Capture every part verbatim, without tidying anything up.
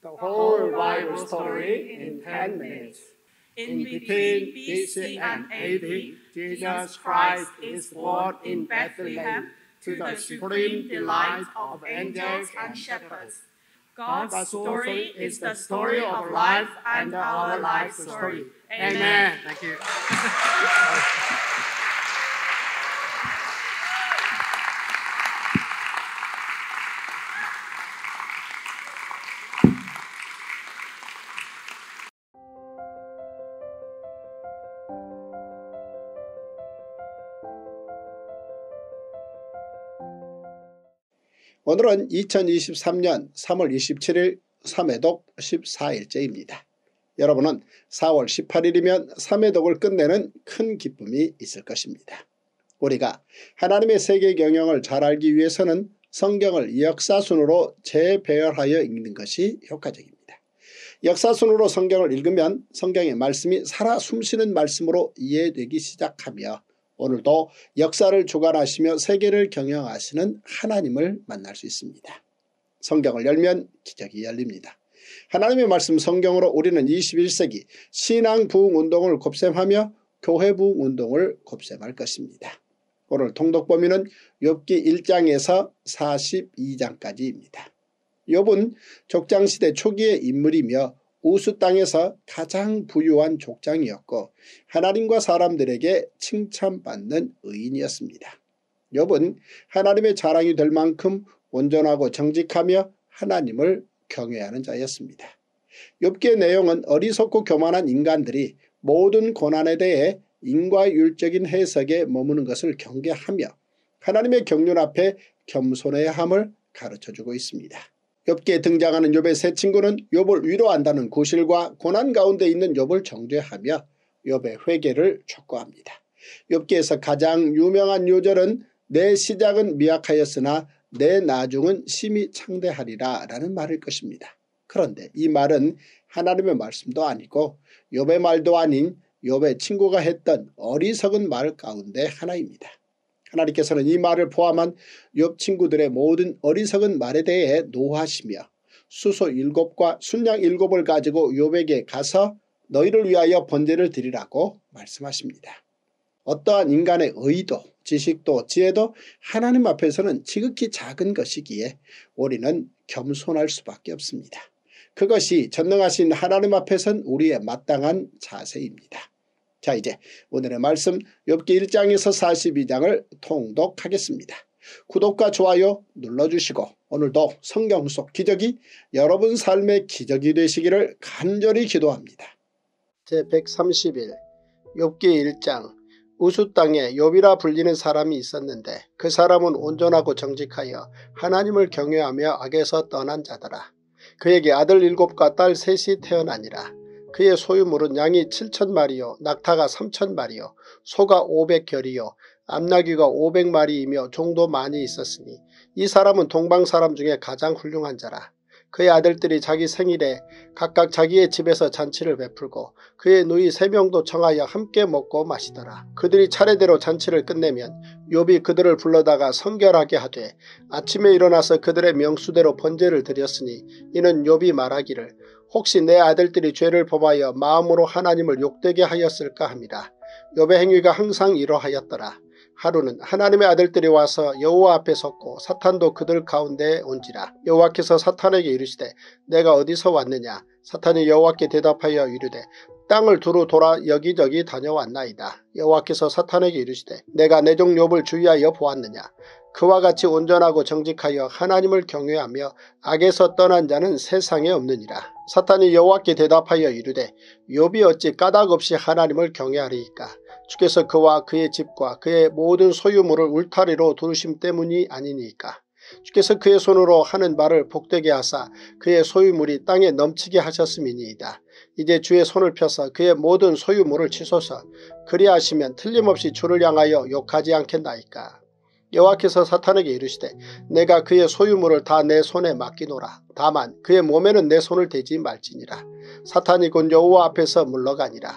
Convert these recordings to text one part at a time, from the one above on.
the whole Bible story in ten minutes. In between B C and A D, Jesus Christ is born in Bethlehem to the supreme delight of angels and shepherds. God's story is the story of life and our life story. Amen. Thank you. 오늘은 이천이십삼년 삼월 이십칠일 삼회독 십사일째입니다. 여러분은 사월 십팔일이면 삼회독을 끝내는 큰 기쁨이 있을 것입니다. 우리가 하나님의 세계 경영을 잘 알기 위해서는 성경을 역사순으로 재배열하여 읽는 것이 효과적입니다. 역사순으로 성경을 읽으면 성경의 말씀이 살아 숨쉬는 말씀으로 이해되기 시작하며 오늘도 역사를 주관하시며 세계를 경영하시는 하나님을 만날 수 있습니다. 성경을 열면 기적이 열립니다. 하나님의 말씀 성경으로 우리는 이십일세기 신앙 부흥운동을 곱셈하며 교회 부흥운동을 곱셈할 것입니다. 오늘 통독 범위는 욥기 일장에서 사십이장까지입니다. 욥은 족장시대 초기의 인물이며 우스 땅에서 가장 부유한 족장이었고 하나님과 사람들에게 칭찬받는 의인이었습니다. 욥은 하나님의 자랑이 될 만큼 온전하고 정직하며 하나님을 경외하는 자였습니다. 욥기의 내용은 어리석고 교만한 인간들이 모든 고난에 대해 인과율적인 해석에 머무는 것을 경계하며 하나님의 경륜 앞에 겸손해야 함을 가르쳐주고 있습니다. 욥기에 등장하는 욥의 세 친구는 욥을 위로한다는 구실과 고난 가운데 있는 욥을 정죄하며 욥의 회개를 촉구합니다. 욥기에서 가장 유명한 요절은 내 시작은 미약하였으나 내 나중은 심히 창대하리라 라는 말일 것입니다. 그런데 이 말은 하나님의 말씀도 아니고 욥의 말도 아닌 욥의 친구가 했던 어리석은 말 가운데 하나입니다. 하나님께서는 이 말을 포함한 욥 친구들의 모든 어리석은 말에 대해 노하시며 수소 일곱과 순양 일곱을 가지고 욥에게 가서 너희를 위하여 번제를 드리라고 말씀하십니다. 어떠한 인간의 의도, 지식도, 지혜도 하나님 앞에서는 지극히 작은 것이기에 우리는 겸손할 수밖에 없습니다. 그것이 전능하신 하나님 앞에선 우리의 마땅한 자세입니다. 자, 이제 오늘의 말씀 욥기 일장에서 사십이장을 통독하겠습니다. 구독과 좋아요 눌러주시고 오늘도 성경 속 기적이 여러분 삶의 기적이 되시기를 간절히 기도합니다. 제백삼십일 욥기 일장 우수 땅에 욥이라 불리는 사람이 있었는데 그 사람은 온전하고 정직하여 하나님을 경외하며 악에서 떠난 자더라. 그에게 아들 일곱과 딸 셋이 태어나니라. 그의 소유물은 양이 칠천 마리요 낙타가 삼천 마리요 소가 오백 결이요 암나귀가 오백 마리이며 종도 많이 있었으니 이 사람은 동방 사람 중에 가장 훌륭한 자라. 그의 아들들이 자기 생일에 각각 자기의 집에서 잔치를 베풀고 그의 누이 세 명도 청하여 함께 먹고 마시더라. 그들이 차례대로 잔치를 끝내면 욥이 그들을 불러다가 성결하게 하되 아침에 일어나서 그들의 명수대로 번제를 드렸으니 이는 욥이 말하기를 혹시 내 아들들이 죄를 범하여 마음으로 하나님을 욕되게 하였을까 합니다. 욥의 행위가 항상 이러하였더라. 하루는 하나님의 아들들이 와서 여호와 앞에 섰고 사탄도 그들 가운데에 온지라. 여호와께서 사탄에게 이르시되 내가 어디서 왔느냐. 사탄이 여호와께 대답하여 이르되 땅을 두루 돌아 여기저기 다녀왔나이다. 여호와께서 사탄에게 이르시되 내가 내 종 욥을 주의하여 보았느냐. 그와 같이 온전하고 정직하여 하나님을 경외하며 악에서 떠난 자는 세상에 없느니라. 사탄이 여호와께 대답하여 이르되 욥이 어찌 까닭없이 하나님을 경외하리이까. 주께서 그와 그의 집과 그의 모든 소유물을 울타리로 두르심 때문이 아니니까. 주께서 그의 손으로 하는 말을 복되게 하사 그의 소유물이 땅에 넘치게 하셨음이니이다. 이제 주의 손을 펴서 그의 모든 소유물을 치소서. 그리하시면 틀림없이 주를 향하여 욕하지 않겠나이까. 여호와께서 사탄에게 이르시되 내가 그의 소유물을 다 내 손에 맡기노라. 다만 그의 몸에는 내 손을 대지 말지니라. 사탄이 곧 여호와 앞에서 물러가니라.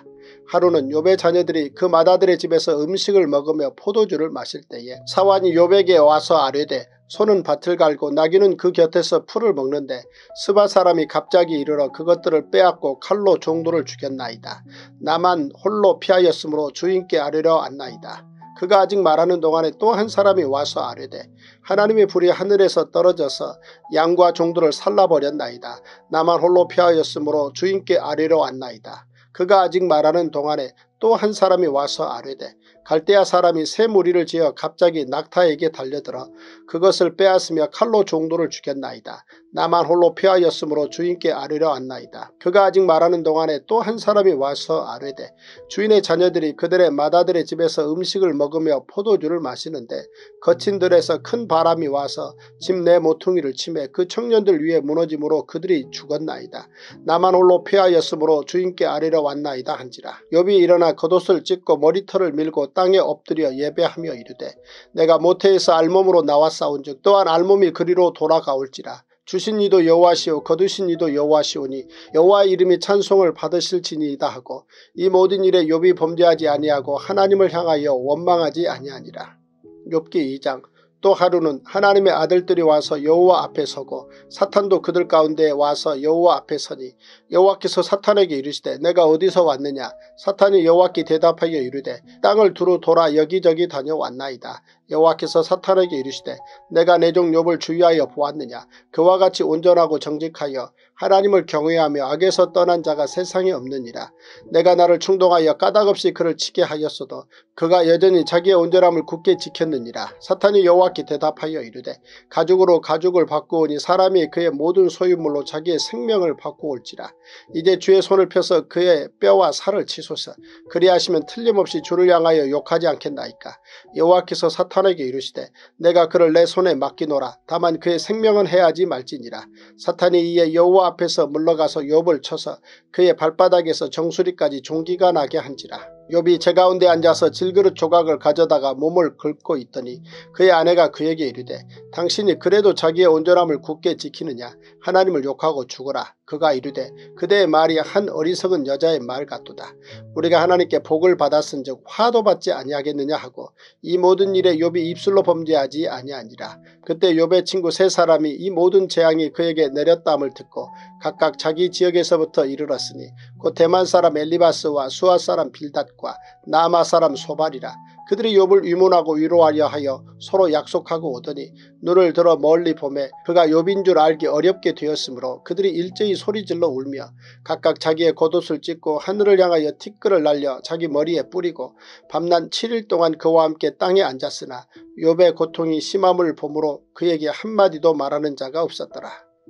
하루는 욥의 자녀들이 그 맏아들의 집에서 음식을 먹으며 포도주를 마실 때에 사환이 욥에게 와서 아뢰되 소는 밭을 갈고 나귀는 그 곁에서 풀을 먹는데 스바 사람이 갑자기 이르러 그것들을 빼앗고 칼로 종도를 죽였나이다. 나만 홀로 피하였으므로 주인께 아뢰려 왔나이다. 그가 아직 말하는 동안에 또 한 사람이 와서 아뢰되 하나님의 불이 하늘에서 떨어져서 양과 종들을 살라버렸나이다. 나만 홀로 피하였으므로 주인께 아뢰려 왔나이다. 그가 아직 말하는 동안에 또 한 사람이 와서 아뢰되 갈대아 사람이 새 무리를 지어 갑자기 낙타에게 달려들어 그것을 빼앗으며 칼로 종도를 죽였나이다. 나만 홀로 피하였으므로 주인께 아뢰려 왔나이다. 그가 아직 말하는 동안에 또 한 사람이 와서 아뢰되 주인의 자녀들이 그들의 맏아들의 집에서 음식을 먹으며 포도주를 마시는데 거친 들에서 큰 바람이 와서 집 내 모퉁이를 치매 그 청년들 위에 무너짐으로 그들이 죽었나이다. 나만 홀로 피하였으므로 주인께 아뢰려 왔나이다 한지라. 욥이 일어나 겉옷을 찢고 머리털을 밀고 땅에 엎드려 예배하며 이르되 내가 모태에서 알몸으로 나와 싸운즉 또한 알몸이 그리로 돌아가올지라. 주신 이도 여호와시오 거두신 이도 여호와시오니 여호와의 이름이 찬송을 받으실지니이다 하고 이 모든 일에 욥이 범죄하지 아니하고 하나님을 향하여 원망하지 아니하니라. 욥기 이 장. 또 하루는 하나님의 아들들이 와서 여호와 앞에 서고 사탄도 그들 가운데 와서 여호와 앞에 서니 여호와께서 사탄에게 이르시되 내가 어디서 왔느냐. 사탄이 여호와께 대답하여 이르되 땅을 두루 돌아 여기저기 다녀왔나이다. 여호와께서 사탄에게 이르시되 내가 내 종 욥을 주의하여 보았느냐. 그와 같이 온전하고 정직하여 하나님을 경외하며 악에서 떠난 자가 세상에 없느니라. 내가 나를 충동하여 까닭없이 그를 치게 하였어도 그가 여전히 자기의 온전함을 굳게 지켰느니라. 사탄이 여호와께 대답하여 이르되 가죽으로 가죽을 바꾸오니 사람이 그의 모든 소유물로 자기의 생명을 바꾸올지라. 이제 주의 손을 펴서 그의 뼈와 살을 치소서. 그리하시면 틀림없이 주를 향하여 욕하지 않겠나이까. 여호와께서 사탄에게 이르시되 내가 그를 내 손에 맡기노라. 다만 그의 생명은 해하지 말지니라. 사탄이 이에 여호와 앞에서 물러가서 욥을 쳐서 그의 발바닥에서 정수리까지 종기가 나게 한지라. 욥이 제 가운데 앉아서 질그릇 조각을 가져다가 몸을 긁고 있더니 그의 아내가 그에게 이르되 당신이 그래도 자기의 온전함을 굳게 지키느냐. 하나님을 욕하고 죽어라. 그가 이르되 그대의 말이 한 어리석은 여자의 말 같도다. 우리가 하나님께 복을 받았은즉 화도 받지 아니하겠느냐 하고 이 모든 일에 욥이 입술로 범죄하지 아니하니라. 그때 욥의 친구 세 사람이 이 모든 재앙이 그에게 내렸다함을 듣고 각각 자기 지역에서부터 이르렀으니 곧 대만 사람 엘리바스와 수아 사람 빌닷과 나마 사람 소발이라. 그들이 욥을 위문하고 위로하려 하여 서로 약속하고 오더니 눈을 들어 멀리 보매 그가 욥인 줄 알기 어렵게 되었으므로 그들이 일제히 소리질러 울며 각각 자기의 겉옷을 찢고 하늘을 향하여 티끌을 날려 자기 머리에 뿌리고 밤낮 칠 일 동안 그와 함께 땅에 앉았으나 욥의 고통이 심함을 보므로 그에게 한마디도 말하는 자가 없었더라.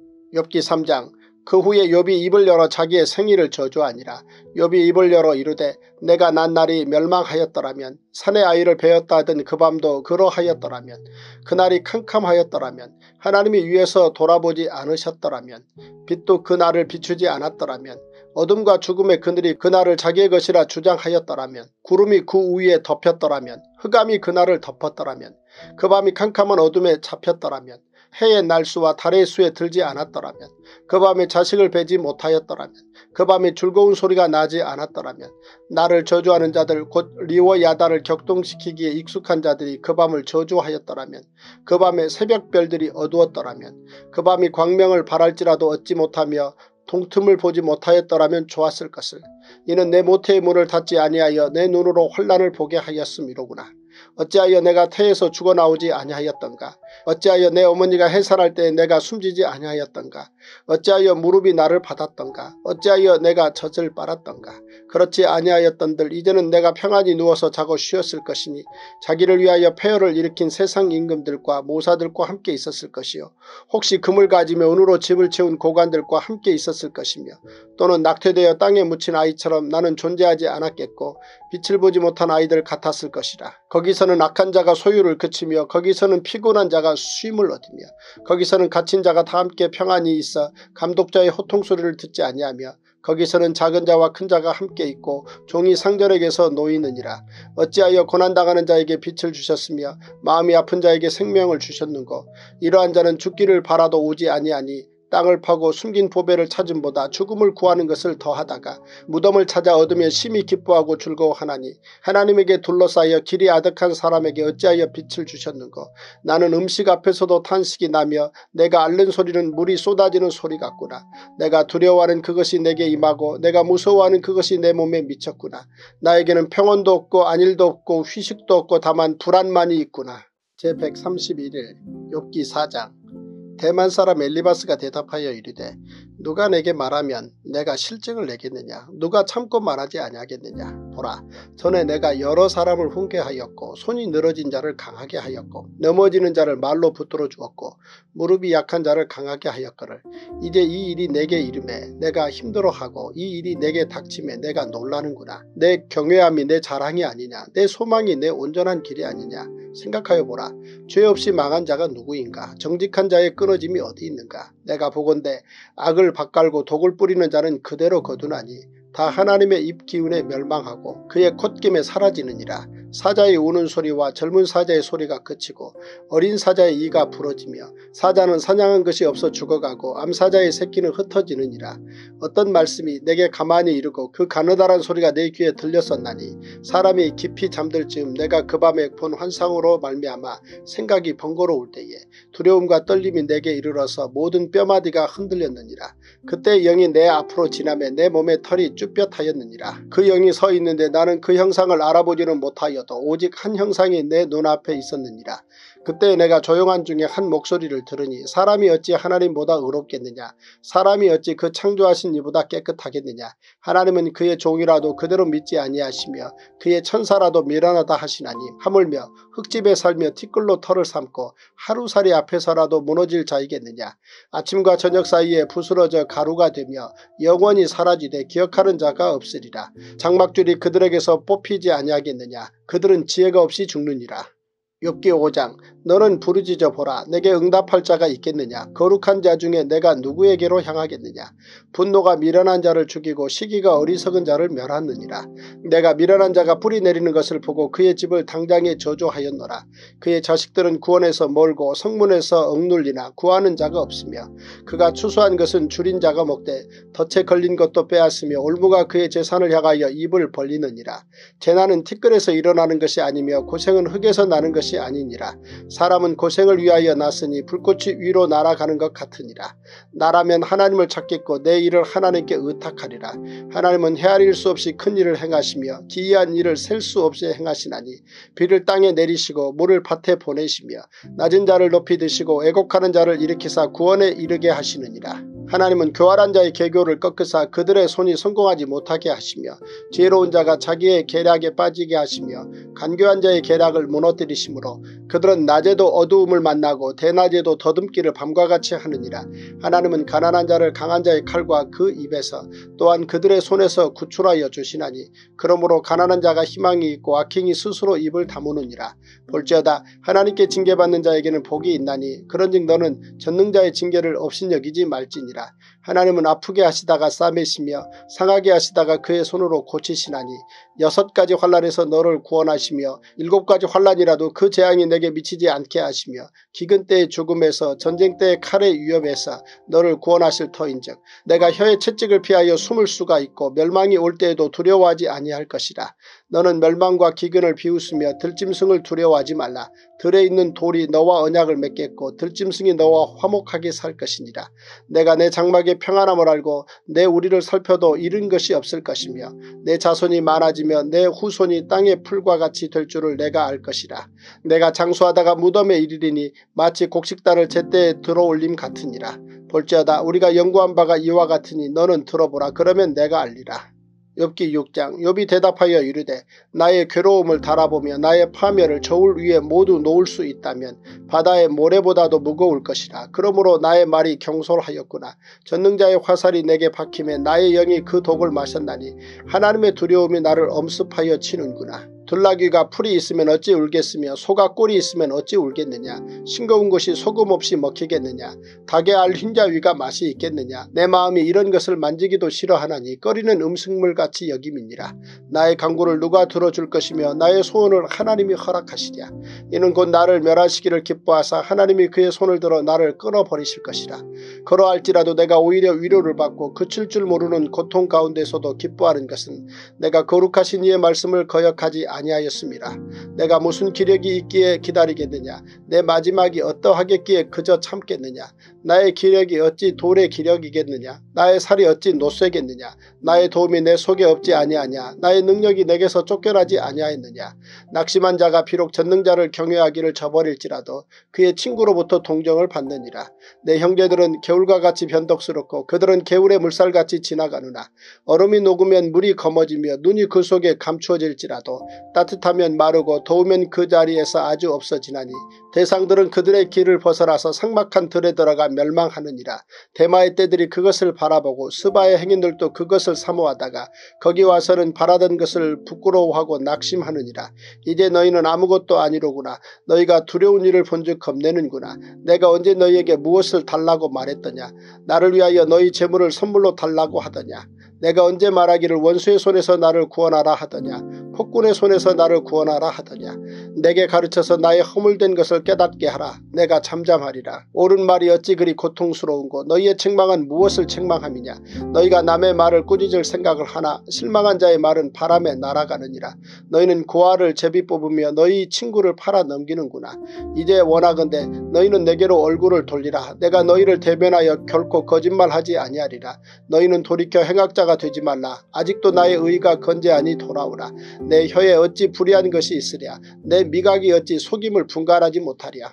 욥기 삼 장. 그 후에 욥이 입을 열어 자기의 생일을 저주하니라. 욥이 입을 열어 이르되 내가 난 날이 멸망하였더라면 산의 아이를 베었다 하던 그 밤도 그러하였더라면 그날이 캄캄하였더라면 하나님이 위에서 돌아보지 않으셨더라면 빛도 그 날을 비추지 않았더라면 어둠과 죽음의 그늘이 그날을 자기의 것이라 주장하였더라면 구름이 그 위에 덮였더라면 흑암이 그날을 덮었더라면 그 밤이 캄캄한 어둠에 잡혔더라면 해의 날수와 달의 수에 들지 않았더라면 그 밤에 자식을 베지 못하였더라면 그 밤에 즐거운 소리가 나지 않았더라면 나를 저주하는 자들 곧 리워 야단을 격동시키기에 익숙한 자들이 그 밤을 저주하였더라면 그 밤에 새벽별들이 어두웠더라면 그 밤이 광명을 발할지라도 얻지 못하며 동틈을 보지 못하였더라면 좋았을 것을. 이는 내 모태의 문을 닫지 아니하여 내 눈으로 환난을 보게 하였음이로구나. 어찌하여 내가 태에서 죽어나오지 아니하였던가. 어찌하여 내 어머니가 해산할 때에 내가 숨지지 아니하였던가. 어찌하여 무릎이 나를 받았던가. 어찌하여 내가 젖을 빨았던가. 그렇지 아니하였던들 이제는 내가 평안히 누워서 자고 쉬었을 것이니 자기를 위하여 폐허를 일으킨 세상 임금들과 모사들과 함께 있었을 것이요 혹시 금을 가지며 은으로 집을 채운 고관들과 함께 있었을 것이며 또는 낙태되어 땅에 묻힌 아이처럼 나는 존재하지 않았겠고 빛을 보지 못한 아이들 같았을 것이라. 거기서는 악한 자가 소유를 그치며 거기서는 피곤한 자가 쉼을 얻으며 거기서는 갇힌 자가 다 함께 평안히 있어 감독자의 호통소리를 듣지 아니하며 거기서는 작은 자와 큰 자가 함께 있고 종이 상전에게서 놓이느니라. 어찌하여 고난당하는 자에게 빛을 주셨으며 마음이 아픈 자에게 생명을 주셨는고. 이러한 자는 죽기를 바라도 오지 아니하니 땅을 파고 숨긴 보배를 찾음보다 죽음을 구하는 것을 더하다가 무덤을 찾아 얻으며 심히 기뻐하고 즐거워하나니 하나님에게 둘러싸여 길이 아득한 사람에게 어찌하여 빛을 주셨는고. 나는 음식 앞에서도 탄식이 나며 내가 앓는 소리는 물이 쏟아지는 소리 같구나. 내가 두려워하는 그것이 내게 임하고 내가 무서워하는 그것이 내 몸에 미쳤구나. 나에게는 평온도 없고 안일도 없고 휴식도 없고 다만 불안만이 있구나. 제백삼십일 일 욥기 사 장. 대만 사람 엘리바스가 대답하여 이르되 누가 내게 말하면 내가 실증을 내겠느냐. 누가 참고 말하지 아니하겠느냐. 보라, 전에 내가 여러 사람을 훈계하였고 손이 늘어진 자를 강하게 하였고 넘어지는 자를 말로 붙들어 주었고 무릎이 약한 자를 강하게 하였거늘 이제 이 일이 내게 이름에 내가 힘들어하고 이 일이 내게 닥침에 내가 놀라는구나. 내 경외함이 내 자랑이 아니냐. 내 소망이 내 온전한 길이 아니냐. 생각하여 보라. 죄 없이 망한 자가 누구인가. 정직한 자의 끊어짐이 어디 있는가. 내가 보건대 악을 밭갈고 독을 뿌리는 자는 그대로 거두나니 다 하나님의 입 기운에 멸망하고 그의 콧김에 사라지느니라. 사자의 우는 소리와 젊은 사자의 소리가 그치고 어린 사자의 이가 부러지며 사자는 사냥한 것이 없어 죽어가고 암사자의 새끼는 흩어지느니라. 어떤 말씀이 내게 가만히 이르고 그 가느다란 소리가 내 귀에 들렸었나니 사람이 깊이 잠들 즈음 내가 그 밤에 본 환상으로 말미암아 생각이 번거로울 때에 두려움과 떨림이 내게 이르러서 모든 뼈마디가 흔들렸느니라. 그때 영이 내 앞으로 지나며 내 몸에 털이 쭈뼛하였느니라. 그 영이 서 있는데 나는 그 형상을 알아보지는 못하여 오직 한 형상이 내 눈앞에 있었느니라. 그때 내가 조용한 중에 한 목소리를 들으니 사람이 어찌 하나님보다 의롭겠느냐. 사람이 어찌 그 창조하신 이보다 깨끗하겠느냐. 하나님은 그의 종이라도 그대로 믿지 아니하시며 그의 천사라도 미련하다 하시나니 하물며 흙집에 살며 티끌로 털을 삼고 하루살이 앞에서라도 무너질 자이겠느냐. 아침과 저녁 사이에 부스러져 가루가 되며 영원히 사라지되 기억하는 자가 없으리라. 장막줄이 그들에게서 뽑히지 아니하겠느냐. 그들은 지혜가 없이 죽느니라. 욥기 오 장. 너는 부르짖어 보라. 내게 응답할 자가 있겠느냐. 거룩한 자 중에 내가 누구에게로 향하겠느냐. 분노가 미련한 자를 죽이고 시기가 어리석은 자를 멸하느니라. 내가 미련한 자가 뿌리 내리는 것을 보고 그의 집을 당장에 저주하였노라. 그의 자식들은 구원에서 멀고 성문에서 억눌리나 구하는 자가 없으며 그가 추수한 것은 줄인 자가 먹되 덫에 걸린 것도 빼앗으며 올무가 그의 재산을 향하여 입을 벌리느니라. 재난은 티끌에서 일어나는 것이 아니며 고생은 흙에서 나는 것이 아니니라. 사람은 고생을 위하여 났으니 불꽃이 위로 날아가는 것 같으니라. 나라면 하나님을 찾겠고 내 일을 하나님께 의탁하리라. 하나님은 헤아릴 수 없이 큰 일을 행하시며 기이한 일을 셀 수 없이 행하시나니 비를 땅에 내리시고 물을 밭에 보내시며 낮은 자를 높이 드시고 애곡하는 자를 일으키사 구원에 이르게 하시느니라. 하나님은 교활한 자의 계교를 꺾으사 그들의 손이 성공하지 못하게 하시며 지혜로운 자가 자기의 계략에 빠지게 하시며 간교한 자의 계략을 무너뜨리시므로 그들은 낮에도 어두움을 만나고 대낮에도 더듬기를 밤과 같이 하느니라. 하나님은 가난한 자를 강한 자의 칼과 그 입에서 또한 그들의 손에서 구출하여 주시나니 그러므로 가난한 자가 희망이 있고 악행이 스스로 입을 다무느니라. 볼지어다 하나님께 징계받는 자에게는 복이 있나니 그런즉 너는 전능자의 징계를 업신여기지 말지니라. 하나님은 아프게 하시다가 싸매시며 상하게 하시다가 그의 손으로 고치시나니 여섯 가지 환란에서 너를 구원하시며 일곱 가지 환란이라도 그 재앙이 내게 미치지 않게 하시며 기근 때의 죽음에서 전쟁 때의 칼의 위협에서 너를 구원하실 터인즉 내가 혀의 채찍을 피하여 숨을 수가 있고 멸망이 올 때에도 두려워하지 아니할 것이라. 너는 멸망과 기근을 비웃으며 들짐승을 두려워하지 말라. 들에 있는 돌이 너와 언약을 맺겠고 들짐승이 너와 화목하게 살 것이니라. 내가 내 장막의 평안함을 알고 내 우리를 살펴도 잃은 것이 없을 것이며 내 자손이 많아지며 내 후손이 땅의 풀과 같이 될 줄을 내가 알 것이라. 내가 장수하다가 무덤에 이르리니 마치 곡식단을 제때에 들어올림 같으니라. 볼지어다 우리가 연구한 바가 이와 같으니 너는 들어보라. 그러면 내가 알리라. 욥기 육 장. 욥이 대답하여 이르되 나의 괴로움을 달아보며 나의 파멸을 저울 위에 모두 놓을 수 있다면 바다의 모래보다도 무거울 것이라. 그러므로 나의 말이 경솔하였구나. 전능자의 화살이 내게 박힘에 나의 영이 그 독을 마셨나니 하나님의 두려움이 나를 엄습하여 치는구나. 들나귀가 풀이 있으면 어찌 울겠으며 소가 꿀이 있으면 어찌 울겠느냐. 싱거운 것이 소금 없이 먹히겠느냐. 닭의 알 흰자 위가 맛이 있겠느냐. 내 마음이 이런 것을 만지기도 싫어하나니 꺼리는 음식물같이 여김이니라. 나의 간구를 누가 들어줄 것이며 나의 소원을 하나님이 허락하시랴. 이는 곧 나를 멸하시기를 기뻐하사 하나님이 그의 손을 들어 나를 끊어버리실 것이라. 그러할지라도 내가 오히려 위로를 받고 그칠 줄 모르는 고통 가운데서도 기뻐하는 것은 내가 거룩하신 이의 말씀을 거역하지 아니하였음이라. 내가 무슨 기력이 있기에 기다리겠느냐. 내 마지막이 어떠하겠기에 그저 참겠느냐. 나의 기력이 어찌 돌의 기력이겠느냐. 나의 살이 어찌 노쇠겠느냐. 나의 도움이 내 속에 없지 아니하냐. 나의 능력이 내게서 쫓겨나지 아니하였느냐. 낙심한 자가 비록 전능자를 경외하기를 저버릴지라도 그의 친구로부터 동정을 받느니라. 내 형제들은 겨울과 같이 변덕스럽고 그들은 개울의 물살같이 지나가느나 얼음이 녹으면 물이 검어지며 눈이 그 속에 감추어질지라도 따뜻하면 마르고 더우면 그 자리에서 아주 없어지나니 대상들은 그들의 길을 벗어나서 삭막한 들에 들어가 멸망하느니라. 대마의 떼들이 그것을 바라보고 스바의 행인들도 그것을 사모하다가 거기 와서는 바라던 것을 부끄러워하고 낙심하느니라. 이제 너희는 아무것도 아니로구나. 너희가 두려운 일을 본즉 겁내는구나. 내가 언제 너희에게 무엇을 달라고 말했더냐. 나를 위하여 너희 재물을 선물로 달라고 하더냐. 내가 언제 말하기를 원수의 손에서 나를 구원하라 하더냐. 폭군의 손에서 나를 구원하라 하더냐. 내게 가르쳐서 나의 허물된 것을 깨닫게 하라. 내가 잠잠하리라. 옳은 말이 어찌 그리 고통스러운고 너희의 책망은 무엇을 책망함이냐. 너희가 남의 말을 꾸짖을 생각을 하나 실망한 자의 말은 바람에 날아가느니라. 너희는 고아를 제비 뽑으며 너희 친구를 팔아 넘기는구나. 이제 원하건대 너희는 내게로 얼굴을 돌리라. 내가 너희를 대변하여 결코 거짓말하지 아니하리라. 너희는 돌이켜 행악자가 되지 말라. 아직도 나의 의가 건재하니 돌아오라. 내 혀에 어찌 불의한 것이 있으랴. 내 미각이 어찌 속임을 분간하지 못하랴.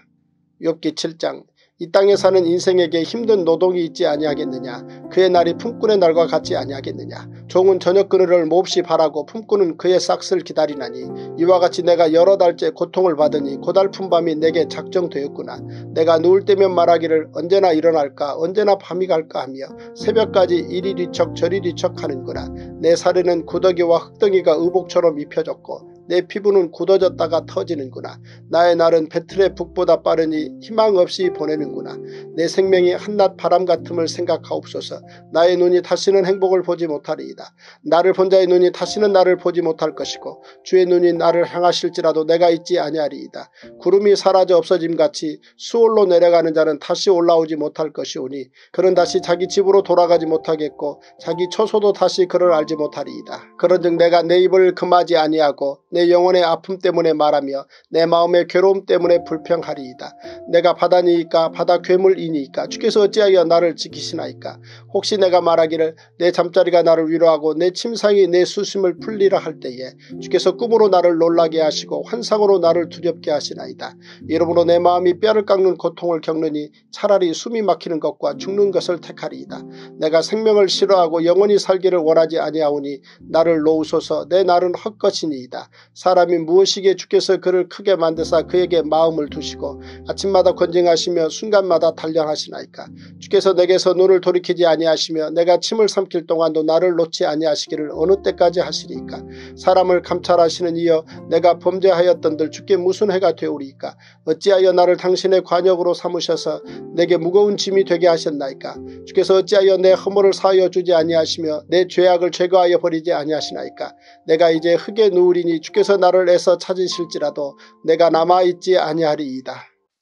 욥기 칠 장. 이 땅에 사는 인생에게 힘든 노동이 있지 아니하겠느냐. 그의 날이 품꾼의 날과 같지 아니하겠느냐. 종은 저녁 그늘을 몹시 바라고 품꾼은 그의 싹을 기다리나니 이와 같이 내가 여러 달째 고통을 받으니 고달픈 밤이 내게 작정되었구나. 내가 누울 때면 말하기를 언제나 일어날까 언제나 밤이 갈까 하며 새벽까지 이리 뒤척 저리 뒤척 하는구나. 내 살에는 구더기와 흙덩이가 의복처럼 입혀졌고 내 피부는 굳어졌다가 터지는구나. 나의 날은 배틀의 북보다 빠르니 희망 없이 보내는구나. 내 생명이 한낮 바람 같음을 생각하옵소서. 나의 눈이 다시는 행복을 보지 못하리이다. 나를 본 자의 눈이 다시는 나를 보지 못할 것이고 주의 눈이 나를 향하실지라도 내가 있지 아니하리이다. 구름이 사라져 없어짐같이 수월로 내려가는 자는 다시 올라오지 못할 것이오니 그는 다시 자기 집으로 돌아가지 못하겠고 자기 처소도 다시 그를 알지 못하리이다. 그런즉 내가 내 입을 금하지 아니하고 내 영혼의 아픔 때문에 말하며 내 마음의 괴로움 때문에 불평하리이다. 내가 바다니이까 바다 괴물이니이까 주께서 어찌하여 나를 지키시나이까. 혹시 내가 말하기를 내 잠자리가 나를 위로하고 내 침상이 내 수심을 풀리라 할 때에 주께서 꿈으로 나를 놀라게 하시고 환상으로 나를 두렵게 하시나이다. 이러므로 내 마음이 뼈를 깎는 고통을 겪느니 차라리 숨이 막히는 것과 죽는 것을 택하리이다. 내가 생명을 싫어하고 영원히 살기를 원하지 아니하오니 나를 놓으소서. 내 날은 헛것이니이다. 사람이 무엇이기에 주께서 그를 크게 만드사 그에게 마음을 두시고 아침마다 권징하시며 순간마다 단련하시나이까. 주께서 내게서 눈을 돌이키지 아니하시며 내가 침을 삼킬 동안도 나를 놓지 아니하시기를 어느 때까지 하시리이까. 사람을 감찰하시는 이여 내가 범죄하였던들 주께 무슨 해가 되오리이까. 어찌하여 나를 당신의 관역으로 삼으셔서 내게 무거운 짐이 되게 하셨나이까. 주께서 어찌하여 내 허물을 사하여 주지 아니하시며 내 죄악을 제거하여 버리지 아니하시나이까. 내가 이제 흙에 누우리니 주께서 나를 애써 찾으실지라도 내가 남아있지 아니하리이다.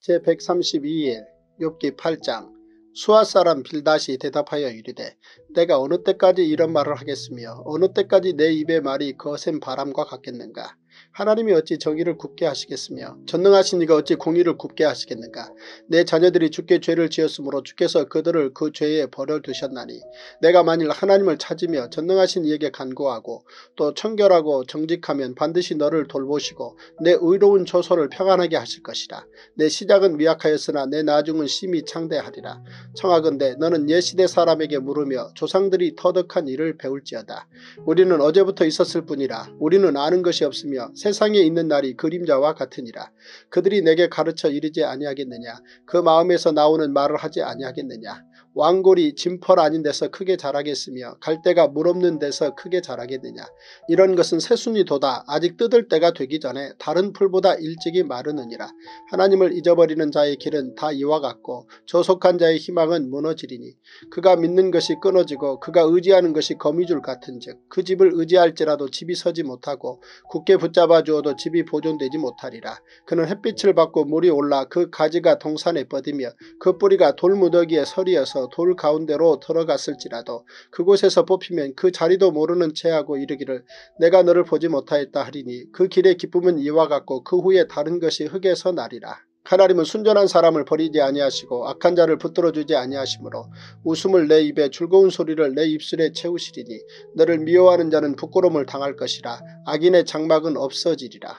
제백삼십이 일 욥기 팔 장. 수아 사람 빌닷이 대답하여 이르되 내가 어느 때까지 이런 말을 하겠으며 어느 때까지 내 입의 말이 거센 바람과 같겠는가. 하나님이 어찌 정의를 굽게 하시겠으며 전능하신 이가 어찌 공의를 굽게 하시겠는가. 내 자녀들이 주께 죄를 지었으므로 주께서 그들을 그 죄에 버려두셨나니 내가 만일 하나님을 찾으며 전능하신 이에게 간구하고 또 청결하고 정직하면 반드시 너를 돌보시고 내 의로운 조소를 평안하게 하실 것이라. 내 시작은 미약하였으나 내 나중은 심히 창대하리라. 청하건대 너는 옛시대 사람에게 물으며 조상들이 터득한 일을 배울지어다. 우리는 어제부터 있었을 뿐이라. 우리는 아는 것이 없으며 세상에 있는 날이 그림자와 같으니라. 그들이 내게 가르쳐 이르지 아니하겠느냐. 그 마음에서 나오는 말을 하지 아니하겠느냐. 왕골이 진펄 아닌 데서 크게 자라겠으며 갈대가 물 없는 데서 크게 자라겠느냐. 이런 것은 새순이도다. 아직 뜯을 때가 되기 전에 다른 풀보다 일찍이 마르느니라. 하나님을 잊어버리는 자의 길은 다 이와 같고 저속한 자의 희망은 무너지리니 그가 믿는 것이 끊어지고 그가 의지하는 것이 거미줄 같은즉 그 집을 의지할지라도 집이 서지 못하고 굳게 붙잡아 주어도 집이 보존되지 못하리라. 그는 햇빛을 받고 물이 올라 그 가지가 동산에 뻗으며 그 뿌리가 돌무더기에 서리어서 돌 가운데로 들어갔을지라도 그곳에서 뽑히면 그 자리도 모르는 체하고 이르기를 내가 너를 보지 못하였다 하리니 그 길의 기쁨은 이와 같고 그 후에 다른 것이 흙에서 나리라. 하나님은 순전한 사람을 버리지 아니하시고 악한 자를 붙들어주지 아니하시므로 웃음을 내 입에 즐거운 소리를 내 입술에 채우시리니 너를 미워하는 자는 부끄러움을 당할 것이라. 악인의 장막은 없어지리라.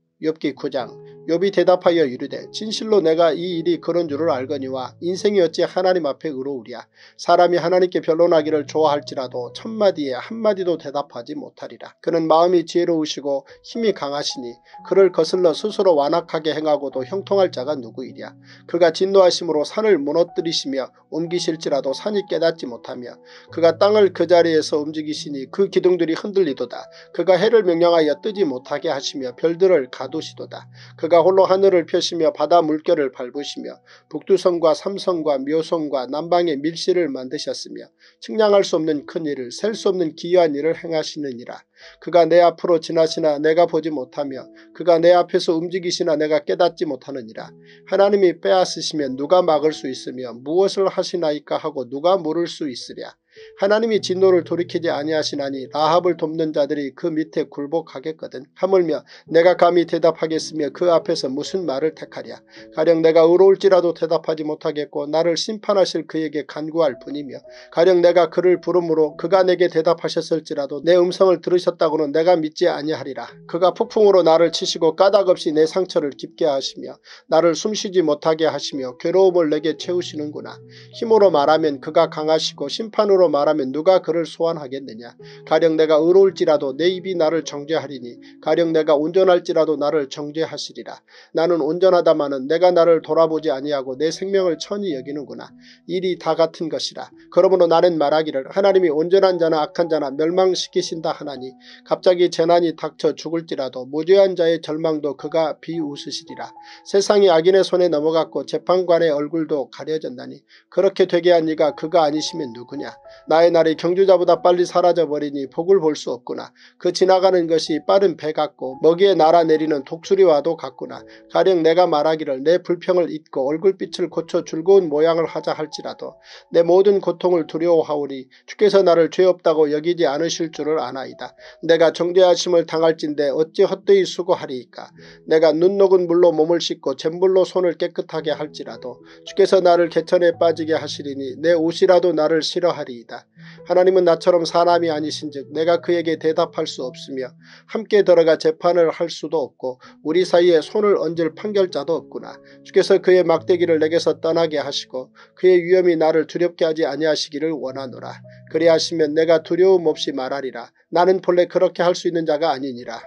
욥기 구 장. 욥이 대답하여 이르되 진실로 내가 이 일이 그런 줄을 알거니와 인생이 어찌 하나님 앞에 의로우랴. 사람이 하나님께 변론하기를 좋아할지라도 첫마디에 한마디도 대답하지 못하리라. 그는 마음이 지혜로우시고 힘이 강하시니 그를 거슬러 스스로 완악하게 행하고도 형통할 자가 누구이랴. 그가 진노하심으로 산을 무너뜨리시며 옮기실지라도 산이 깨닫지 못하며 그가 땅을 그 자리에서 움직이시니 그 기둥들이 흔들리도다. 그가 해를 명령하여 뜨지 못하게 하시며 별들을 가두시도다. 그가 홀로 하늘을 펴시며 바다 물결을 밟으시며 북두성과 삼성과 묘성과 남방의 밀실을 만드셨으며 측량할 수 없는 큰 일을 셀 수 없는 기이한 일을 행하시느니라. 그가 내 앞으로 지나시나 내가 보지 못하며 그가 내 앞에서 움직이시나 내가 깨닫지 못하느니라. 하나님이 빼앗으시면 누가 막을 수 있으며 무엇을 하시나이까 하고 누가 물을 수 있으랴. 하나님이 진노를 돌이키지 아니하시나니 라합을 돕는 자들이 그 밑에 굴복하겠거든. 하물며 내가 감히 대답하겠으며 그 앞에서 무슨 말을 택하랴. 가령 내가 의로울지라도 대답하지 못하겠고 나를 심판하실 그에게 간구할 뿐이며 가령 내가 그를 부르므로 그가 내게 대답하셨을지라도 내 음성을 들으셨다고는 내가 믿지 아니하리라. 그가 폭풍으로 나를 치시고 까닭없이 내 상처를 깊게 하시며 나를 숨쉬지 못하게 하시며 괴로움을 내게 채우시는구나. 힘으로 말하면 그가 강하시고 심판으로 말하면 누가 그를 소환하겠느냐. 가령 내가 의로울지라도 내 입이 나를 정죄하리니 가령 내가 온전할지라도 나를 정죄하시리라. 나는 온전하다마는 내가 나를 돌아보지 아니하고 내 생명을 천히 여기는구나. 일이 다 같은 것이라. 그러므로 나는 말하기를 하나님이 온전한 자나 악한 자나 멸망시키신다 하나니 갑자기 재난이 닥쳐 죽을지라도 무죄한 자의 절망도 그가 비웃으시리라. 세상이 악인의 손에 넘어갔고 재판관의 얼굴도 가려졌나니 그렇게 되게 한 이가 그가 아니시면 누구냐. 나의 날이 경주자보다 빨리 사라져버리니 복을 볼 수 없구나. 그 지나가는 것이 빠른 배 같고 먹이에 날아내리는 독수리와도 같구나. 가령 내가 말하기를 내 불평을 잊고 얼굴빛을 고쳐 즐거운 모양을 하자 할지라도 내 모든 고통을 두려워하오니 주께서 나를 죄 없다고 여기지 않으실 줄을 아나이다. 내가 정죄하심을 당할진대 어찌 헛되이 수고하리이까. 내가 눈 녹은 물로 몸을 씻고 잿물로 손을 깨끗하게 할지라도 주께서 나를 개천에 빠지게 하시리니 내 옷이라도 나를 싫어하리이다. 하나님은 나처럼 사람이 아니신즉 내가 그에게 대답할 수 없으며 함께 들어가 재판을 할 수도 없고 우리 사이에 손을 얹을 판결자도 없구나. 주께서 그의 막대기를 내게서 떠나게 하시고 그의 위엄이 나를 두렵게 하지 아니하시기를 원하노라. 그리하시면 내가 두려움 없이 말하리라. 나는 본래 그렇게 할 수 있는 자가 아니니라.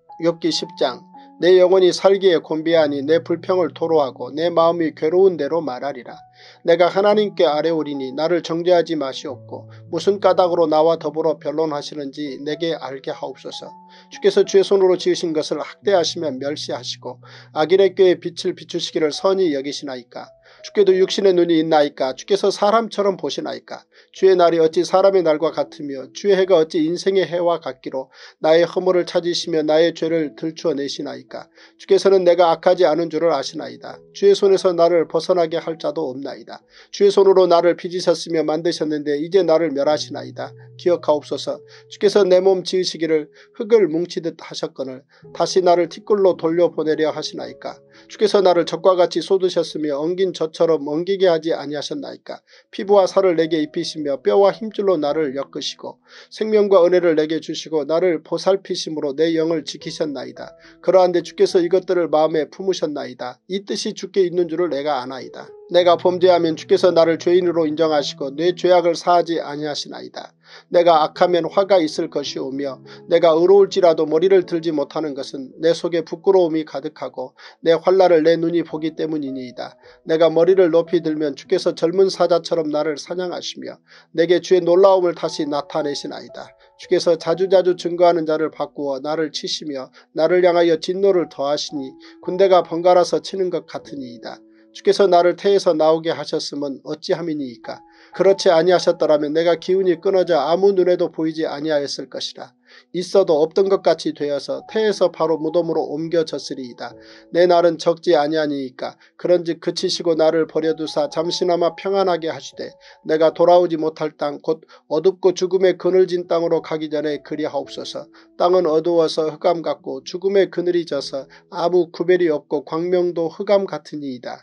욥기 십 장. 내 영혼이 살기에 곤비하니 내 불평을 토로하고 내 마음이 괴로운 대로 말하리라. 내가 하나님께 아뢰오리니 나를 정죄하지 마시옵고 무슨 까닭으로 나와 더불어 변론하시는지 내게 알게 하옵소서. 주께서 주의 손으로 지으신 것을 학대하시며 멸시하시고 악인의 꾀에 빛을 비추시기를 선히 여기시나이까. 주께도 육신의 눈이 있나이까. 주께서 사람처럼 보시나이까. 주의 날이 어찌 사람의 날과 같으며 주의 해가 어찌 인생의 해와 같기로 나의 허물을 찾으시며 나의 죄를 들추어내시나이까. 주께서는 내가 악하지 않은 줄을 아시나이다. 주의 손에서 나를 벗어나게 할 자도 없나이다. 주의 손으로 나를 빚으셨으며 만드셨는데 이제 나를 멸하시나이다. 기억하옵소서. 주께서 내 몸 지으시기를 흙을 뭉치듯 하셨거늘 다시 나를 티끌로 돌려보내려 하시나이까. 주께서 나를 적과 같이 쏟으셨으며 엉긴 젖처럼 엉기게 하지 아니하셨나이까. 피부와 살을 내게 입히시며 뼈와 힘줄로 나를 엮으시고 생명과 은혜를 내게 주시고 나를 보살피심으로 내 영을 지키셨나이다. 그러한데 주께서 이것들을 마음에 품으셨나이다. 이 뜻이 주께 있는 줄을 내가 아나이다. 내가 범죄하면 주께서 나를 죄인으로 인정하시고 내 죄악을 사하지 아니하시나이다. 내가 악하면 화가 있을 것이오며 내가 의로울지라도 머리를 들지 못하는 것은 내 속에 부끄러움이 가득하고 내 환난을 내 눈이 보기 때문이니이다. 내가 머리를 높이 들면 주께서 젊은 사자처럼 나를 사냥하시며 내게 주의 놀라움을 다시 나타내시나이다. 주께서 자주자주 증거하는 자를 바꾸어 나를 치시며 나를 향하여 진노를 더하시니 군대가 번갈아서 치는 것 같으니이다. 주께서 나를 태에서 나오게 하셨음은 어찌함이니이까. 그렇지 아니하셨더라면 내가 기운이 끊어져 아무 눈에도 보이지 아니하였을 것이라. 있어도 없던 것 같이 되어서 태에서 바로 무덤으로 옮겨졌으리이다. 내 날은 적지 아니하니이까. 그런즉 그치시고 나를 버려두사 잠시나마 평안하게 하시되 내가 돌아오지 못할 땅 곧 어둡고 죽음의 그늘진 땅으로 가기 전에 그리하옵소서. 땅은 어두워서 흑암 같고 죽음의 그늘이 져서 아무 구별이 없고 광명도 흑암 같으니이다.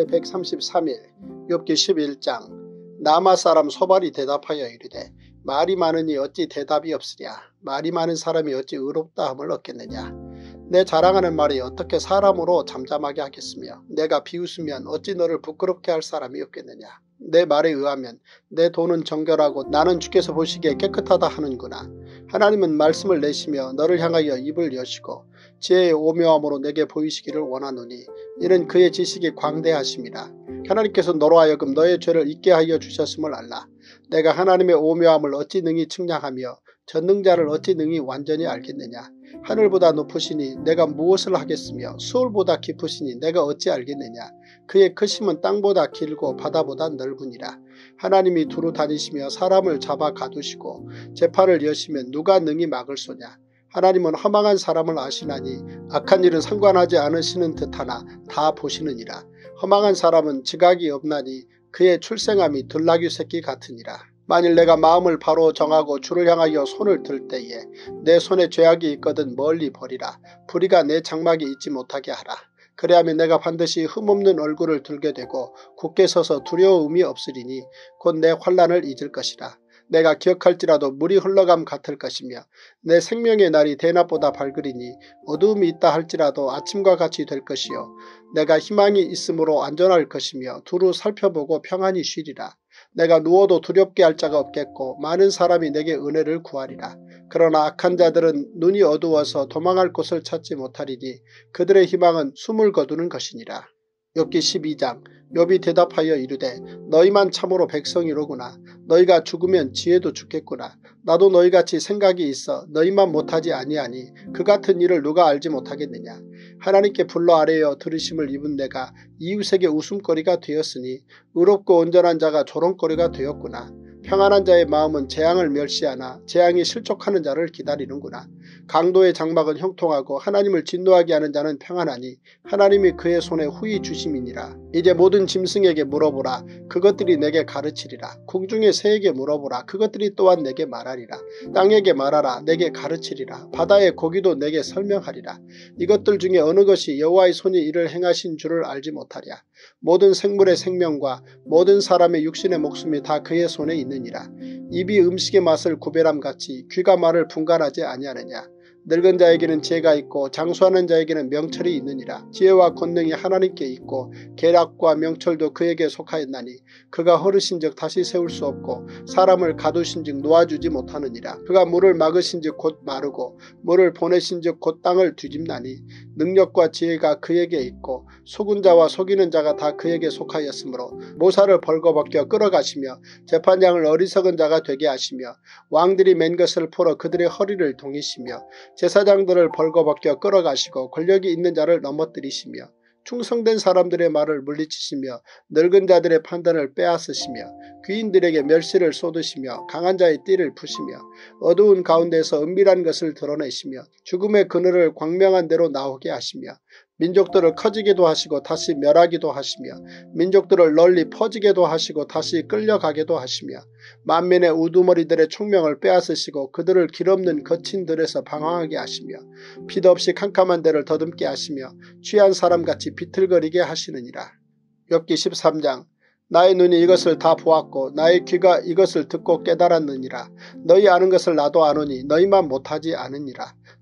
제백삼십삼 일 욥기 십일 장. 나마 사람 소발이 대답하여 이르되 말이 많으니 어찌 대답이 없으랴. 말이 많은 사람이 어찌 의롭다함을 얻겠느냐. 내 자랑하는 말이 어떻게 사람으로 잠잠하게 하겠으며 내가 비웃으면 어찌 너를 부끄럽게 할 사람이 없겠느냐. 내 말에 의하면 내 돈은 정결하고 나는 주께서 보시기에 깨끗하다 하는구나. 하나님은 말씀을 내시며 너를 향하여 입을 여시고 지혜의 오묘함으로 내게 보이시기를 원하노니 이는 그의 지식이 광대하심이라. 하나님께서 너로 하여금 너의 죄를 잊게 하여 주셨음을 알라. 내가 하나님의 오묘함을 어찌 능히 측량하며 전능자를 어찌 능히 완전히 알겠느냐. 하늘보다 높으시니 내가 무엇을 하겠으며 수월보다 깊으시니 내가 어찌 알겠느냐. 그의 크심은 땅보다 길고 바다보다 넓으니라. 하나님이 두루 다니시며 사람을 잡아 가두시고 재판을 여시면 누가 능히 막을 소냐. 하나님은 허망한 사람을 아시나니 악한 일은 상관하지 않으시는 듯하나 다 보시느니라. 허망한 사람은 지각이 없나니 그의 출생함이 들나귀 새끼 같으니라. 만일 내가 마음을 바로 정하고 주를 향하여 손을 들 때에 내 손에 죄악이 있거든 멀리 버리라. 불의가 내 장막에 있지 못하게 하라. 그래야면 내가 반드시 흠없는 얼굴을 들게 되고 굳게 서서 두려움이 없으리니 곧 내 환난을 잊을 것이라. 내가 기억할지라도 물이 흘러감 같을 것이며 내 생명의 날이 대낮보다 밝으리니 어두움이 있다 할지라도 아침과 같이 될 것이요 내가 희망이 있으므로 안전할 것이며 두루 살펴보고 평안히 쉬리라. 내가 누워도 두렵게 할 자가 없겠고 많은 사람이 내게 은혜를 구하리라. 그러나 악한 자들은 눈이 어두워서 도망할 곳을 찾지 못하리니 그들의 희망은 숨을 거두는 것이니라. 욥기 십이 장. 욥이 대답하여 이르되 너희만 참으로 백성이로구나. 너희가 죽으면 지혜도 죽겠구나. 나도 너희같이 생각이 있어 너희만 못하지 아니하니 그 같은 일을 누가 알지 못하겠느냐. 하나님께 불러 아뢰어 들으심을 입은 내가 이웃에게 웃음거리가 되었으니 의롭고 온전한 자가 조롱거리가 되었구나. 평안한 자의 마음은 재앙을 멸시하나 재앙이 실족하는 자를 기다리는구나. 강도의 장막은 형통하고 하나님을 진노하게 하는 자는 평안하니 하나님이 그의 손에 후히 주심이니라. 이제 모든 짐승에게 물어보라. 그것들이 내게 가르치리라. 궁중의 새에게 물어보라. 그것들이 또한 내게 말하리라. 땅에게 말하라. 내게 가르치리라. 바다의 고기도 내게 설명하리라. 이것들 중에 어느 것이 여호와의 손이 이를 행하신 줄을 알지 못하랴. 모든 생물의 생명과 모든 사람의 육신의 목숨이 다 그의 손에 있느니라. 입이 음식의 맛을 구별함같이 귀가 말을 분간하지 아니하느냐. 늙은 자에게는 지혜가 있고 장수하는 자에게는 명철이 있느니라. 지혜와 권능이 하나님께 있고 계략과 명철도 그에게 속하였나니 그가 허르신즉 다시 세울 수 없고 사람을 가두신즉 놓아주지 못하느니라. 그가 물을 막으신즉 곧 마르고 물을 보내신즉 곧 땅을 뒤집나니 능력과 지혜가 그에게 있고 속은 자와 속이는 자가 다 그에게 속하였으므로 모사를 벌거벗겨 끌어가시며 재판장을 어리석은 자가 되게 하시며 왕들이 맨 것을 풀어 그들의 허리를 동이시며 제사장들을 벌거벗겨 끌어가시고 권력이 있는 자를 넘어뜨리시며 충성된 사람들의 말을 물리치시며 늙은 자들의 판단을 빼앗으시며 귀인들에게 멸시를 쏟으시며 강한 자의 띠를 푸시며 어두운 가운데서 은밀한 것을 드러내시며 죽음의 그늘을 광명한 대로 나오게 하시며 민족들을 커지게도 하시고 다시 멸하기도 하시며 민족들을 널리 퍼지게도 하시고 다시 끌려가게도 하시며 만민의 우두머리들의 총명을 빼앗으시고 그들을 길없는 거친 들에서 방황하게 하시며 빛 없이 캄캄한 데를 더듬게 하시며 취한 사람같이 비틀거리게 하시느니라. 욥기 십삼 장. 나의 눈이 이것을 다 보았고 나의 귀가 이것을 듣고 깨달았느니라. 너희 아는 것을 나도 아노니 너희만 못하지 않으니라.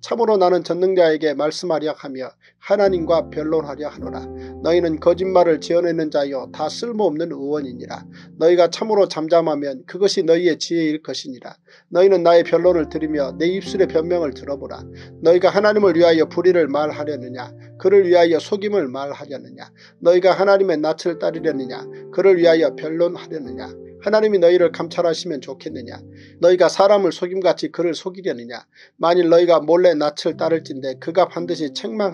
참으로 나는 전능자에게 말씀하려 하며 하나님과 변론하려 하노라. 너희는 거짓말을 지어내는 자여 다 쓸모없는 의원이니라. 너희가 참으로 잠잠하면 그것이 너희의 지혜일 것이니라. 너희는 나의 변론을 들으며 내 입술의 변명을 들어보라. 너희가 하나님을 위하여 불의를 말하려느냐 그를 위하여 속임을 말하려느냐. 너희가 하나님의 낯을 따르려느냐 그를 위하여 변론하려느냐. 하나님이 너희를 감찰하시면 좋겠느냐. 너희가 사람을 속임같이 그를 속이려느냐. 만일 너희가 몰래 낯을 따를진대 그가 반드시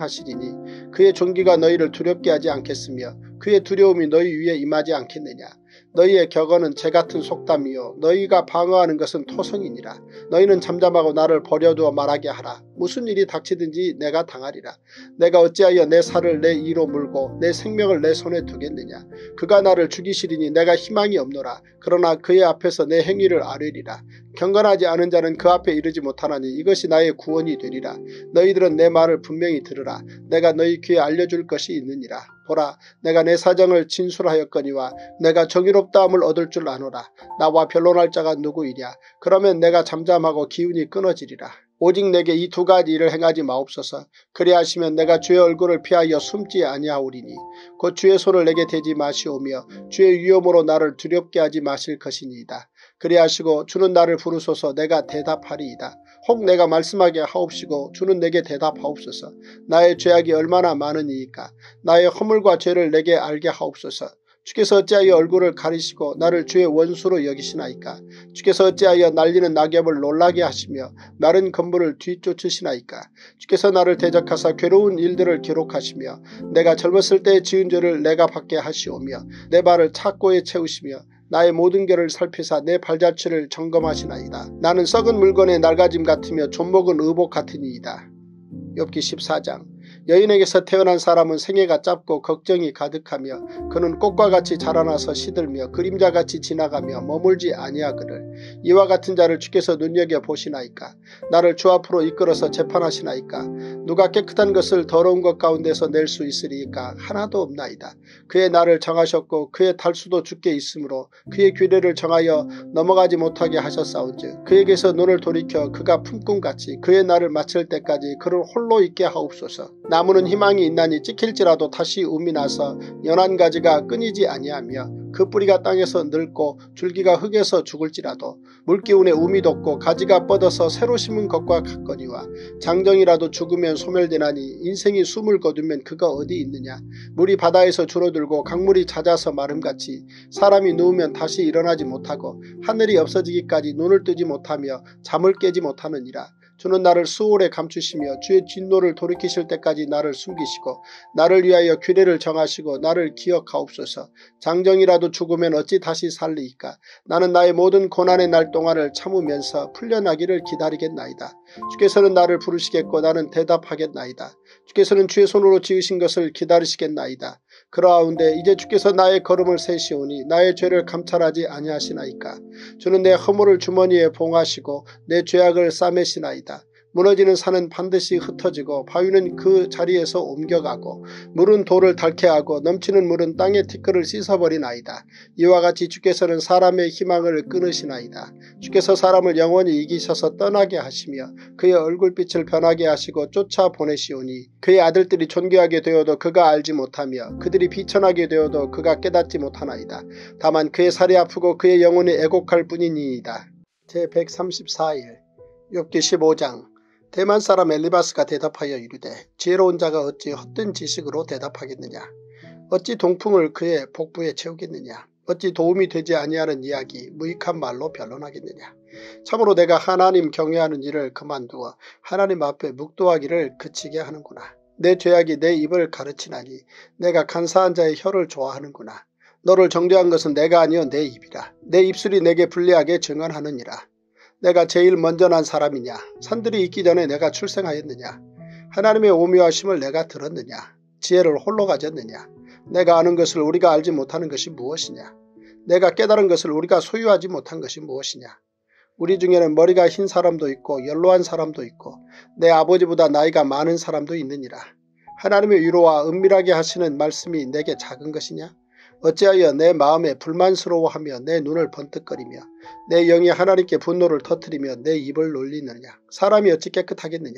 책망하시리니 그의 존귀가 너희를 두렵게 하지 않겠으며 그의 두려움이 너희 위에 임하지 않겠느냐. 너희의 격언은 재같은 속담이요 너희가 방어하는 것은 토성이니라. 너희는 잠잠하고 나를 버려두어 말하게 하라. 무슨 일이 닥치든지 내가 당하리라. 내가 어찌하여 내 살을 내 이로 물고 내 생명을 내 손에 두겠느냐. 그가 나를 죽이시리니 내가 희망이 없노라. 그러나 그의 앞에서 내 행위를 아뢰리라. 경건하지 않은 자는 그 앞에 이르지 못하나니 이것이 나의 구원이 되리라. 너희들은 내 말을 분명히 들으라. 내가 너희 귀에 알려줄 것이 있느니라. 보라, 내가 내 사정을 진술하였거니와 내가 정의롭다함을 얻을 줄 아노라. 나와 변론할 자가 누구이랴. 그러면 내가 잠잠하고 기운이 끊어지리라. 오직 내게 이 두 가지 일을 행하지 마옵소서. 그리하시면 내가 주의 얼굴을 피하여 숨지 아니하오리니 곧 주의 손을 내게 대지 마시오며 주의 위엄으로 나를 두렵게 하지 마실 것이니이다. 그리하시고 주는 나를 부르소서. 내가 대답하리이다. 혹 내가 말씀하게 하옵시고 주는 내게 대답하옵소서. 나의 죄악이 얼마나 많으니이까. 나의 허물과 죄를 내게 알게 하옵소서. 주께서 어찌하여 얼굴을 가리시고 나를 주의 원수로 여기시나이까. 주께서 어찌하여 날리는 낙엽을 놀라게 하시며 마른 건물을 뒤쫓으시나이까. 주께서 나를 대적하사 괴로운 일들을 기록하시며 내가 젊었을 때의 지은 죄를 내가 받게 하시오며 내 발을 착고에 채우시며 나의 모든 결을 살피사 내 발자취를 점검하시나이다. 나는 썩은 물건의 낡아짐 같으며 좀먹은 의복 같으니이다. 욥기 십사 장. 여인에게서 태어난 사람은 생애가 짧고 걱정이 가득하며 그는 꽃과 같이 자라나서 시들며 그림자같이 지나가며 머물지 아니하거늘. 이와 같은 자를 주께서 눈여겨보시나이까. 나를 주 앞으로 이끌어서 재판하시나이까. 누가 깨끗한 것을 더러운 것 가운데서 낼 수 있으리이까. 하나도 없나이다. 그의 날을 정하셨고 그의 달수도 주께 있으므로 그의 규례를 정하여 넘어가지 못하게 하셨사온즉 그에게서 눈을 돌이켜 그가 품꿈같이 그의 날을 마칠 때까지 그를 홀로 있게 하옵소서. 나무는 희망이 있나니 찍힐지라도 다시 움이 나서 연한 가지가 끊이지 아니하며 그 뿌리가 땅에서 늙고 줄기가 흙에서 죽을지라도 물기운에 움이 돋고 가지가 뻗어서 새로 심은 것과 같거니와 장정이라도 죽으면 소멸되나니 인생이 숨을 거두면 그가 어디 있느냐. 물이 바다에서 줄어들고 강물이 잦아서 마름같이 사람이 누우면 다시 일어나지 못하고 하늘이 없어지기까지 눈을 뜨지 못하며 잠을 깨지 못하느니라. 주는 나를 수월에 감추시며 주의 진노를 돌이키실 때까지 나를 숨기시고 나를 위하여 규례를 정하시고 나를 기억하옵소서. 장정이라도 죽으면 어찌 다시 살리이까. 나는 나의 모든 고난의 날 동안을 참으면서 풀려나기를 기다리겠나이다. 주께서는 나를 부르시겠고 나는 대답하겠나이다. 주께서는 주의 손으로 지으신 것을 기다리시겠나이다. 그러하운데 이제 주께서 나의 걸음을 세시오니 나의 죄를 감찰하지 아니하시나이까. 주는 내 허물을 주머니에 봉하시고 내 죄악을 싸매시나이다. 무너지는 산은 반드시 흩어지고 바위는 그 자리에서 옮겨가고 물은 돌을 닳게 하고 넘치는 물은 땅의 티끌을 씻어버리나이다. 이와 같이 주께서는 사람의 희망을 끊으시나이다. 주께서 사람을 영원히 이기셔서 떠나게 하시며 그의 얼굴빛을 변하게 하시고 쫓아보내시오니 그의 아들들이 존귀하게 되어도 그가 알지 못하며 그들이 비천하게 되어도 그가 깨닫지 못하나이다. 다만 그의 살이 아프고 그의 영혼이 애곡할 뿐이니이다. 제백삼십사 일 욥기 십오 장. 대만 사람 엘리바스가 대답하여 이르되 지혜로운 자가 어찌 헛된 지식으로 대답하겠느냐. 어찌 동풍을 그의 복부에 채우겠느냐. 어찌 도움이 되지 아니하는 이야기 무익한 말로 변론하겠느냐. 참으로 내가 하나님 경외하는 일을 그만두어 하나님 앞에 묵도하기를 그치게 하는구나. 내 죄악이 내 입을 가르치나니 내가 간사한 자의 혀를 좋아하는구나. 너를 정죄한 것은 내가 아니여 내 입이라. 내 입술이 내게 불리하게 증언하느니라. 내가 제일 먼저 난 사람이냐. 산들이 있기 전에 내가 출생하였느냐. 하나님의 오묘하심을 내가 들었느냐. 지혜를 홀로 가졌느냐. 내가 아는 것을 우리가 알지 못하는 것이 무엇이냐. 내가 깨달은 것을 우리가 소유하지 못한 것이 무엇이냐. 우리 중에는 머리가 흰 사람도 있고 연로한 사람도 있고 내 아버지보다 나이가 많은 사람도 있느니라. 하나님의 위로와 은밀하게 하시는 말씀이 내게 작은 것이냐. 어찌하여 내 마음에 불만스러워하며 내 눈을 번뜩거리며 내 영이 하나님께 분노를 터뜨리며 내 입을 놀리느냐. 사람이 어찌 깨끗하겠느냐.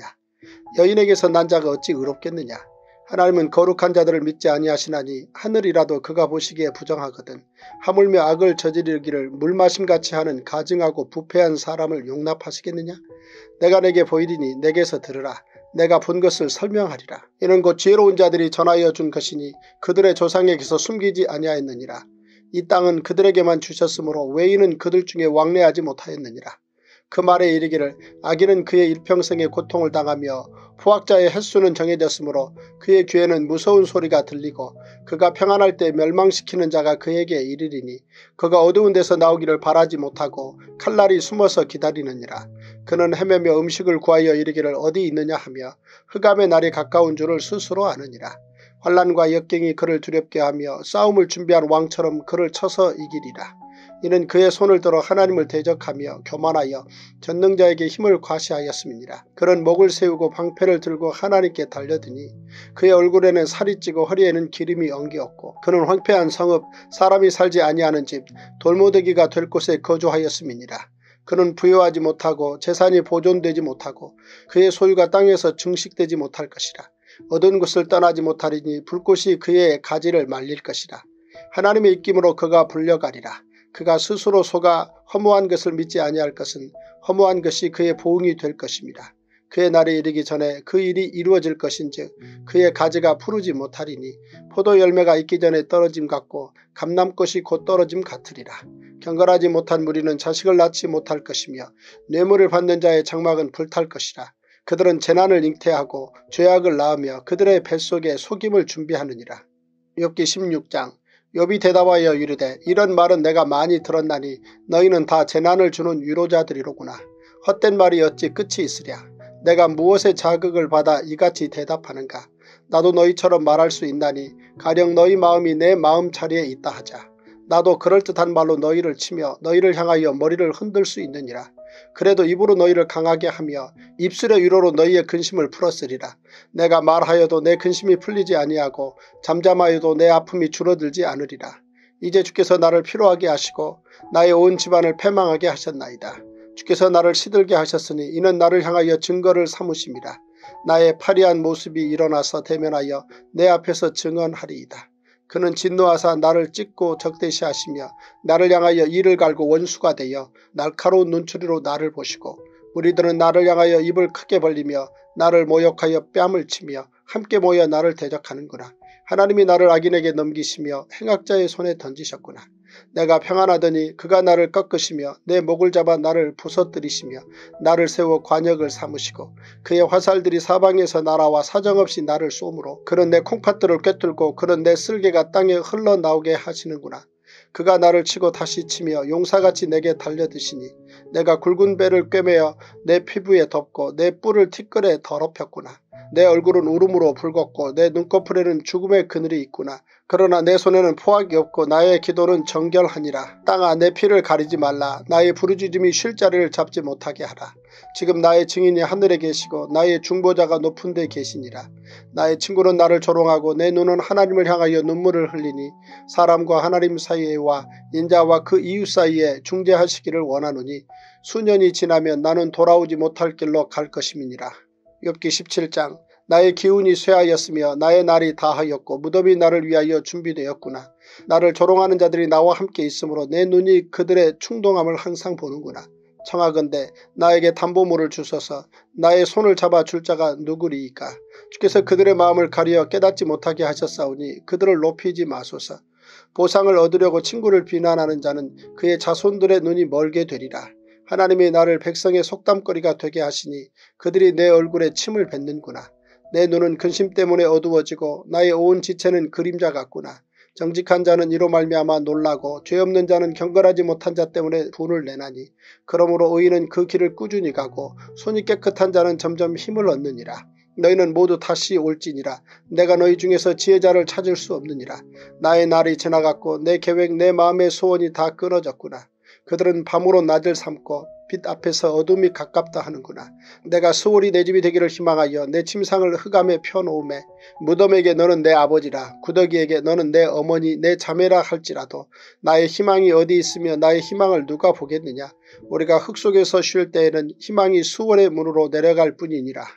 여인에게서 난 자가 어찌 의롭겠느냐. 하나님은 거룩한 자들을 믿지 아니하시나니 하늘이라도 그가 보시기에 부정하거든. 하물며 악을 저지르기를 물마심같이 하는 가증하고 부패한 사람을 용납하시겠느냐. 내가 내게 보이리니 내게서 들으라. 내가 본 것을 설명하리라. 이는 곧 지혜로운 자들이 전하여 준 것이니 그들의 조상에게서 숨기지 아니하였느니라. 이 땅은 그들에게만 주셨으므로 외인은 그들 중에 왕래하지 못하였느니라. 그 말에 이르기를 악인은 그의 일평생의 고통을 당하며 포악자의 횟수는 정해졌으므로 그의 귀에는 무서운 소리가 들리고 그가 평안할 때 멸망시키는 자가 그에게 이르리니 그가 어두운 데서 나오기를 바라지 못하고 칼날이 숨어서 기다리느니라. 그는 헤매며 음식을 구하여 이르기를 어디 있느냐 하며 흑암의 날이 가까운 줄을 스스로 아느니라. 환난과 역경이 그를 두렵게 하며 싸움을 준비한 왕처럼 그를 쳐서 이기리라. 이는 그의 손을 들어 하나님을 대적하며 교만하여 전능자에게 힘을 과시하였음이니라. 그는 목을 세우고 방패를 들고 하나님께 달려드니 그의 얼굴에는 살이 찌고 허리에는 기름이 엉기었고 그는 황폐한 성읍 사람이 살지 아니하는 집 돌무더기가 될 곳에 거주하였음이니라. 그는 부여하지 못하고 재산이 보존되지 못하고 그의 소유가 땅에서 증식되지 못할 것이라. 얻은 것을 떠나지 못하리니 불꽃이 그의 가지를 말릴 것이라. 하나님의 입김으로 그가 불려가리라. 그가 스스로 속아 허무한 것을 믿지 아니할 것은 허무한 것이 그의 보응이 될 것입니다. 그의 날이 이르기 전에 그 일이 이루어질 것인즉 그의 가지가 푸르지 못하리니 포도 열매가 있기 전에 떨어짐 같고 감람꽃이 곧 떨어짐 같으리라. 경건하지 못한 무리는 자식을 낳지 못할 것이며 뇌물을 받는 자의 장막은 불탈 것이라. 그들은 재난을 잉태하고 죄악을 낳으며 그들의 뱃속에 속임을 준비하느니라. 욥기 십육 장. 욥이 대답하여 이르되 이런 말은 내가 많이 들었나니 너희는 다 재난을 주는 위로자들이로구나. 헛된 말이 어찌 끝이 있으랴. 내가 무엇에 자극을 받아 이같이 대답하는가. 나도 너희처럼 말할 수 있나니 가령 너희 마음이 내 마음 자리에 있다 하자. 나도 그럴듯한 말로 너희를 치며 너희를 향하여 머리를 흔들 수 있느니라. 그래도 입으로 너희를 강하게 하며 입술의 위로로 너희의 근심을 풀었으리라. 내가 말하여도 내 근심이 풀리지 아니하고 잠잠하여도 내 아픔이 줄어들지 않으리라. 이제 주께서 나를 피로하게 하시고 나의 온 집안을 패망하게 하셨나이다. 주께서 나를 시들게 하셨으니 이는 나를 향하여 증거를 삼으심이라. 나의 파리한 모습이 일어나서 대면하여 내 앞에서 증언하리이다. 그는 진노하사 나를 찢고 적대시하시며 나를 향하여 이를 갈고 원수가 되어 날카로운 눈초리로 나를 보시고 우리들은 나를 향하여 입을 크게 벌리며 나를 모욕하여 뺨을 치며 함께 모여 나를 대적하는구나. 하나님이 나를 악인에게 넘기시며 행악자의 손에 던지셨구나. 내가 평안하더니 그가 나를 꺾으시며 내 목을 잡아 나를 부서뜨리시며 나를 세워 관역을 삼으시고 그의 화살들이 사방에서 날아와 사정없이 나를 쏘므로 그는 내 콩팥들을 꿰뚫고 그는 내 쓸개가 땅에 흘러나오게 하시는구나. 그가 나를 치고 다시 치며 용사같이 내게 달려드시니 내가 굵은 배를 꿰매어 내 피부에 덮고 내 뿔을 티끌에 더럽혔구나. 내 얼굴은 울음으로 붉었고 내 눈꺼풀에는 죽음의 그늘이 있구나. 그러나 내 손에는 포악이 없고 나의 기도는 정결하니라. 땅아 내 피를 가리지 말라. 나의 부르짖음이 쉴 자리를 잡지 못하게 하라. 지금 나의 증인이 하늘에 계시고 나의 중보자가 높은 데 계시니라. 나의 친구는 나를 조롱하고 내 눈은 하나님을 향하여 눈물을 흘리니 사람과 하나님 사이에와 인자와 그 이웃 사이에 중재하시기를 원하노니 수년이 지나면 나는 돌아오지 못할 길로 갈 것임이니라. 욥기 십칠 장. 나의 기운이 쇠하였으며 나의 날이 다하였고 무덤이 나를 위하여 준비되었구나. 나를 조롱하는 자들이 나와 함께 있으므로 내 눈이 그들의 충동함을 항상 보는구나. 청하건대 나에게 담보물을 주소서. 나의 손을 잡아 줄 자가 누구리이까. 주께서 그들의 마음을 가리어 깨닫지 못하게 하셨사오니 그들을 높이지 마소서. 보상을 얻으려고 친구를 비난하는 자는 그의 자손들의 눈이 멀게 되리라. 하나님이 나를 백성의 속담거리가 되게 하시니 그들이 내 얼굴에 침을 뱉는구나. 내 눈은 근심 때문에 어두워지고 나의 온 지체는 그림자 같구나. 정직한 자는 이로 말미암아 놀라고 죄 없는 자는 경건하지 못한 자 때문에 분을 내나니 그러므로 의인은 그 길을 꾸준히 가고 손이 깨끗한 자는 점점 힘을 얻느니라. 너희는 모두 다시 올지니라. 내가 너희 중에서 지혜자를 찾을 수 없느니라. 나의 날이 지나갔고 내 계획 내 마음의 소원이 다 끊어졌구나. 그들은 밤으로 낮을 삼고 빛 앞에서 어둠이 가깝다 하는구나. 내가 수월이 내 집이 되기를 희망하여 내 침상을 흑암에 펴놓음에 무덤에게 너는 내 아버지라 구더기에게 너는 내 어머니 내 자매라 할지라도 나의 희망이 어디 있으며 나의 희망을 누가 보겠느냐. 우리가 흙 속에서 쉴 때에는 희망이 수월의 문으로 내려갈 뿐이니라.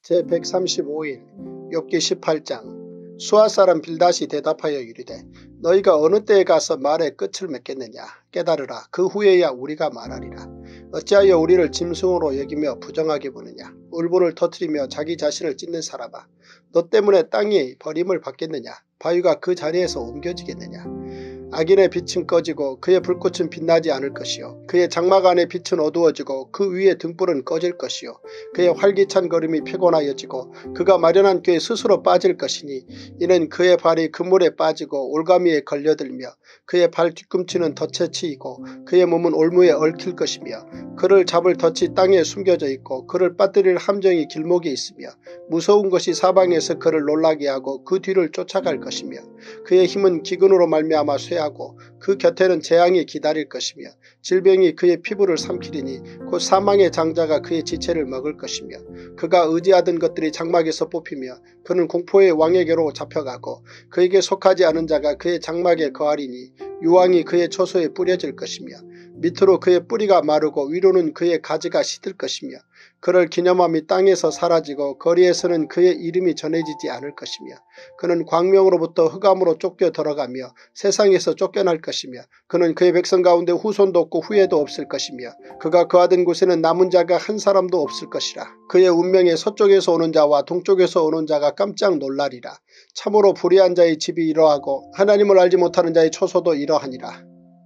제백삼십오 일 욥기 십팔 장. 수아 사람 빌닷이 대답하여 이르되 너희가 어느 때에 가서 말의 끝을 맺겠느냐. 깨달으라. 그 후에야 우리가 말하리라. 어찌하여 우리를 짐승으로 여기며 부정하게 보느냐. 울분을 터뜨리며 자기 자신을 찢는 사람아. 너 때문에 땅이 버림을 받겠느냐. 바위가 그 자리에서 옮겨지겠느냐. 악인의 빛은 꺼지고 그의 불꽃은 빛나지 않을 것이요. 그의 장막 안의 빛은 어두워지고 그 위의 등불은 꺼질 것이요. 그의 활기찬 걸음이 피곤하여지고 그가 마련한 꾀에 스스로 빠질 것이니 이는 그의 발이 그물에 빠지고 올가미에 걸려들며 그의 발 뒤꿈치는 덫에 치이고 그의 몸은 올무에 얽힐 것이며 그를 잡을 덫이 땅에 숨겨져 있고 그를 빠뜨릴 함정이 길목에 있으며 무서운 것이 사방에서 그를 놀라게 하고 그 뒤를 쫓아갈 것이며 그의 힘은 기근으로 말미암아 쇠하고 그 곁에는 재앙이 기다릴 것이며 질병이 그의 피부를 삼키리니 곧 사망의 장자가 그의 지체를 먹을 것이며 그가 의지하던 것들이 장막에서 뽑히며 그는 공포의 왕에게로 잡혀가고 그에게 속하지 않은 자가 그의 장막에 거하리니 유황이 그의 초소에 뿌려질 것이며 밑으로 그의 뿌리가 마르고 위로는 그의 가지가 시들 것이며 그를 기념함이 땅에서 사라지고 거리에서는 그의 이름이 전해지지 않을 것이며 그는 광명으로부터 흑암으로 쫓겨 들어가며 세상에서 쫓겨날 것이며 그는 그의 백성 가운데 후손도 없고 후예도 없을 것이며 그가 거하던 곳에는 남은 자가 한 사람도 없을 것이라. 그의 운명에 서쪽에서 오는 자와 동쪽에서 오는 자가 깜짝 놀라리라. 참으로 불의한 자의 집이 이러하고 하나님을 알지 못하는 자의 초소도 이러하니라.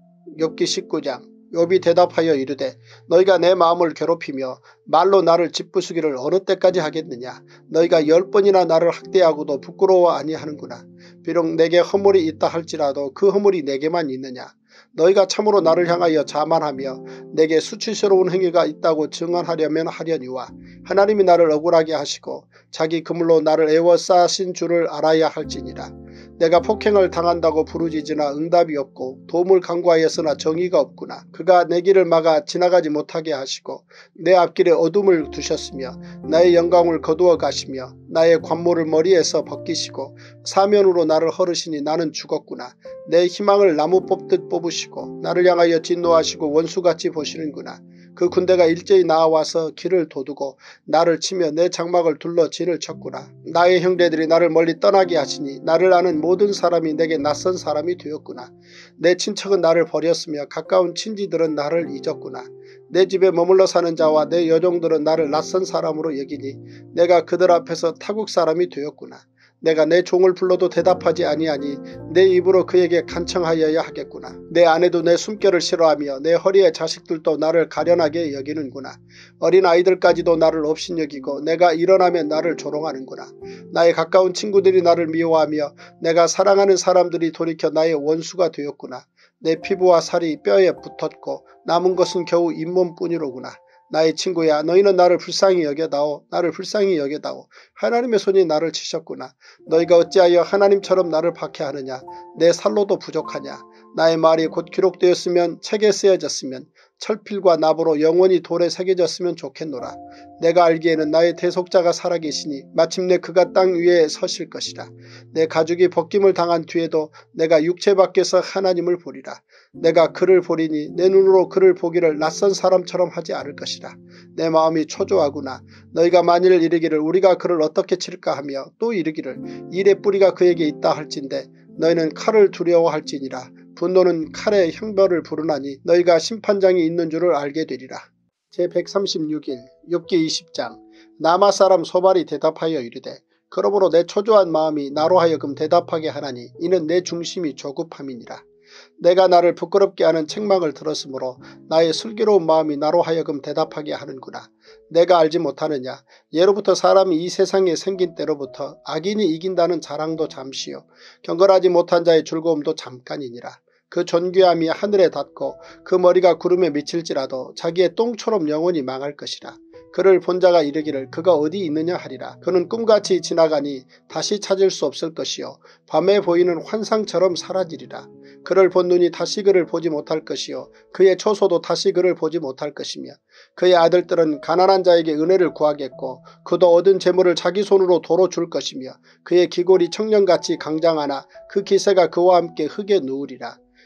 욥기 십구 장. 욥이 대답하여 이르되 너희가 내 마음을 괴롭히며 말로 나를 짓부수기를 어느 때까지 하겠느냐. 너희가 열 번이나 나를 학대하고도 부끄러워 아니하는구나. 비록 내게 허물이 있다 할지라도 그 허물이 내게만 있느냐. 너희가 참으로 나를 향하여 자만하며 내게 수치스러운 행위가 있다고 증언하려면 하려니와 하나님이 나를 억울하게 하시고 자기 그물로 나를 애워싸신 줄을 알아야 할지니라. 내가 폭행을 당한다고 부르짖으나 응답이 없고 도움을 간구하였으나 정의가 없구나. 그가 내 길을 막아 지나가지 못하게 하시고 내 앞길에 어둠을 두셨으며 나의 영광을 거두어 가시며 나의 관모를 머리에서 벗기시고 사면으로 나를 허르시니 나는 죽었구나. 내 희망을 나무 뽑듯 뽑으시고 나를 향하여 진노하시고 원수같이 보시는구나. 그 군대가 일제히 나와서 길을 도두고 나를 치며 내 장막을 둘러 진을 쳤구나. 나의 형제들이 나를 멀리 떠나게 하시니 나를 아는 모든 사람이 내게 낯선 사람이 되었구나. 내 친척은 나를 버렸으며 가까운 친지들은 나를 잊었구나. 내 집에 머물러 사는 자와 내 여종들은 나를 낯선 사람으로 여기니 내가 그들 앞에서 타국 사람이 되었구나. 내가 내 종을 불러도 대답하지 아니하니 내 입으로 그에게 간청하여야 하겠구나. 내 아내도 내 숨결을 싫어하며 내 허리의 자식들도 나를 가련하게 여기는구나. 어린 아이들까지도 나를 업신여기고 내가 일어나면 나를 조롱하는구나. 나의 가까운 친구들이 나를 미워하며 내가 사랑하는 사람들이 돌이켜 나의 원수가 되었구나. 내 피부와 살이 뼈에 붙었고 남은 것은 겨우 잇몸뿐이로구나. 나의 친구야, 너희는 나를 불쌍히 여겨다오. 나를 불쌍히 여겨다오. 하나님의 손이 나를 치셨구나. 너희가 어찌하여 하나님처럼 나를 박해하느냐. 내 살로도 부족하냐. 나의 말이 곧 기록되었으면 책에 쓰여졌으면 철필과 납으로 영원히 돌에 새겨졌으면 좋겠노라. 내가 알기에는 나의 대속자가 살아계시니 마침내 그가 땅 위에 서실 것이라. 내 가죽이 벗김을 당한 뒤에도 내가 육체 밖에서 하나님을 보리라. 내가 그를 보리니 내 눈으로 그를 보기를 낯선 사람처럼 하지 않을 것이라. 내 마음이 초조하구나. 너희가 만일 이르기를 우리가 그를 어떻게 칠까 하며 또 이르기를 일의 뿌리가 그에게 있다 할진대 너희는 칼을 두려워할지니라. 분노는 칼의 형벌을 부르나니 너희가 심판장이 있는 줄을 알게 되리라. 제백삼십육 일 욥기 이십 장. 나마 사람 소발이 대답하여 이르되 그러므로 내 초조한 마음이 나로 하여금 대답하게 하나니 이는 내 중심이 조급함이니라. 내가 나를 부끄럽게 하는 책망을 들었으므로 나의 슬기로운 마음이 나로 하여금 대답하게 하는구나. 내가 알지 못하느냐. 예로부터 사람이 이 세상에 생긴 때로부터 악인이 이긴다는 자랑도 잠시요 경건하지 못한 자의 즐거움도 잠깐이니라. 그 존귀함이 하늘에 닿고 그 머리가 구름에 미칠지라도 자기의 똥처럼 영원히 망할 것이라. 그를 본 자가 이르기를 그가 어디 있느냐 하리라. 그는 꿈같이 지나가니 다시 찾을 수 없을 것이요 밤에 보이는 환상처럼 사라지리라. 그를 본 눈이 다시 그를 보지 못할 것이요 그의 초소도 다시 그를 보지 못할 것이며 그의 아들들은 가난한 자에게 은혜를 구하겠고 그도 얻은 재물을 자기 손으로 도로 줄 것이며 그의 기골이 청년같이 강장하나 그 기세가 그와 함께 흙에 누우리라.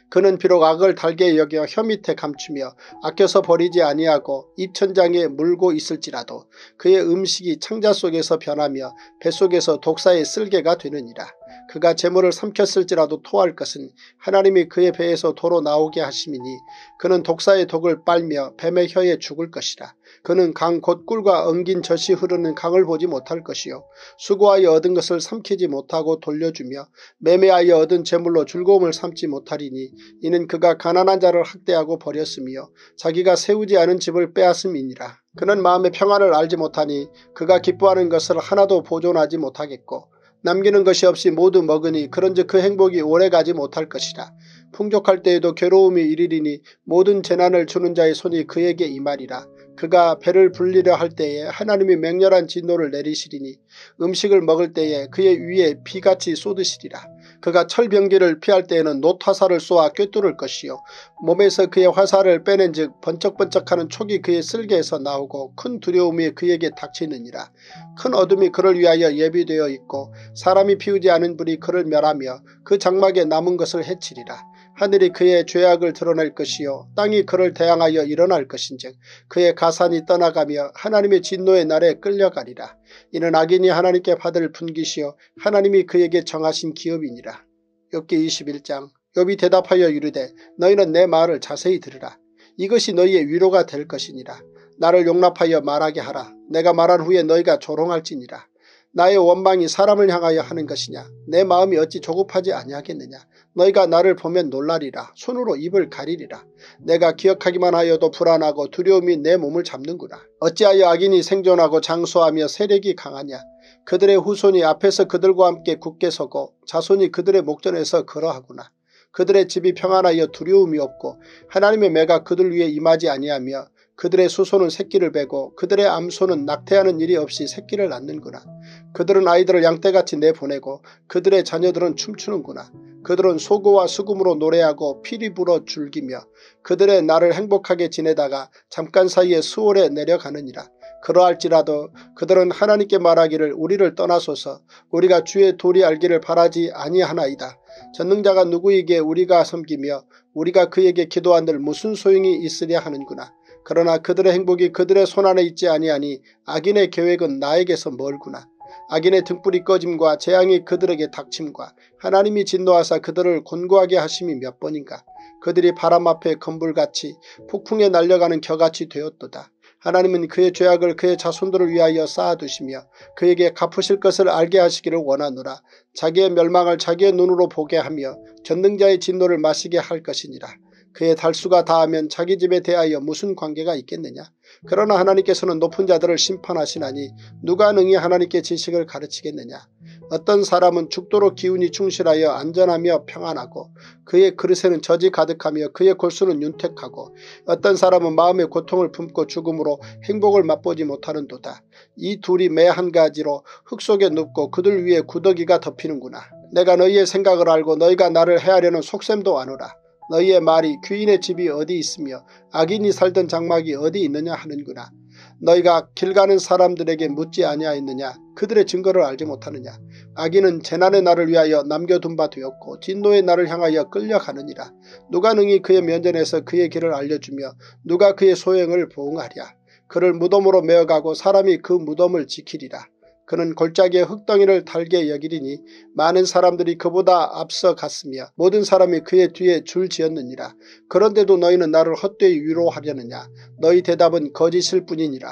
그는 비록 악을 달게 여겨 혀 밑에 감추며 아껴서 버리지 아니하고 입천장에 물고 있을지라도 그의 음식이 창자 속에서 변하며 뱃속에서 독사의 쓸개가 되느니라. 그가 재물을 삼켰을지라도 토할 것은 하나님이 그의 배에서 도로 나오게 하심이니 그는 독사의 독을 빨며 뱀의 혀에 죽을 것이라. 그는 강 곧 꿀과 엉긴 젖이 흐르는 강을 보지 못할 것이요 수고하여 얻은 것을 삼키지 못하고 돌려주며 매매하여 얻은 재물로 즐거움을 삼지 못하리니 이는 그가 가난한 자를 학대하고 버렸으며 자기가 세우지 않은 집을 빼앗음이니라. 그는 마음의 평안을 알지 못하니 그가 기뻐하는 것을 하나도 보존하지 못하겠고 남기는 것이 없이 모두 먹으니 그런즉 그 행복이 오래가지 못할 것이라. 풍족할 때에도 괴로움이 이르리니 모든 재난을 주는 자의 손이 그에게 임하리라. 그가 배를 불리려 할 때에 하나님이 맹렬한 진노를 내리시리니 음식을 먹을 때에 그의 위에 비같이 쏟으시리라. 그가 철병기를 피할 때에는 놋화살을 쏘아 꿰뚫을 것이요 몸에서 그의 화살을 빼낸 즉 번쩍번쩍하는 촉이 그의 쓸개에서 나오고 큰 두려움이 그에게 닥치느니라. 큰 어둠이 그를 위하여 예비되어 있고 사람이 피우지 않은 불이 그를 멸하며 그 장막에 남은 것을 해치리라. 하늘이 그의 죄악을 드러낼 것이요 땅이 그를 대항하여 일어날 것인즉 그의 가산이 떠나가며 하나님의 진노의 날에 끌려가리라. 이는 악인이 하나님께 받을 분깃이요 하나님이 그에게 정하신 기업이니라. 욥기 이십일 장. 욥이 대답하여 이르되 너희는 내 말을 자세히 들으라. 이것이 너희의 위로가 될 것이니라. 나를 용납하여 말하게 하라. 내가 말한 후에 너희가 조롱할지니라. 나의 원망이 사람을 향하여 하는 것이냐. 내 마음이 어찌 조급하지 아니하겠느냐. 너희가 나를 보면 놀라리라. 손으로 입을 가리리라. 내가 기억하기만 하여도 불안하고 두려움이 내 몸을 잡는구나. 어찌하여 악인이 생존하고 장수하며 세력이 강하냐. 그들의 후손이 앞에서 그들과 함께 굳게 서고 자손이 그들의 목전에서 걸어하구나. 그들의 집이 평안하여 두려움이 없고 하나님의 매가 그들 위에 임하지 아니하며 그들의 수소는 새끼를 베고 그들의 암소는 낙태하는 일이 없이 새끼를 낳는구나. 그들은 아이들을 양떼같이 내보내고 그들의 자녀들은 춤추는구나. 그들은 소고와 수금으로 노래하고 피리 불어 즐기며 그들의 날을 행복하게 지내다가 잠깐 사이에 수월에 내려가느니라. 그러할지라도 그들은 하나님께 말하기를 우리를 떠나소서 우리가 주의 도리 알기를 바라지 아니하나이다. 전능자가 누구에게 우리가 섬기며 우리가 그에게 기도한들 무슨 소용이 있으랴 하는구나. 그러나 그들의 행복이 그들의 손안에 있지 아니하니 악인의 계획은 나에게서 멀구나. 악인의 등불이 꺼짐과 재앙이 그들에게 닥침과 하나님이 진노하사 그들을 곤고하게 하심이 몇 번인가. 그들이 바람 앞에 건불같이 폭풍에 날려가는 겨같이 되었도다. 하나님은 그의 죄악을 그의 자손들을 위하여 쌓아두시며 그에게 갚으실 것을 알게 하시기를 원하노라. 자기의 멸망을 자기의 눈으로 보게 하며 전능자의 진노를 마시게 할 것이니라. 그의 달수가 다하면 자기 집에 대하여 무슨 관계가 있겠느냐. 그러나 하나님께서는 높은 자들을 심판하시나니 누가 능히 하나님께 지식을 가르치겠느냐. 어떤 사람은 죽도록 기운이 충실하여 안전하며 평안하고 그의 그릇에는 젖이 가득하며 그의 골수는 윤택하고 어떤 사람은 마음의 고통을 품고 죽음으로 행복을 맛보지 못하는도다. 이 둘이 매 한 가지로 흙 속에 눕고 그들 위에 구더기가 덮이는구나. 내가 너희의 생각을 알고 너희가 나를 해하려는 속셈도 아노라. 너희의 말이 귀인의 집이 어디 있으며 악인이 살던 장막이 어디 있느냐 하는구나. 너희가 길 가는 사람들에게 묻지 아니하였느냐. 그들의 증거를 알지 못하느냐. 악인은 재난의 날을 위하여 남겨둔 바 되었고 진노의 날을 향하여 끌려가느니라. 누가 능히 그의 면전에서 그의 길을 알려주며 누가 그의 소행을 보응하랴. 그를 무덤으로 메어가고 사람이 그 무덤을 지키리라. 그는 골짜기의 흙덩이를 달게 여기리니 많은 사람들이 그보다 앞서 갔으며 모든 사람이 그의 뒤에 줄지었느니라. 그런데도 너희는 나를 헛되이 위로하려느냐. 너희 대답은 거짓일 뿐이니라.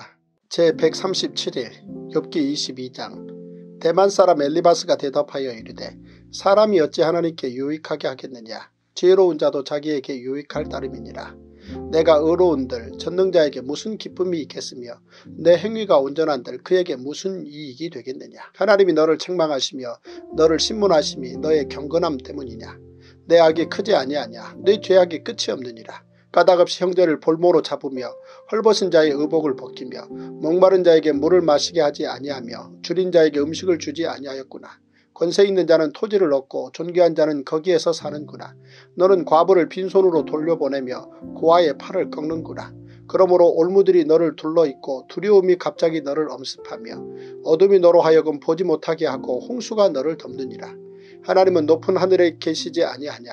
제백삼십칠 일 욥기 이십이 장. 대만 사람 엘리바스가 대답하여 이르되 사람이 어찌 하나님께 유익하게 하겠느냐. 지혜로운 자도 자기에게 유익할 따름이니라. 내가 의로운들 전능자에게 무슨 기쁨이 있겠으며 내 행위가 온전한들 그에게 무슨 이익이 되겠느냐. 하나님이 너를 책망하시며 너를 신문하심이 너의 경건함 때문이냐. 내 악이 크지 아니하냐. 내 죄악이 끝이 없느니라. 까닭없이 형제를 볼모로 잡으며 헐벗은 자의 의복을 벗기며 목마른 자에게 물을 마시게 하지 아니하며 줄인 자에게 음식을 주지 아니하였구나. 권세 있는 자는 토지를 얻고 존귀한 자는 거기에서 사는구나. 너는 과부를 빈손으로 돌려보내며 고아의 팔을 꺾는구나. 그러므로 올무들이 너를 둘러있고 두려움이 갑자기 너를 엄습하며 어둠이 너로 하여금 보지 못하게 하고 홍수가 너를 덮느니라. 하나님은 높은 하늘에 계시지 아니하냐.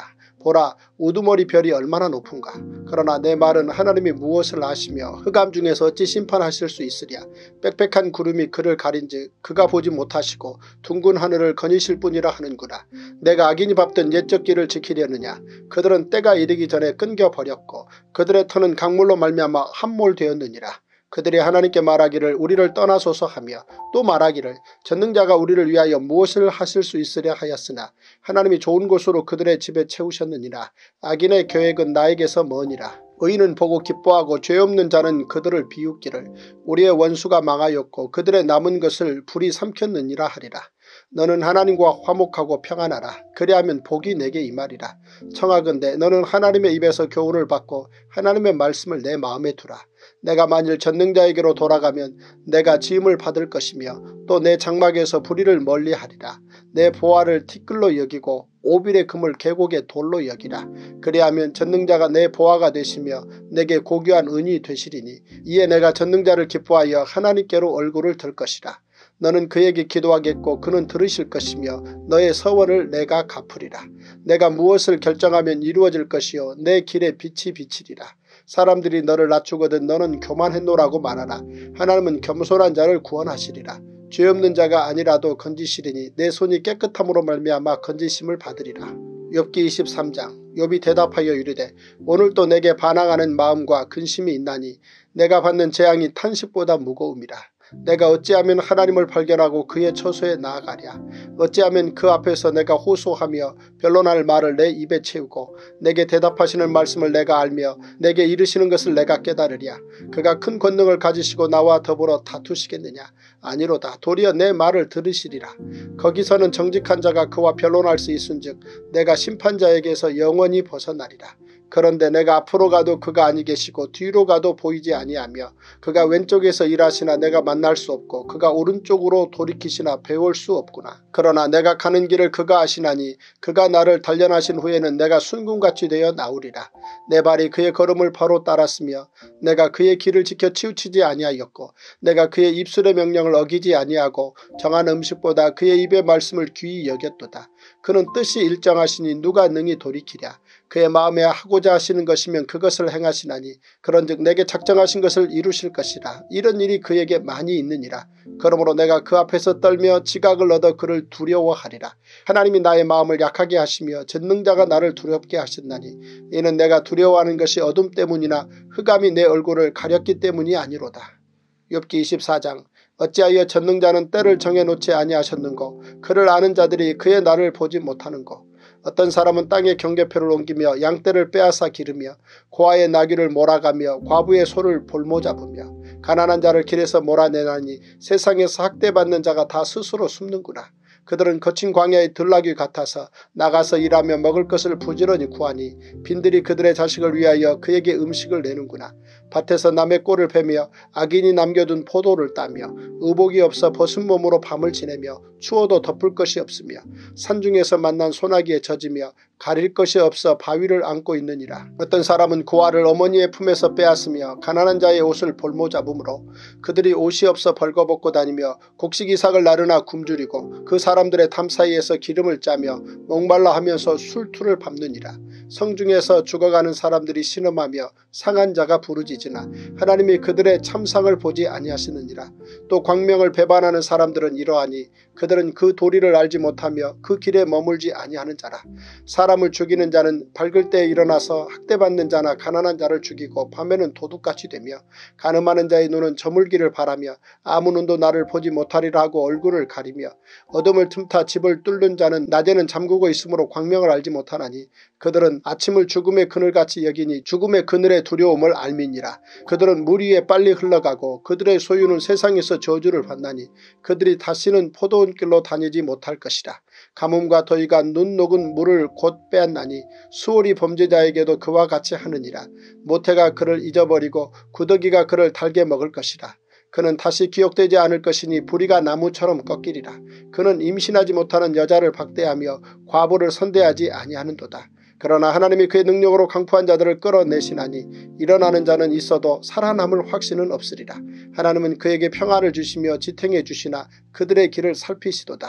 보라, 우두머리 별이 얼마나 높은가. 그러나 내 말은 하나님이 무엇을 아시며 흑암 중에서 어찌 심판하실 수 있으랴. 빽빽한 구름이 그를 가린즉 그가 보지 못하시고 둥근 하늘을 거니실 뿐이라 하는구나. 내가 악인이 밟던 옛적 길을 지키려느냐. 그들은 때가 이르기 전에 끊겨버렸고 그들의 터는 강물로 말미암아 함몰되었느니라. 그들이 하나님께 말하기를 우리를 떠나소서 하며 또 말하기를 전능자가 우리를 위하여 무엇을 하실 수 있으랴 하였으나 하나님이 좋은 곳으로 그들의 집에 채우셨느니라. 악인의 계획은 나에게서 머니라. 의인은 보고 기뻐하고 죄 없는 자는 그들을 비웃기를 우리의 원수가 망하였고 그들의 남은 것을 불이 삼켰느니라 하리라. 너는 하나님과 화목하고 평안하라. 그리하면 복이 내게 임하리라. 청하건대 너는 하나님의 입에서 교훈을 받고 하나님의 말씀을 내 마음에 두라. 내가 만일 전능자에게로 돌아가면 내가 지음을 받을 것이며 또 내 장막에서 불의를 멀리하리라. 내 보화를 티끌로 여기고 오빌의 금을 계곡의 돌로 여기라. 그리하면 전능자가 내 보화가 되시며 내게 고귀한 은이 되시리니 이에 내가 전능자를 기뻐하여 하나님께로 얼굴을 들 것이라. 너는 그에게 기도하겠고 그는 들으실 것이며 너의 서원을 내가 갚으리라. 내가 무엇을 결정하면 이루어질 것이요 내 길에 빛이 비치리라. 사람들이 너를 낮추거든 너는 교만했노라고 말하라. 하나님은 겸손한 자를 구원하시리라. 죄 없는 자가 아니라도 건지시리니 내 손이 깨끗함으로 말미암아 건지심을 받으리라. 욥기 이십삼 장. 욥이 대답하여 이르되 오늘도 내게 반항하는 마음과 근심이 있나니 내가 받는 재앙이 탄식보다 무거움이라. 내가 어찌하면 하나님을 발견하고 그의 처소에 나아가랴. 어찌하면 그 앞에서 내가 호소하며 변론할 말을 내 입에 채우고 내게 대답하시는 말씀을 내가 알며 내게 이르시는 것을 내가 깨달으랴. 그가 큰 권능을 가지시고 나와 더불어 다투시겠느냐. 아니로다. 도리어 내 말을 들으시리라. 거기서는 정직한 자가 그와 변론할 수 있은즉 내가 심판자에게서 영원히 벗어나리라. 그런데 내가 앞으로 가도 그가 아니 계시고 뒤로 가도 보이지 아니하며 그가 왼쪽에서 일하시나 내가 만날 수 없고 그가 오른쪽으로 돌이키시나 배울 수 없구나. 그러나 내가 가는 길을 그가 아시나니 그가 나를 단련하신 후에는 내가 순금같이 되어 나오리라. 내 발이 그의 걸음을 바로 따랐으며 내가 그의 길을 지켜 치우치지 아니하였고 내가 그의 입술의 명령을 어기지 아니하고 정한 음식보다 그의 입의 말씀을 귀히 여겼도다. 그는 뜻이 일정하시니 누가 능히 돌이키랴. 그의 마음에 하고자 하시는 것이면 그것을 행하시나니 그런즉 내게 작정하신 것을 이루실 것이라. 이런 일이 그에게 많이 있느니라. 그러므로 내가 그 앞에서 떨며 지각을 얻어 그를 두려워하리라. 하나님이 나의 마음을 약하게 하시며 전능자가 나를 두렵게 하셨나니 이는 내가 두려워하는 것이 어둠 때문이나 흑암이 내 얼굴을 가렸기 때문이 아니로다. 욥기 이십사 장. 어찌하여 전능자는 때를 정해놓지 아니하셨는고 그를 아는 자들이 그의 날을 보지 못하는고. 어떤 사람은 땅에 경계표를 옮기며 양떼를 빼앗아 기르며 고아의 나귀를 몰아가며 과부의 소를 볼모잡으며 가난한 자를 길에서 몰아내나니 세상에서 학대받는 자가 다 스스로 숨는구나. 그들은 거친 광야의 들나귀 같아서 나가서 일하며 먹을 것을 부지런히 구하니 빈들이 그들의 자식을 위하여 그에게 음식을 내는구나. 밭에서 남의 꼴을 베며 악인이 남겨둔 포도를 따며 의복이 없어 벗은 몸으로 밤을 지내며 추워도 덮을 것이 없으며 산중에서 만난 소나기에 젖으며 가릴 것이 없어 바위를 안고 있느니라. 어떤 사람은 고아를 어머니의 품에서 빼앗으며 가난한 자의 옷을 볼모잡음으로 그들이 옷이 없어 벌거벗고 다니며 곡식이삭을 나르나 굶주리고 그 사람들의 탐 사이에서 기름을 짜며 목말라 하면서 술투를 밟느니라. 성중에서 죽어가는 사람들이 신음하며 상한 자가 부르짖으나 하나님이 그들의 참상을 보지 아니하시느니라. 또 광명을 배반하는 사람들은 이러하니 그들은 그 도리를 알지 못하며 그 길에 머물지 아니하는 자라. 사람을 죽이는 자는 밝을 때에 일어나서 학대받는 자나 가난한 자를 죽이고 밤에는 도둑같이 되며 간음하는 자의 눈은 저물기를 바라며 아무 눈도 나를 보지 못하리라 하고 얼굴을 가리며 어둠을 틈타 집을 뚫는 자는 낮에는 잠그고 있으므로 광명을 알지 못하나니 그들은 아침을 죽음의 그늘같이 여기니 죽음의 그늘의 두려움을 알미니라. 그들은 물 위에 빨리 흘러가고 그들의 소유는 세상에서 저주를 받나니 그들이 다시는 포도원 길로 다니지 못할 것이라. 가뭄과 더위가 눈 녹은 물을 곧 빼앗나니 수월이 범죄자에게도 그와 같이 하느니라. 모태가 그를 잊어버리고 구더기가 그를 달게 먹을 것이라. 그는 다시 기억되지 않을 것이니 부리가 나무처럼 꺾이리라. 그는 임신하지 못하는 여자를 박대하며 과부를 선대하지 아니하는도다. 그러나 하나님이 그의 능력으로 강포한 자들을 끌어내시나니 일어나는 자는 있어도 살아남을 확신은 없으리라. 하나님은 그에게 평화를 주시며 지탱해 주시나 그들의 길을 살피시도다.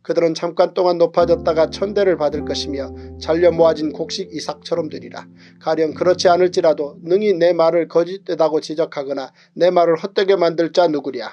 그들은 잠깐 동안 높아졌다가 천대를 받을 것이며 잘려 모아진 곡식 이삭처럼 되리라. 가령 그렇지 않을지라도 능히 내 말을 거짓되다고 지적하거나 내 말을 헛되게 만들 자 누구랴.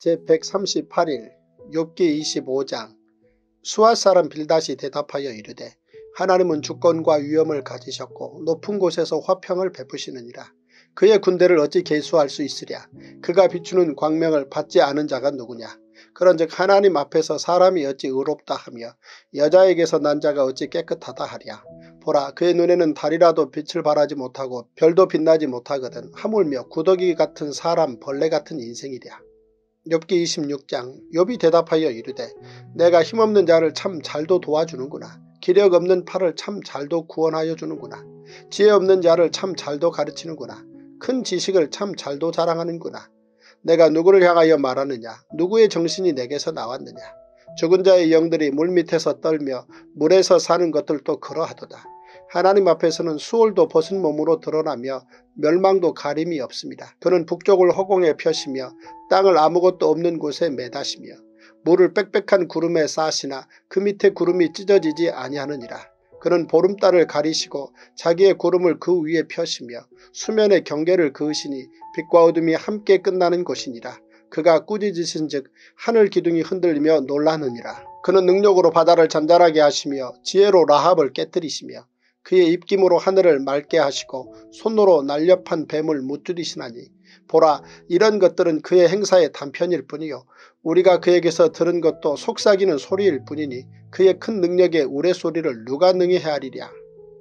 제백삼십팔 일 욥기 이십오 장. 수앗 사람 빌닷이 대답하여 이르되 하나님은 주권과 위엄을 가지셨고 높은 곳에서 화평을 베푸시느니라. 그의 군대를 어찌 계수할 수 있으랴. 그가 비추는 광명을 받지 않은 자가 누구냐. 그런즉 하나님 앞에서 사람이 어찌 의롭다 하며 여자에게서 난 자가 어찌 깨끗하다 하랴. 보라, 그의 눈에는 달이라도 빛을 발하지 못하고 별도 빛나지 못하거든 하물며 구더기 같은 사람 벌레 같은 인생이랴. 욥기 이십육 장. 욥이 대답하여 이르되 내가 힘없는 자를 참 잘도 도와주는구나. 기력 없는 팔을 참 잘도 구원하여 주는구나. 지혜 없는 자를 참 잘도 가르치는구나. 큰 지식을 참 잘도 자랑하는구나. 내가 누구를 향하여 말하느냐. 누구의 정신이 내게서 나왔느냐. 죽은 자의 영들이 물밑에서 떨며 물에서 사는 것들도 그러하도다. 하나님 앞에서는 수월도 벗은 몸으로 드러나며 멸망도 가림이 없습니다. 그는 북쪽을 허공에 펴시며 땅을 아무것도 없는 곳에 매다시며 물을 빽빽한 구름에 쌓으시나 그 밑에 구름이 찢어지지 아니하느니라. 그는 보름달을 가리시고 자기의 구름을 그 위에 펴시며 수면의 경계를 그으시니 빛과 어둠이 함께 끝나는 곳이니라. 그가 꾸짖으신 즉 하늘 기둥이 흔들리며 놀라느니라. 그는 능력으로 바다를 잔잔하게 하시며 지혜로 라합을 깨뜨리시며 그의 입김으로 하늘을 맑게 하시고 손으로 날렵한 뱀을 무찌르시나니 보라, 이런 것들은 그의 행사의 단편일 뿐이요 우리가 그에게서 들은 것도 속삭이는 소리일 뿐이니 그의 큰 능력의 우레소리를 누가 능히 헤아리랴.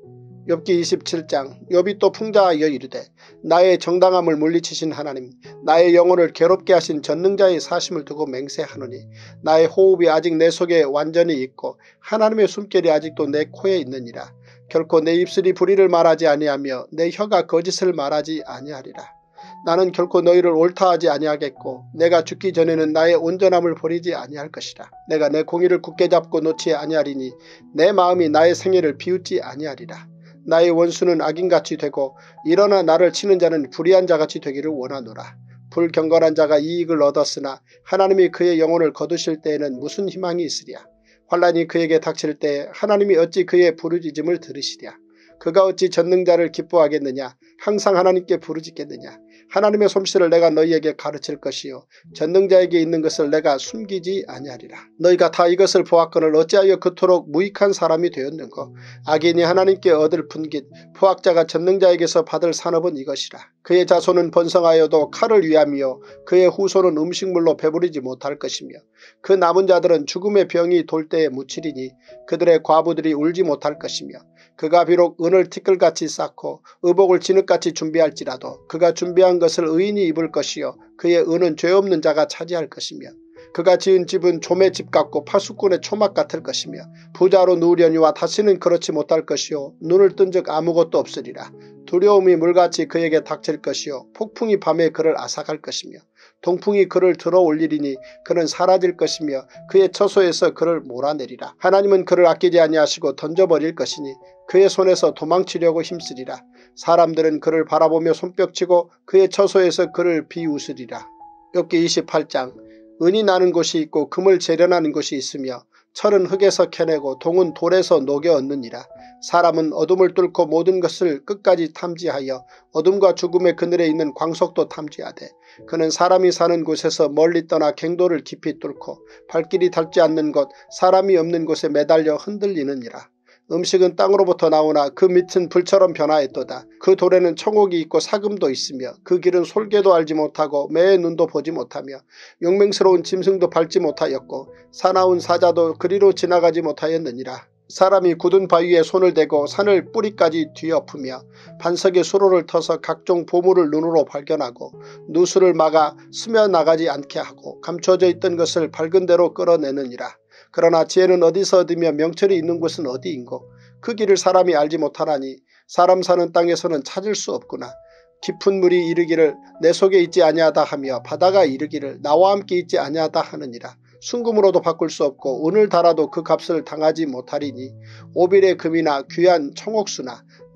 욥기 이십칠 장. 욥이 또 풍자하여 이르되 나의 정당함을 물리치신 하나님, 나의 영혼을 괴롭게 하신 전능자의 사심을 두고 맹세하노니 나의 호흡이 아직 내 속에 완전히 있고 하나님의 숨결이 아직도 내 코에 있느니라. 결코 내 입술이 불의를 말하지 아니하며 내 혀가 거짓을 말하지 아니하리라. 나는 결코 너희를 옳다하지 아니하겠고 내가 죽기 전에는 나의 온전함을 버리지 아니할 것이라. 내가 내 공의를 굳게 잡고 놓지 아니하리니 내 마음이 나의 생애를 비웃지 아니하리라. 나의 원수는 악인같이 되고 일어나 나를 치는 자는 불의한 자같이 되기를 원하노라. 불경건한 자가 이익을 얻었으나 하나님이 그의 영혼을 거두실 때에는 무슨 희망이 있으랴. 환란이 그에게 닥칠 때에 하나님이 어찌 그의 부르짖음을 들으시랴. 그가 어찌 전능자를 기뻐하겠느냐. 항상 하나님께 부르짖겠느냐. 하나님의 솜씨를 내가 너희에게 가르칠 것이요 전능자에게 있는 것을 내가 숨기지 아니하리라. 너희가 다 이것을 보았거늘 어찌하여 그토록 무익한 사람이 되었는고. 악인이 하나님께 얻을 분깃 포악자가 전능자에게서 받을 산업은 이것이라. 그의 자손은 번성하여도 칼을 위하며 그의 후손은 음식물로 배부르지 못할 것이며 그 남은 자들은 죽음의 병이 돌 때에 묻히리니 그들의 과부들이 울지 못할 것이며 그가 비록 은을 티끌같이 쌓고 의복을 진흙같이 준비할지라도 그가 준비한 것을 의인이 입을 것이요 그의 은은 죄 없는 자가 차지할 것이며 그가 지은 집은 조매 집 같고 파수꾼의 초막 같을 것이며 부자로 누우려니와 다시는 그렇지 못할 것이요 눈을 뜬 적 아무것도 없으리라. 두려움이 물같이 그에게 닥칠 것이요 폭풍이 밤에 그를 앗아갈 것이며 동풍이 그를 들어 올리리니 그는 사라질 것이며 그의 처소에서 그를 몰아내리라. 하나님은 그를 아끼지 아니하시고 던져버릴 것이니 그의 손에서 도망치려고 힘쓰리라. 사람들은 그를 바라보며 손뼉치고 그의 처소에서 그를 비웃으리라. 욥기 이십팔 장. 은이 나는 곳이 있고 금을 재련하는 곳이 있으며 철은 흙에서 캐내고 동은 돌에서 녹여 얻느니라. 사람은 어둠을 뚫고 모든 것을 끝까지 탐지하여 어둠과 죽음의 그늘에 있는 광석도 탐지하되 그는 사람이 사는 곳에서 멀리 떠나 갱도를 깊이 뚫고 발길이 닿지 않는 곳 사람이 없는 곳에 매달려 흔들리느니라. 음식은 땅으로부터 나오나 그 밑은 불처럼 변화했도다. 그 돌에는 청옥이 있고 사금도 있으며 그 길은 솔개도 알지 못하고 매의 눈도 보지 못하며 용맹스러운 짐승도 밟지 못하였고 사나운 사자도 그리로 지나가지 못하였느니라. 사람이 굳은 바위에 손을 대고 산을 뿌리까지 뒤엎으며 반석의 수로를 터서 각종 보물을 눈으로 발견하고 누수를 막아 스며나가지 않게 하고 감춰져 있던 것을 밝은 대로 끌어내느니라. 그러나 지혜는 어디서 얻으며 명철이 있는 곳은 어디인고 그 길을 사람이 알지 못하나니 사람 사는 땅에서는 찾을 수 없구나. 깊은 물이 이르기를 내 속에 있지 아니하다 하며 바다가 이르기를 나와 함께 있지 아니하다 하느니라. 순금으로도 바꿀 수 없고 은을 달아도 그 값을 당하지 못하리니 오빌의 금이나 귀한 청옥수나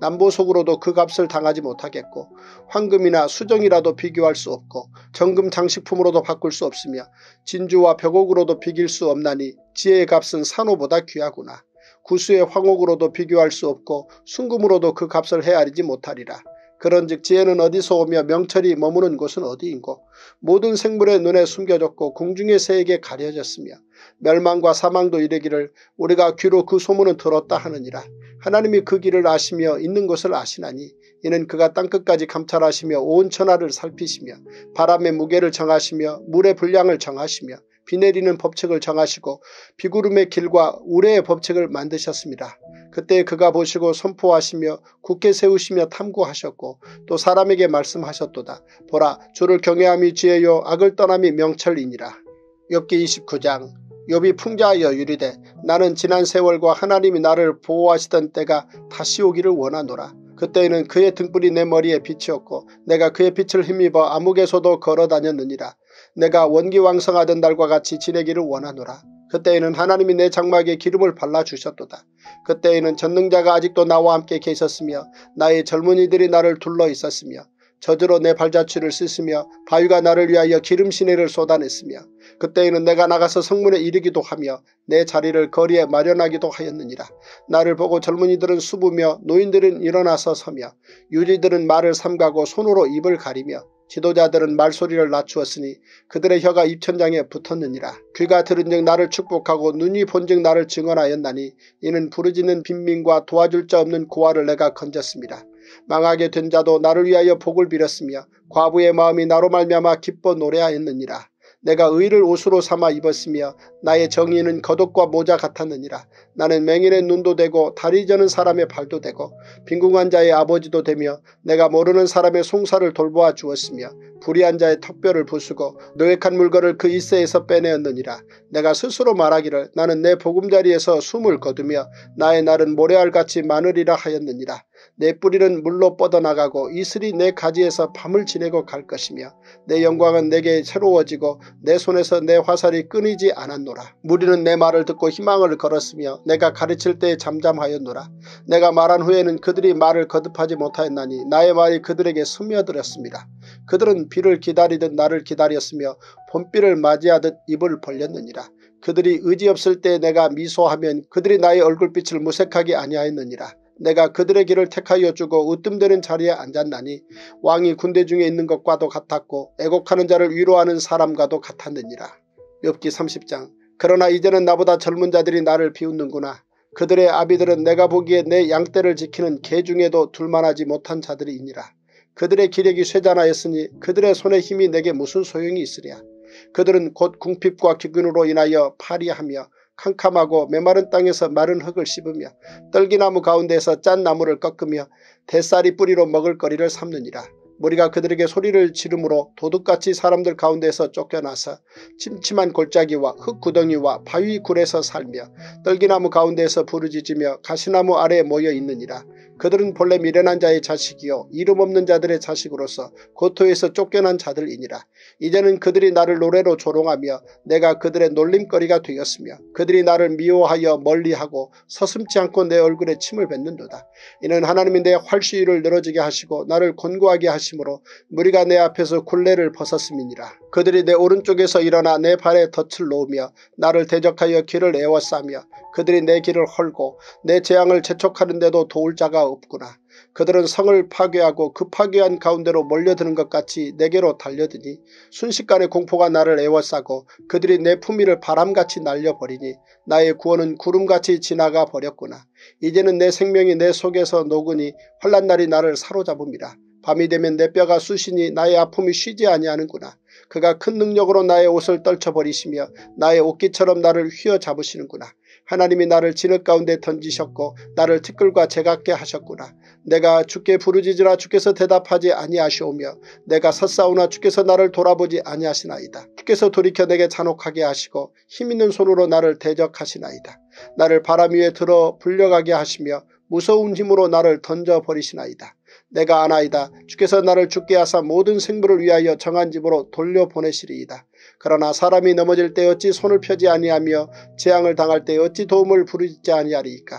남보석으로도 그 값을 당하지 못하겠고 황금이나 수정이라도 비교할 수 없고 정금 장식품으로도 바꿀 수 없으며 진주와 벽옥으로도 비길 수 없나니 지혜의 값은 산호보다 귀하구나. 구수의 황옥으로도 비교할 수 없고 순금으로도 그 값을 헤아리지 못하리라. 그런즉 지혜는 어디서 오며 명철이 머무는 곳은 어디인고 모든 생물의 눈에 숨겨졌고 공중의 새에게 가려졌으며 멸망과 사망도 이르기를 우리가 귀로 그 소문은 들었다 하느니라. 하나님이 그 길을 아시며 있는 것을 아시나니 이는 그가 땅끝까지 감찰하시며 온 천하를 살피시며 바람의 무게를 정하시며 물의 분량을 정하시며 비 내리는 법칙을 정하시고 비구름의 길과 우레의 법칙을 만드셨습니다. 그때 그가 보시고 선포하시며 굳게 세우시며 탐구하셨고 또 사람에게 말씀하셨도다. 보라, 주를 경외함이 지혜요 악을 떠남이 명철이니라. 욥기 이십구 장. 욥이 풍자하여 유리되 나는 지난 세월과 하나님이 나를 보호하시던 때가 다시 오기를 원하노라. 그때에는 그의 등불이 내 머리에 빛이었고 내가 그의 빛을 힘입어 암흑에서도 걸어다녔느니라. 내가 원기왕성하던 날과 같이 지내기를 원하노라. 그때에는 하나님이 내 장막에 기름을 발라주셨도다. 그때에는 전능자가 아직도 나와 함께 계셨으며 나의 젊은이들이 나를 둘러 있었으며 젖으로 내 발자취를 씻으며 바위가 나를 위하여 기름 시내를 쏟아냈으며 그때에는 내가 나가서 성문에 이르기도 하며 내 자리를 거리에 마련하기도 하였느니라. 나를 보고 젊은이들은 수부며 노인들은 일어나서 서며 유리들은 말을 삼가고 손으로 입을 가리며 지도자들은 말소리를 낮추었으니 그들의 혀가 입천장에 붙었느니라. 귀가 들은즉 나를 축복하고 눈이 본즉 나를 증언하였나니 이는 부르짖는 빈민과 도와줄 자 없는 고아를 내가 건졌습니다. 망하게 된 자도 나를 위하여 복을 빌었으며 과부의 마음이 나로 말미암아 기뻐 노래하였느니라. 내가 의를 옷으로 삼아 입었으며 나의 정의는 겉옷과 모자 같았느니라. 나는 맹인의 눈도 되고 다리 저는 사람의 발도 되고 빈궁한 자의 아버지도 되며 내가 모르는 사람의 송사를 돌보아 주었으며 불의한 자의 턱뼈를 부수고 노획한 물건을 그 이새에서 빼내었느니라. 내가 스스로 말하기를 나는 내 보금자리에서 숨을 거두며 나의 날은 모래알같이 많으리라 하였느니라. 내 뿌리는 물로 뻗어나가고 이슬이 내 가지에서 밤을 지내고 갈 것이며 내 영광은 내게 새로워지고 내 손에서 내 화살이 끊이지 않았노라. 무리는 내 말을 듣고 희망을 걸었으며 내가 가르칠 때에 잠잠하였노라. 내가 말한 후에는 그들이 말을 거듭하지 못하였나니 나의 말이 그들에게 스며들었습니다. 그들은 비를 기다리듯 나를 기다렸으며 봄비를 맞이하듯 입을 벌렸느니라. 그들이 의지없을 때 내가 미소하면 그들이 나의 얼굴빛을 무색하게 아니하였느니라. 내가 그들의 길을 택하여 주고 으뜸되는 자리에 앉았나니 왕이 군대 중에 있는 것과도 같았고 애곡하는 자를 위로하는 사람과도 같았느니라. 욥기 삼십 장. 그러나 이제는 나보다 젊은 자들이 나를 비웃는구나. 그들의 아비들은 내가 보기에 내 양떼를 지키는 개 중에도 둘만하지 못한 자들이니라. 그들의 기력이 쇠잔하였으니 그들의 손의 힘이 내게 무슨 소용이 있으랴. 그들은 곧 궁핍과 기근으로 인하여 파리하며 캄캄하고 메마른 땅에서 마른 흙을 씹으며 떨기나무 가운데에서 짠 나무를 꺾으며 대쌀이 뿌리로 먹을거리를 삼느니라. 무리가 그들에게 소리를 지르므로 도둑같이 사람들 가운데서 쫓겨나서 침침한 골짜기와 흙구덩이와 바위 굴에서 살며 떨기나무 가운데에서 부르짖으며 가시나무 아래에 모여 있느니라. 그들은 본래 미련한 자의 자식이요 이름 없는 자들의 자식으로서 고토에서 쫓겨난 자들이니라. 이제는 그들이 나를 노래로 조롱하며 내가 그들의 놀림거리가 되었으며 그들이 나를 미워하여 멀리하고 서슴지 않고 내 얼굴에 침을 뱉는도다. 이는 하나님이 내 활시위를 늘어지게 하시고 나를 곤고하게 하심으로 무리가 내 앞에서 굴레를 벗었음이니라. 그들이 내 오른쪽에서 일어나 내 발에 덫을 놓으며 나를 대적하여 길을 에워싸며 그들이 내 길을 헐고 내 재앙을 재촉하는데도 도울 자가 없구나. 그들은 성을 파괴하고 그 파괴한 가운데로 몰려드는 것 같이 내게로 달려드니 순식간에 공포가 나를 에워싸고 그들이 내 품위를 바람같이 날려버리니 나의 구원은 구름같이 지나가 버렸구나. 이제는 내 생명이 내 속에서 녹으니 환난날이 나를 사로잡음이라. 밤이 되면 내 뼈가 쑤시니 나의 아픔이 쉬지 아니하는구나. 그가 큰 능력으로 나의 옷을 떨쳐버리시며 나의 옷깃처럼 나를 휘어잡으시는구나. 하나님이 나를 진흙 가운데 던지셨고 나를 티끌과 제같게 하셨구나. 내가 주께 부르짖으나 주께서 대답하지 아니하시오며 내가 섰사오나 주께서 나를 돌아보지 아니하시나이다. 주께서 돌이켜 내게 잔혹하게 하시고 힘있는 손으로 나를 대적하시나이다. 나를 바람 위에 들어 불려가게 하시며 무서운 힘으로 나를 던져버리시나이다. 내가 아나이다. 주께서 나를 죽게 하사 모든 생물을 위하여 정한 집으로 돌려보내시리이다. 그러나 사람이 넘어질 때 어찌 손을 펴지 아니하며 재앙을 당할 때 어찌 도움을 부르짖지 아니하리이까.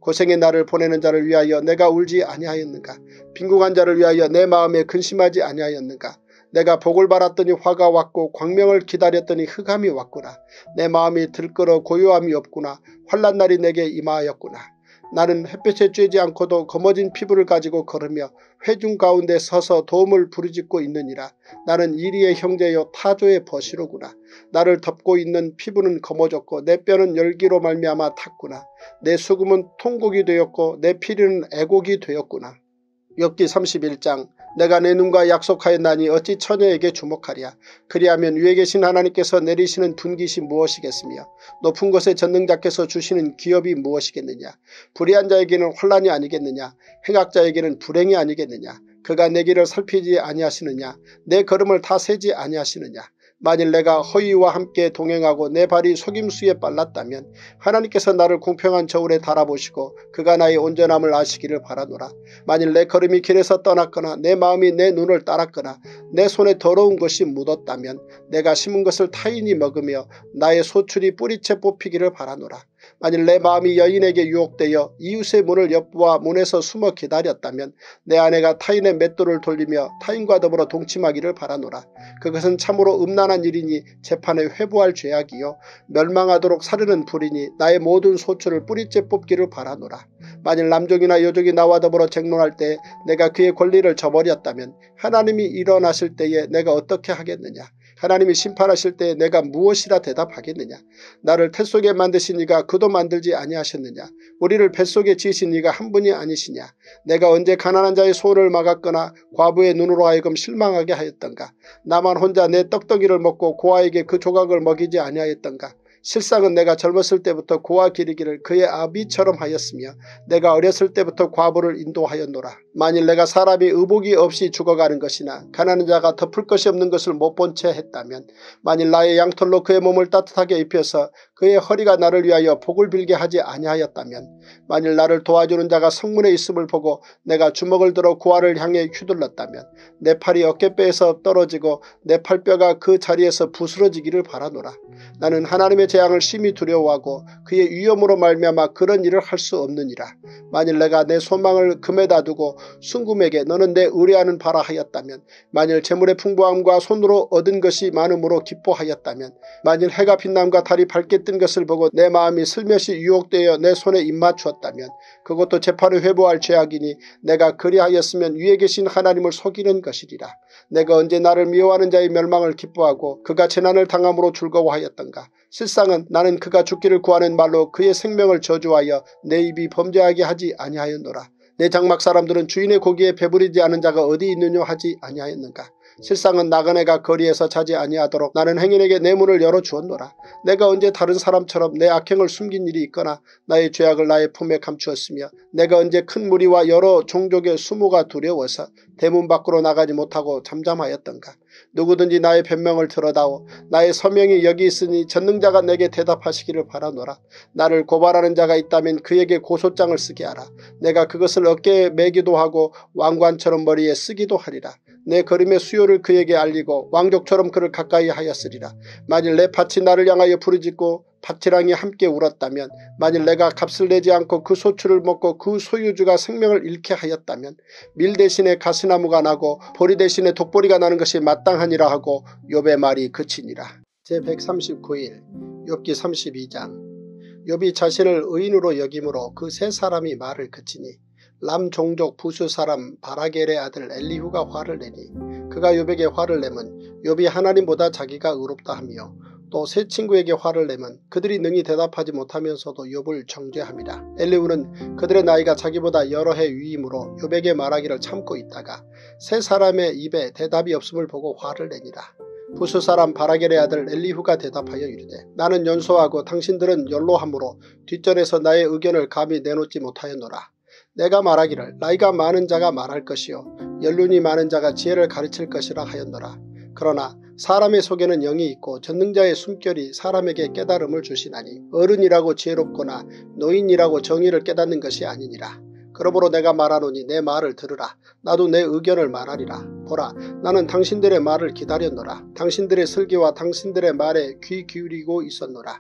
고생의 나를 보내는 자를 위하여 내가 울지 아니하였는가. 빈궁한 자를 위하여 내 마음에 근심하지 아니하였는가. 내가 복을 바랐더니 화가 왔고 광명을 기다렸더니 흑암이 왔구나. 내 마음이 들끓어 고요함이 없구나. 환난 날이 내게 임하였구나. 나는 햇볕에 쬐지 않고도 검어진 피부를 가지고 걸으며 회중 가운데 서서 도움을 부르짖고 있느니라. 나는 이리의 형제여 타조의 버시로구나. 나를 덮고 있는 피부는 검어졌고 내 뼈는 열기로 말미암아 탔구나. 내 수금은 통곡이 되었고 내 피리는 애곡이 되었구나. 욥기 삼십일 장. 내가 내 눈과 약속하였나니 어찌 처녀에게 주목하랴. 그리하면 위에 계신 하나님께서 내리시는 둔깃이 무엇이겠으며 높은 곳에 전능자께서 주시는 기업이 무엇이겠느냐. 불의한 자에게는 환난이 아니겠느냐. 행악자에게는 불행이 아니겠느냐. 그가 내 길을 살피지 아니하시느냐. 내 걸음을 다 세지 아니하시느냐. 만일 내가 허위와 함께 동행하고 내 발이 속임수에 빨랐다면 하나님께서 나를 공평한 저울에 달아보시고 그가 나의 온전함을 아시기를 바라노라. 만일 내 걸음이 길에서 떠났거나 내 마음이 내 눈을 따랐거나 내 손에 더러운 것이 묻었다면 내가 심은 것을 타인이 먹으며 나의 소출이 뿌리채 뽑히기를 바라노라. 만일 내 마음이 여인에게 유혹되어 이웃의 문을 엿보아 문에서 숨어 기다렸다면 내 아내가 타인의 맷돌을 돌리며 타인과 더불어 동침하기를 바라노라. 그것은 참으로 음란한 일이니 재판에 회부할 죄악이요 멸망하도록 사르는 불이니 나의 모든 소출을 뿌리째 뽑기를 바라노라. 만일 남종이나 여종이 나와 더불어 쟁론할 때 내가 그의 권리를 저버렸다면 하나님이 일어나실 때에 내가 어떻게 하겠느냐. 하나님이 심판하실 때에 내가 무엇이라 대답하겠느냐. 나를 뱃속에 만드신 이가 그도 만들지 아니하셨느냐. 우리를 뱃속에 지으신 이가 한 분이 아니시냐. 내가 언제 가난한 자의 소원을 막았거나 과부의 눈으로 하여금 실망하게 하였던가. 나만 혼자 내 떡덩이를 먹고 고아에게 그 조각을 먹이지 아니하였던가. 실상은 내가 젊었을 때부터 고아 기르기를 그의 아비처럼 하였으며 내가 어렸을 때부터 과부를 인도하였노라. 만일 내가 사람이 의복이 없이 죽어가는 것이나 가난한 자가 덮을 것이 없는 것을 못 본 채 했다면 만일 나의 양털로 그의 몸을 따뜻하게 입혀서 그의 허리가 나를 위하여 복을 빌게 하지 아니하였다면 만일 나를 도와주는 자가 성문에 있음을 보고 내가 주먹을 들어 고아를 향해 휘둘렀다면 내 팔이 어깨뼈에서 떨어지고 내 팔뼈가 그 자리에서 부스러지기를 바라노라. 나는 하나님의 재앙을 심히 두려워하고 그의 위엄으로 말미암아 그런 일을 할 수 없느니라. 만일 내가 내 소망을 금에다 두고 순금에게 너는 내 의뢰하는 바라 하였다면 만일 재물의 풍부함과 손으로 얻은 것이 많음으로 기뻐하였다면 만일 해가 빛남과 달이 밝게 뜬 것을 보고 내 마음이 슬며시 유혹되어 내 손에 입맞추었다면 그것도 재판을 회부할 죄악이니 내가 그리하였으면 위에 계신 하나님을 속이는 것이리라. 내가 언제 나를 미워하는 자의 멸망을 기뻐하고 그가 재난을 당함으로 즐거워하였던가. 실상은 나는 그가 죽기를 구하는 말로 그의 생명을 저주하여 내 입이 범죄하게 하지 아니하였노라. 내 장막 사람들은 주인의 고기에 배부르지 않은 자가 어디 있느냐 하지 아니하였는가. 실상은 나그네가 거리에서 자지 아니하도록 나는 행인에게 내 문을 열어주었노라. 내가 언제 다른 사람처럼 내 악행을 숨긴 일이 있거나 나의 죄악을 나의 품에 감추었으며 내가 언제 큰 무리와 여러 종족의 수모가 두려워서 대문 밖으로 나가지 못하고 잠잠하였던가. 누구든지 나의 변명을 들어다오. 나의 서명이 여기 있으니 전능자가 내게 대답하시기를 바라노라. 나를 고발하는 자가 있다면 그에게 고소장을 쓰게 하라. 내가 그것을 어깨에 매기도 하고 왕관처럼 머리에 쓰기도 하리라. 내 걸음의 수요를 그에게 알리고 왕족처럼 그를 가까이 하였으리라. 만일 내 밭이 나를 향하여 부르짖고 밭이랑이 함께 울었다면 만일 내가 값을 내지 않고 그 소출을 먹고 그 소유주가 생명을 잃게 하였다면 밀 대신에 가시나무가 나고 보리 대신에 독보리가 나는 것이 마땅하니라 하고 욥의 말이 그치니라. 제백삼십구 일 욥기 삼십이 장. 욥이 자신을 의인으로 여김으로 그 세 사람이 말을 그치니 람 종족 부수 사람 바라겔의 아들 엘리후가 화를 내니 그가 욥에게 화를 내면 욥이 하나님보다 자기가 의롭다 하며 또 세 친구에게 화를 내면 그들이 능히 대답하지 못하면서도 욥을 정죄합니다. 엘리후는 그들의 나이가 자기보다 여러 해 위이므로 욥에게 말하기를 참고 있다가 세 사람의 입에 대답이 없음을 보고 화를 내니라. 부수 사람 바라겔의 아들 엘리후가 대답하여 이르되 나는 연소하고 당신들은 연로함으로 뒷전에서 나의 의견을 감히 내놓지 못하였노라. 내가 말하기를 나이가 많은 자가 말할 것이요 연륜이 많은 자가 지혜를 가르칠 것이라 하였노라. 그러나 사람의 속에는 영이 있고 전능자의 숨결이 사람에게 깨달음을 주시나니 어른이라고 지혜롭거나 노인이라고 정의를 깨닫는 것이 아니니라. 그러므로 내가 말하노니 내 말을 들으라. 나도 내 의견을 말하리라. 보라, 나는 당신들의 말을 기다렸노라. 당신들의 설교와 당신들의 말에 귀 기울이고 있었노라.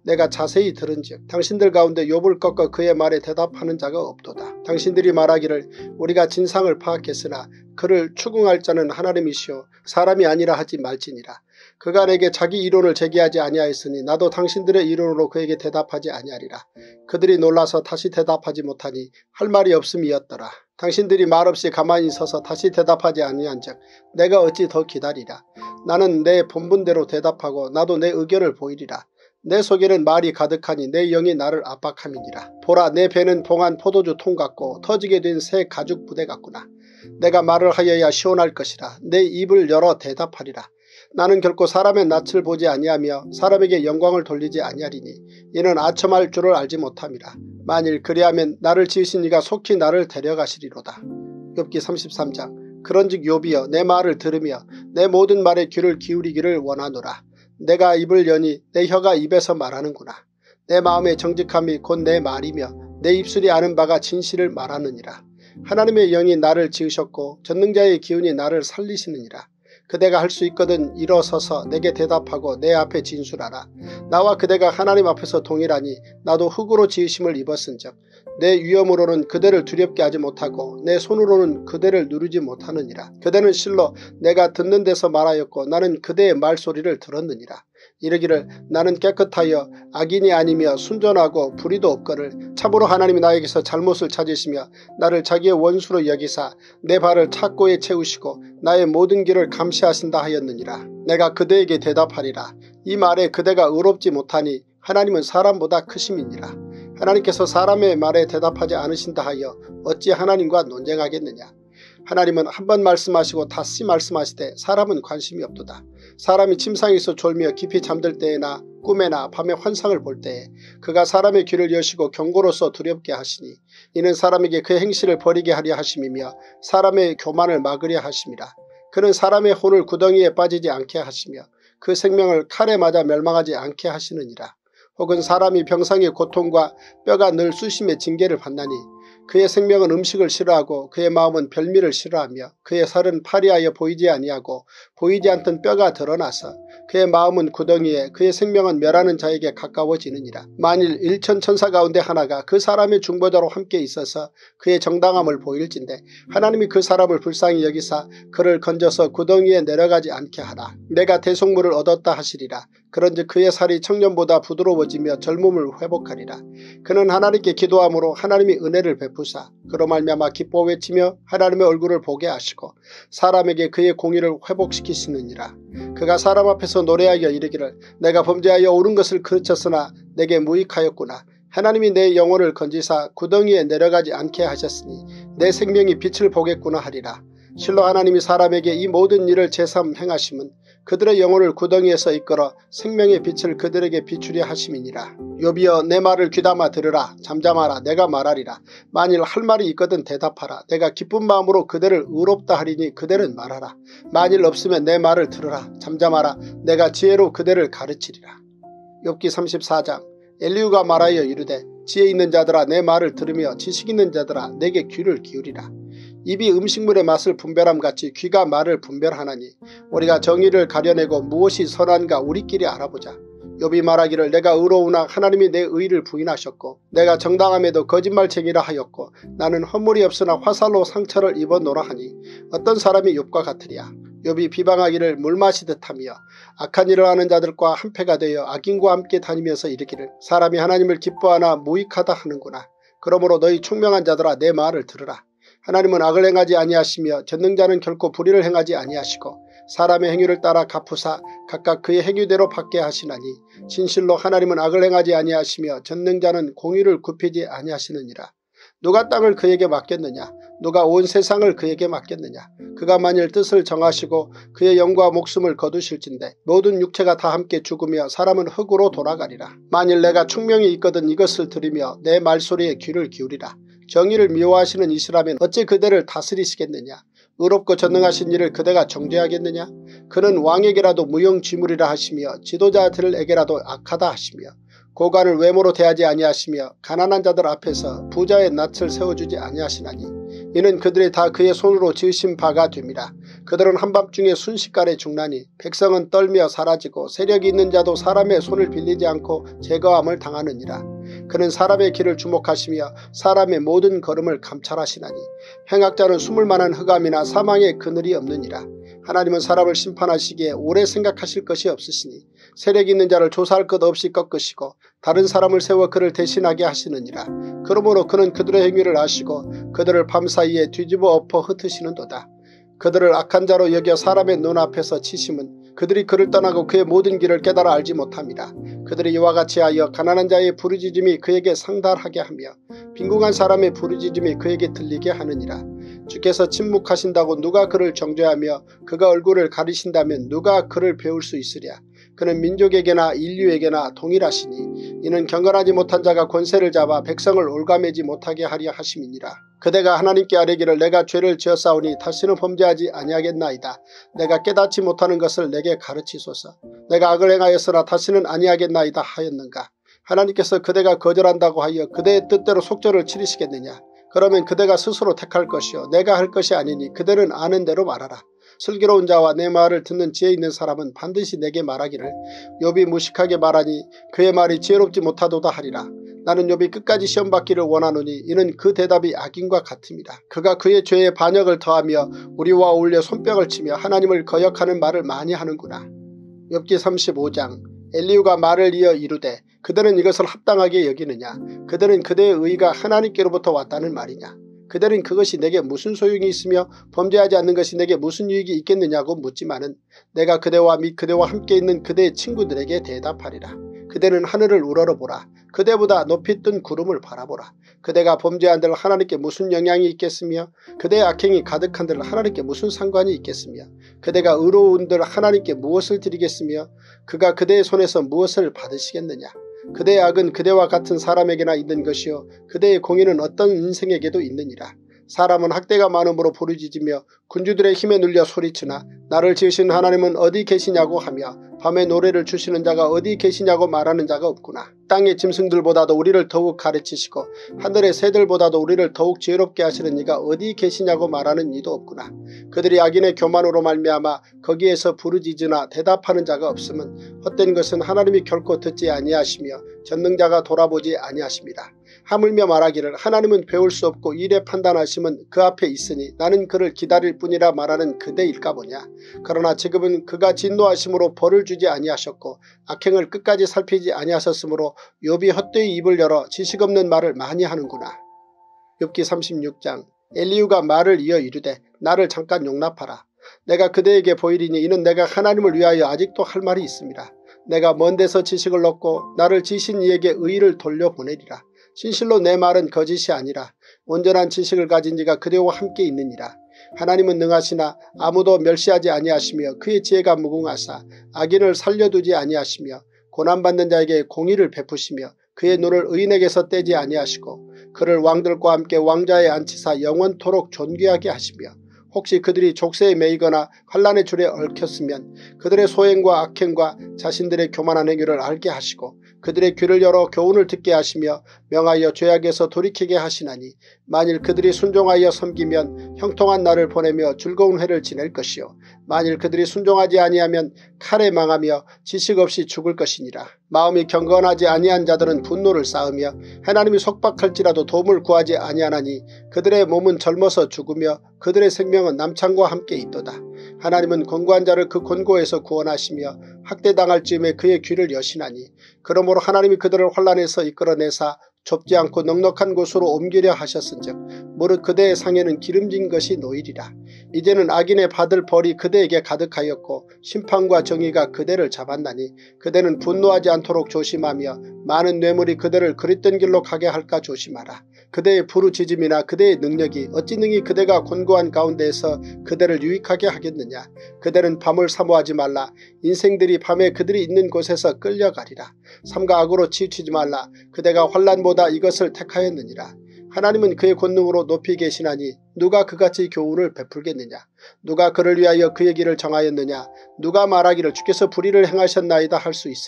내가 자세히 들은즉 당신들 가운데 욥을 꺾어 그의 말에 대답하는 자가 없도다. 당신들이 말하기를 우리가 진상을 파악했으나 그를 추궁할 자는 하나님이시오 사람이 아니라 하지 말지니라. 그가 내게 자기 이론을 제기하지 아니하였으니 나도 당신들의 이론으로 그에게 대답하지 아니하리라. 그들이 놀라서 다시 대답하지 못하니 할 말이 없음이었더라. 당신들이 말없이 가만히 서서 다시 대답하지 아니한즉 내가 어찌 더 기다리랴. 나는 내 본분대로 대답하고 나도 내 의견을 보이리라. 내 속에는 말이 가득하니 내 영이 나를 압박함이니라. 보라, 내 배는 봉한 포도주 통 같고 터지게 된 새 가죽 부대 같구나. 내가 말을 하여야 시원할 것이라. 내 입을 열어 대답하리라. 나는 결코 사람의 낯을 보지 아니하며 사람에게 영광을 돌리지 아니하리니 이는 아첨할 줄을 알지 못함이라. 만일 그리하면 나를 지으신 이가 속히 나를 데려가시리로다. 욥기 삼십삼 장. 그런즉 욥이여 내 말을 들으며 내 모든 말에 귀를 기울이기를 원하노라. 내가 입을 여니 내 혀가 입에서 말하는구나. 내 마음의 정직함이 곧 내 말이며 내 입술이 아는 바가 진실을 말하느니라. 하나님의 영이 나를 지으셨고 전능자의 기운이 나를 살리시느니라. 그대가 할 수 있거든 일어서서 내게 대답하고 내 앞에 진술하라. 나와 그대가 하나님 앞에서 동일하니 나도 흙으로 지으심을 입었은즉 내 위엄으로는 그대를 두렵게 하지 못하고 내 손으로는 그대를 누르지 못하느니라. 그대는 실로 내가 듣는 데서 말하였고 나는 그대의 말소리를 들었느니라. 이르기를 나는 깨끗하여 악인이 아니며 순전하고 불의도 없거늘 참으로 하나님이 나에게서 잘못을 찾으시며 나를 자기의 원수로 여기사 내 발을 착고에 채우시고 나의 모든 길을 감시하신다 하였느니라. 내가 그대에게 대답하리라. 이 말에 그대가 의롭지 못하니 하나님은 사람보다 크심이니라. 하나님께서 사람의 말에 대답하지 않으신다 하여 어찌 하나님과 논쟁하겠느냐. 하나님은 한 번 말씀하시고 다시 말씀하시되 사람은 관심이 없도다. 사람이 침상에서 졸며 깊이 잠들 때에나 꿈에나 밤에 환상을 볼 때에 그가 사람의 귀를 여시고 경고로서 두렵게 하시니 이는 사람에게 그 행실을 버리게 하려 하심이며 사람의 교만을 막으려 하심이라. 그는 사람의 혼을 구덩이에 빠지지 않게 하시며 그 생명을 칼에 맞아 멸망하지 않게 하시느니라. 혹은 사람이 병상의 고통과 뼈가 늘 수심의 징계를 받나니 그의 생명은 음식을 싫어하고 그의 마음은 별미를 싫어하며 그의 살은 파리하여 보이지 아니하고 보이지 않던 뼈가 드러나서 그의 마음은 구덩이에 그의 생명은 멸하는 자에게 가까워지느니라. 만일 일천 천사 가운데 하나가 그 사람의 중보자로 함께 있어서 그의 정당함을 보일진데 하나님이 그 사람을 불쌍히 여기사 그를 건져서 구덩이에 내려가지 않게 하라. 내가 대속물을 얻었다 하시리라. 그런즉 그의 살이 청년보다 부드러워지며 젊음을 회복하리라. 그는 하나님께 기도함으로 하나님이 은혜를 베푸사 그로 말미암아 기뻐 외치며 하나님의 얼굴을 보게 하시고 사람에게 그의 공의를 회복시키시느니라. 그가 사람 앞에서 노래하여 이르기를 내가 범죄하여 옳은 것을 그르쳤으나 내게 무익하였구나. 하나님이 내 영혼을 건지사 구덩이에 내려가지 않게 하셨으니 내 생명이 빛을 보겠구나 하리라. 실로 하나님이 사람에게 이 모든 일을 제삼 행하심은 그들의 영혼을 구덩이에서 이끌어 생명의 빛을 그들에게 비추려 하심이니라. 욥이여 내 말을 귀담아 들으라. 잠잠하라. 내가 말하리라. 만일 할 말이 있거든 대답하라. 내가 기쁜 마음으로 그대를 의롭다 하리니 그대는 말하라. 만일 없으면 내 말을 들으라. 잠잠하라. 내가 지혜로 그대를 가르치리라. 욥기 삼십사 장. 엘리후가 말하여 이르되 지혜 있는 자들아 내 말을 들으며 지식 있는 자들아 내게 귀를 기울이라. 입이 음식물의 맛을 분별함같이 귀가 말을 분별하나니 우리가 정의를 가려내고 무엇이 선한가 우리끼리 알아보자. 욥이 말하기를 내가 의로우나 하나님이 내 의를 부인하셨고 내가 정당함에도 거짓말쟁이라 하였고 나는 허물이 없으나 화살로 상처를 입어노라 하니 어떤 사람이 욥과 같으랴. 욥이 비방하기를 물 마시듯 하며 악한 일을 하는 자들과 한패가 되어 악인과 함께 다니면서 이르기를 사람이 하나님을 기뻐하나 무익하다 하는구나. 그러므로 너희 총명한 자들아 내 말을 들으라. 하나님은 악을 행하지 아니하시며 전능자는 결코 불의를 행하지 아니하시고 사람의 행위를 따라 갚으사 각각 그의 행위대로 받게 하시나니 진실로 하나님은 악을 행하지 아니하시며 전능자는 공의를 굽히지 아니하시느니라. 누가 땅을 그에게 맡겼느냐? 누가 온 세상을 그에게 맡겼느냐? 그가 만일 뜻을 정하시고 그의 영과 목숨을 거두실진데 모든 육체가 다 함께 죽으며 사람은 흙으로 돌아가리라. 만일 내가 충명이 있거든 이것을 들으며 내 말소리에 귀를 기울이라. 정의를 미워하시는 이시라면 어찌 그대를 다스리시겠느냐? 의롭고 전능하신 이를 그대가 정죄하겠느냐? 그는 왕에게라도 무용지물이라 하시며 지도자들에게라도 악하다 하시며 고관을 외모로 대하지 아니하시며 가난한 자들 앞에서 부자의 낯을 세워주지 아니하시나니 이는 그들이 다 그의 손으로 지으신 바가 됨이라. 그들은 한밤중에 순식간에 죽나니 백성은 떨며 사라지고 세력이 있는 자도 사람의 손을 빌리지 않고 제거함을 당하느니라. 그는 사람의 길을 주목하시며 사람의 모든 걸음을 감찰하시나니 행악자는 숨을 만한 흑암이나 사망의 그늘이 없느니라. 하나님은 사람을 심판하시기에 오래 생각하실 것이 없으시니 세력 있는 자를 조사할 것 없이 꺾으시고 다른 사람을 세워 그를 대신하게 하시느니라. 그러므로 그는 그들의 행위를 아시고 그들을 밤사이에 뒤집어 엎어 흩으시는도다. 그들을 악한 자로 여겨 사람의 눈앞에서 치심은 그들이 그를 떠나고 그의 모든 길을 깨달아 알지 못합니다. 그들이 이와 같이 하여 가난한 자의 부르짖음이 그에게 상달하게 하며 빈궁한 사람의 부르짖음이 그에게 들리게 하느니라. 주께서 침묵하신다고 누가 그를 정죄하며 그가 얼굴을 가리신다면 누가 그를 배울 수 있으랴. 그는 민족에게나 인류에게나 동일하시니 이는 경건하지 못한 자가 권세를 잡아 백성을 올가매지 못하게 하려 하심이니라. 그대가 하나님께 아뢰기를 내가 죄를 지었사오니 다시는 범죄하지 아니하겠나이다. 내가 깨닫지 못하는 것을 내게 가르치소서. 내가 악을 행하였으나 다시는 아니하겠나이다 하였는가. 하나님께서 그대가 거절한다고 하여 그대의 뜻대로 속절을 치르시겠느냐. 그러면 그대가 스스로 택할 것이요 내가 할 것이 아니니 그대는 아는 대로 말하라. 슬기로운 자와 내 말을 듣는 지혜 있는 사람은 반드시 내게 말하기를 욥이 무식하게 말하니 그의 말이 지혜롭지 못하도다 하리라. 나는 욥이 끝까지 시험받기를 원하노니 이는 그 대답이 악인과 같음이라. 그가 그의 죄에 반역을 더하며 우리와 어울려 손뼉을 치며 하나님을 거역하는 말을 많이 하는구나. 욥기 삼십오 장. 엘리후가 말을 이어 이르되 그들은 이것을 합당하게 여기느냐. 그들은 그대의 의가 하나님께로부터 왔다는 말이냐. 그들은 그것이 내게 무슨 소용이 있으며 범죄하지 않는 것이 내게 무슨 유익이 있겠느냐고 묻지만은 내가 그대와 및 그대와 함께 있는 그대의 친구들에게 대답하리라. 그대는 하늘을 우러러보라. 그대보다 높이 뜬 구름을 바라보라. 그대가 범죄한들 하나님께 무슨 영향이 있겠으며 그대의 악행이 가득한들 하나님께 무슨 상관이 있겠으며 그대가 의로운들 하나님께 무엇을 드리겠으며 그가 그대의 손에서 무엇을 받으시겠느냐. 그대의 악은 그대와 같은 사람에게나 있는 것이요 그대의 공의는 어떤 인생에게도 있느니라. 사람은 학대가 많음으로 부르짖으며 군주들의 힘에 눌려 소리치나 나를 지으신 하나님은 어디 계시냐고 하며 밤에 노래를 주시는 자가 어디 계시냐고 말하는 자가 없구나. 땅의 짐승들보다도 우리를 더욱 가르치시고 하늘의 새들보다도 우리를 더욱 지혜롭게 하시는 이가 어디 계시냐고 말하는 이도 없구나. 그들이 악인의 교만으로 말미암아 거기에서 부르짖으나 대답하는 자가 없음은 헛된 것은 하나님이 결코 듣지 아니하시며 전능자가 돌아보지 아니하십니다. 하물며 말하기를 하나님은 배울 수 없고 일에 판단하심은 그 앞에 있으니 나는 그를 기다릴 뿐이라 말하는 그대일까 보냐. 그러나 지금은 그가 진노하심으로 벌을 주지 아니하셨고 악행을 끝까지 살피지 아니하셨으므로 욥이 헛되이 입을 열어 지식 없는 말을 많이 하는구나. 욥기 삼십육 장. 엘리후가 말을 이어 이르되 나를 잠깐 용납하라. 내가 그대에게 보이리니 이는 내가 하나님을 위하여 아직도 할 말이 있습니다. 내가 먼 데서 지식을 얻고 나를 지신 이에게 의의를 돌려보내리라. 진실로 내 말은 거짓이 아니라 온전한 지식을 가진 이가 그대와 함께 있느니라. 하나님은 능하시나 아무도 멸시하지 아니하시며 그의 지혜가 무궁하사 악인을 살려두지 아니하시며 고난받는 자에게 공의를 베푸시며 그의 눈을 의인에게서 떼지 아니하시고 그를 왕들과 함께 왕자에 앉히사 영원토록 존귀하게 하시며 혹시 그들이 족쇄에 매이거나 환란의 줄에 얽혔으면 그들의 소행과 악행과 자신들의 교만한 행위를 알게 하시고 그들의 귀를 열어 교훈을 듣게 하시며 명하여 죄악에서 돌이키게 하시나니 만일 그들이 순종하여 섬기면 형통한 날을 보내며 즐거운 해를 지낼 것이요 만일 그들이 순종하지 아니하면 칼에 망하며 지식 없이 죽을 것이니라. 마음이 경건하지 아니한 자들은 분노를 쌓으며 하나님이 속박할지라도 도움을 구하지 아니하나니 그들의 몸은 젊어서 죽으며 그들의 생명은 남창과 함께 있도다. 하나님은 권고한 자를 그 권고에서 구원하시며 학대당할 즈음에 그의 귀를 여시나니 그러므로 하나님이 그들을 환란에서 이끌어내사 좁지 않고 넉넉한 곳으로 옮기려 하셨은즉 무릇 그대의 상에는 기름진 것이 놓이리라. 이제는 악인의 받을 벌이 그대에게 가득하였고 심판과 정의가 그대를 잡았나니 그대는 분노하지 않도록 조심하며 많은 뇌물이 그대를 그릇된 길로 가게 할까 조심하라. 그대의 부르짖음이나 그대의 능력이 어찌 능히 그대가 권고한 가운데에서 그대를 유익하게 하겠느냐. 그대는 밤을 사모하지 말라. 인생들이 밤에 그들이 있는 곳에서 끌려가리라. 삼가 악으로 치우치지 말라. 그대가 환난보다 이것을 택하였느니라. 하나님은 그의 권능으로 높이 계시나니 누가 그같이 교훈을 베풀겠느냐. 누가 그를 위하여 그의 길을 정하였느냐. 누가 말하기를 주께서 불의를 행하셨나이다 할 수 있으랴.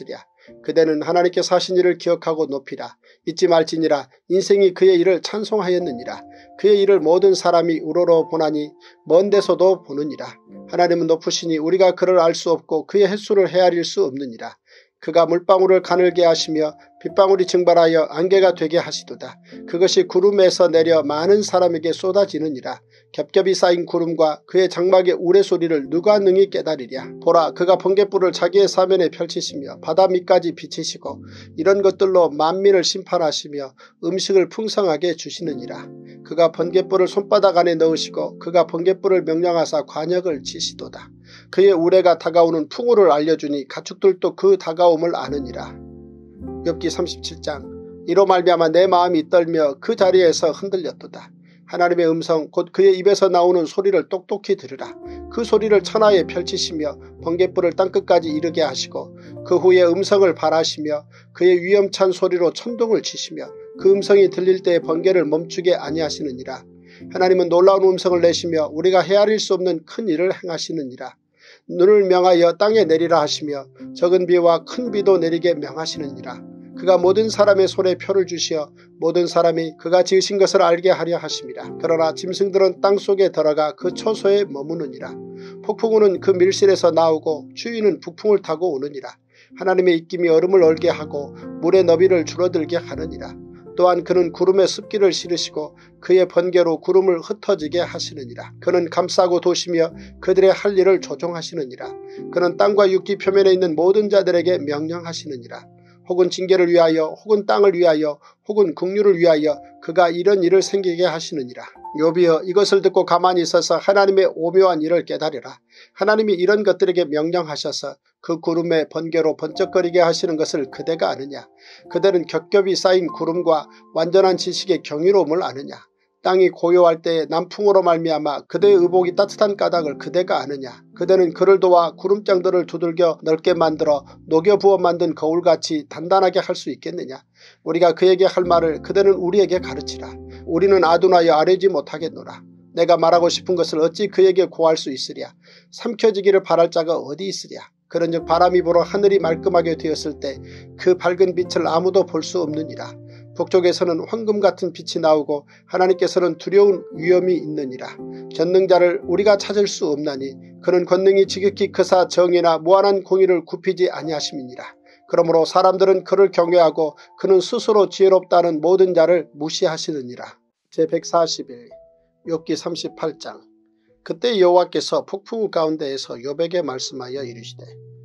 그대는 하나님께서 하신 일을 기억하고 높이라. 잊지 말지니라. 인생이 그의 일을 찬송하였느니라. 그의 일을 모든 사람이 우러러 보나니 먼 데서도 보느니라. 하나님은 높으시니 우리가 그를 알 수 없고 그의 횟수를 헤아릴 수 없느니라. 그가 물방울을 가늘게 하시며 빗방울이 증발하여 안개가 되게 하시도다. 그것이 구름에서 내려 많은 사람에게 쏟아지느니라. 겹겹이 쌓인 구름과 그의 장막의 우레소리를 누가 능히 깨달으랴. 보라, 그가 번갯불을 자기의 사면에 펼치시며 바다 밑까지 비치시고 이런 것들로 만민을 심판하시며 음식을 풍성하게 주시느니라. 그가 번갯불을 손바닥 안에 넣으시고 그가 번갯불을 명령하사 관역을 치시도다. 그의 우레가 다가오는 풍우를 알려주니 가축들도 그 다가옴을 아느니라. 욥기 삼십칠 장. 이로 말미암아 내 마음이 떨며 그 자리에서 흔들렸도다. 하나님의 음성 곧 그의 입에서 나오는 소리를 똑똑히 들으라. 그 소리를 천하에 펼치시며 번갯불을 땅끝까지 이르게 하시고 그 후에 음성을 발하시며 그의 위엄찬 소리로 천둥을 치시며 그 음성이 들릴 때에 번개를 멈추게 아니하시느니라. 하나님은 놀라운 음성을 내시며 우리가 헤아릴 수 없는 큰 일을 행하시느니라. 눈을 명하여 땅에 내리라 하시며 적은 비와 큰 비도 내리게 명하시느니라. 그가 모든 사람의 손에 표를 주시어 모든 사람이 그가 지으신 것을 알게 하려 하심이라. 그러나 짐승들은 땅속에 들어가 그 초소에 머무느니라. 폭풍우는 그 밀실에서 나오고 추위는 북풍을 타고 오느니라. 하나님의 입김이 얼음을 얼게 하고 물의 너비를 줄어들게 하느니라. 또한 그는 구름에 습기를 실으시고 그의 번개로 구름을 흩어지게 하시느니라. 그는 감싸고 도시며 그들의 할 일을 조종하시느니라. 그는 땅과 육지 표면에 있는 모든 자들에게 명령하시느니라. 혹은 징계를 위하여 혹은 땅을 위하여 혹은 국류를 위하여 그가 이런 일을 생기게 하시느니라. 욥이여, 이것을 듣고 가만히 있어서 하나님의 오묘한 일을 깨달으라. 하나님이 이런 것들에게 명령하셔서 그 구름의 번개로 번쩍거리게 하시는 것을 그대가 아느냐. 그대는 겹겹이 쌓인 구름과 완전한 지식의 경이로움을 아느냐. 땅이 고요할 때에 남풍으로 말미암아 그대의 의복이 따뜻한 까닭을 그대가 아느냐. 그대는 그를 도와 구름장들을 두들겨 넓게 만들어 녹여 부어 만든 거울같이 단단하게 할 수 있겠느냐. 우리가 그에게 할 말을 그대는 우리에게 가르치라. 우리는 아둔하여 아뢰지 못하겠노라. 내가 말하고 싶은 것을 어찌 그에게 고할 수 있으랴. 삼켜지기를 바랄 자가 어디 있으랴. 그런즉 바람이 불어 하늘이 말끔하게 되었을 때 그 밝은 빛을 아무도 볼 수 없느니라. 북쪽에서는 황금 같은 빛이 나오고 하나님께서는 두려운 위험이 있느니라. 전능자를 우리가 찾을 수 없나니 그는 권능이 지극히 크사 정의나 무한한 공의를 굽히지 아니하심이니라. 그러므로 사람들은 그를 경외하고 그는 스스로 지혜롭다는 모든 자를 무시하시느니라. 제백사십일 욥기 삼십팔 장. 그때 여호와께서 폭풍우 가운데에서 욥에게 말씀하여 이르시되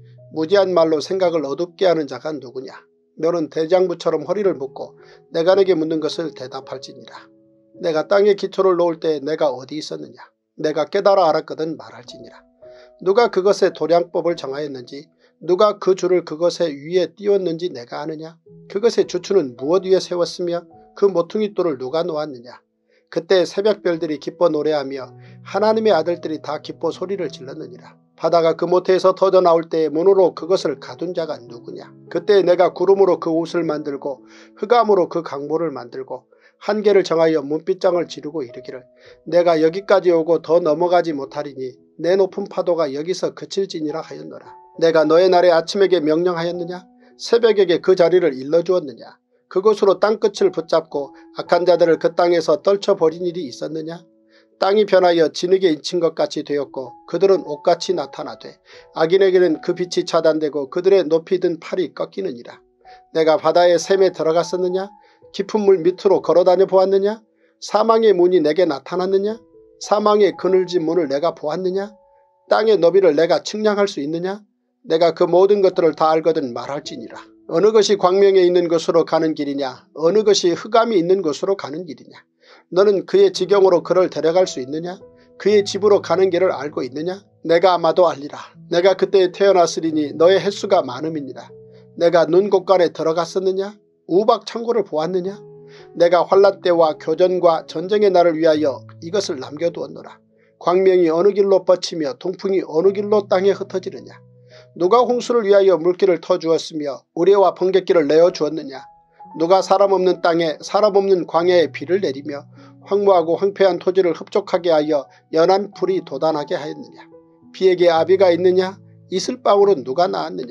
무지한 말로 생각을 어둡게 하는 자가 누구냐. 너는 대장부처럼 허리를 묶고 내가 내게 묻는 것을 대답할지니라. 내가 땅에 기초를 놓을 때 내가 어디 있었느냐. 내가 깨달아 알았거든 말할지니라. 누가 그것의 도량법을 정하였는지 누가 그 줄을 그것의 위에 띄웠는지 내가 아느냐. 그것의 주추는 무엇 위에 세웠으며 그 모퉁이 돌을 누가 놓았느냐. 그때 새벽별들이 기뻐 노래하며 하나님의 아들들이 다 기뻐 소리를 질렀느니라. 바다가 그 모태에서 터져 나올 때에 문으로 그것을 가둔 자가 누구냐. 그때 내가 구름으로 그 옷을 만들고 흑암으로 그 강보를 만들고 한계를 정하여 문빗장을 지르고 이르기를 내가 여기까지 오고 더 넘어가지 못하리니 내 높은 파도가 여기서 그칠지니라 하였노라. 내가 너의 날에 아침에게 명령하였느냐. 새벽에게 그 자리를 일러주었느냐. 그곳으로 땅끝을 붙잡고 악한 자들을 그 땅에서 떨쳐버린 일이 있었느냐. 땅이 변하여 진흙에 인친 것 같이 되었고 그들은 옷같이 나타나되 악인에게는 그 빛이 차단되고 그들의 높이 든 팔이 꺾이느니라. 내가 바다의 샘에 들어갔었느냐. 깊은 물 밑으로 걸어다녀 보았느냐. 사망의 문이 내게 나타났느냐. 사망의 그늘진 문을 내가 보았느냐. 땅의 너비를 내가 측량할 수 있느냐. 내가 그 모든 것들을 다 알거든 말할지니라. 어느 것이 광명에 있는 곳으로 가는 길이냐. 어느 것이 흑암이 있는 곳으로 가는 길이냐. 너는 그의 지경으로 그를 데려갈 수 있느냐. 그의 집으로 가는 길을 알고 있느냐. 내가 아마도 알리라. 내가 그때 태어났으리니 너의 횟수가 많음이니라. 내가 눈곳간에 들어갔었느냐. 우박창고를 보았느냐. 내가 환란 때와 교전과 전쟁의 날을 위하여 이것을 남겨두었노라. 광명이 어느 길로 뻗치며 동풍이 어느 길로 땅에 흩어지느냐. 누가 홍수를 위하여 물길을 터주었으며 우레와 번갯길을 내어주었느냐. 누가 사람 없는 땅에 사람 없는 광야에 비를 내리며 황무하고 황폐한 토지를 흡족하게 하여 연한 풀이 돋아나게 하였느냐. 비에게 아비가 있느냐. 이슬방울은 누가 낳았느냐.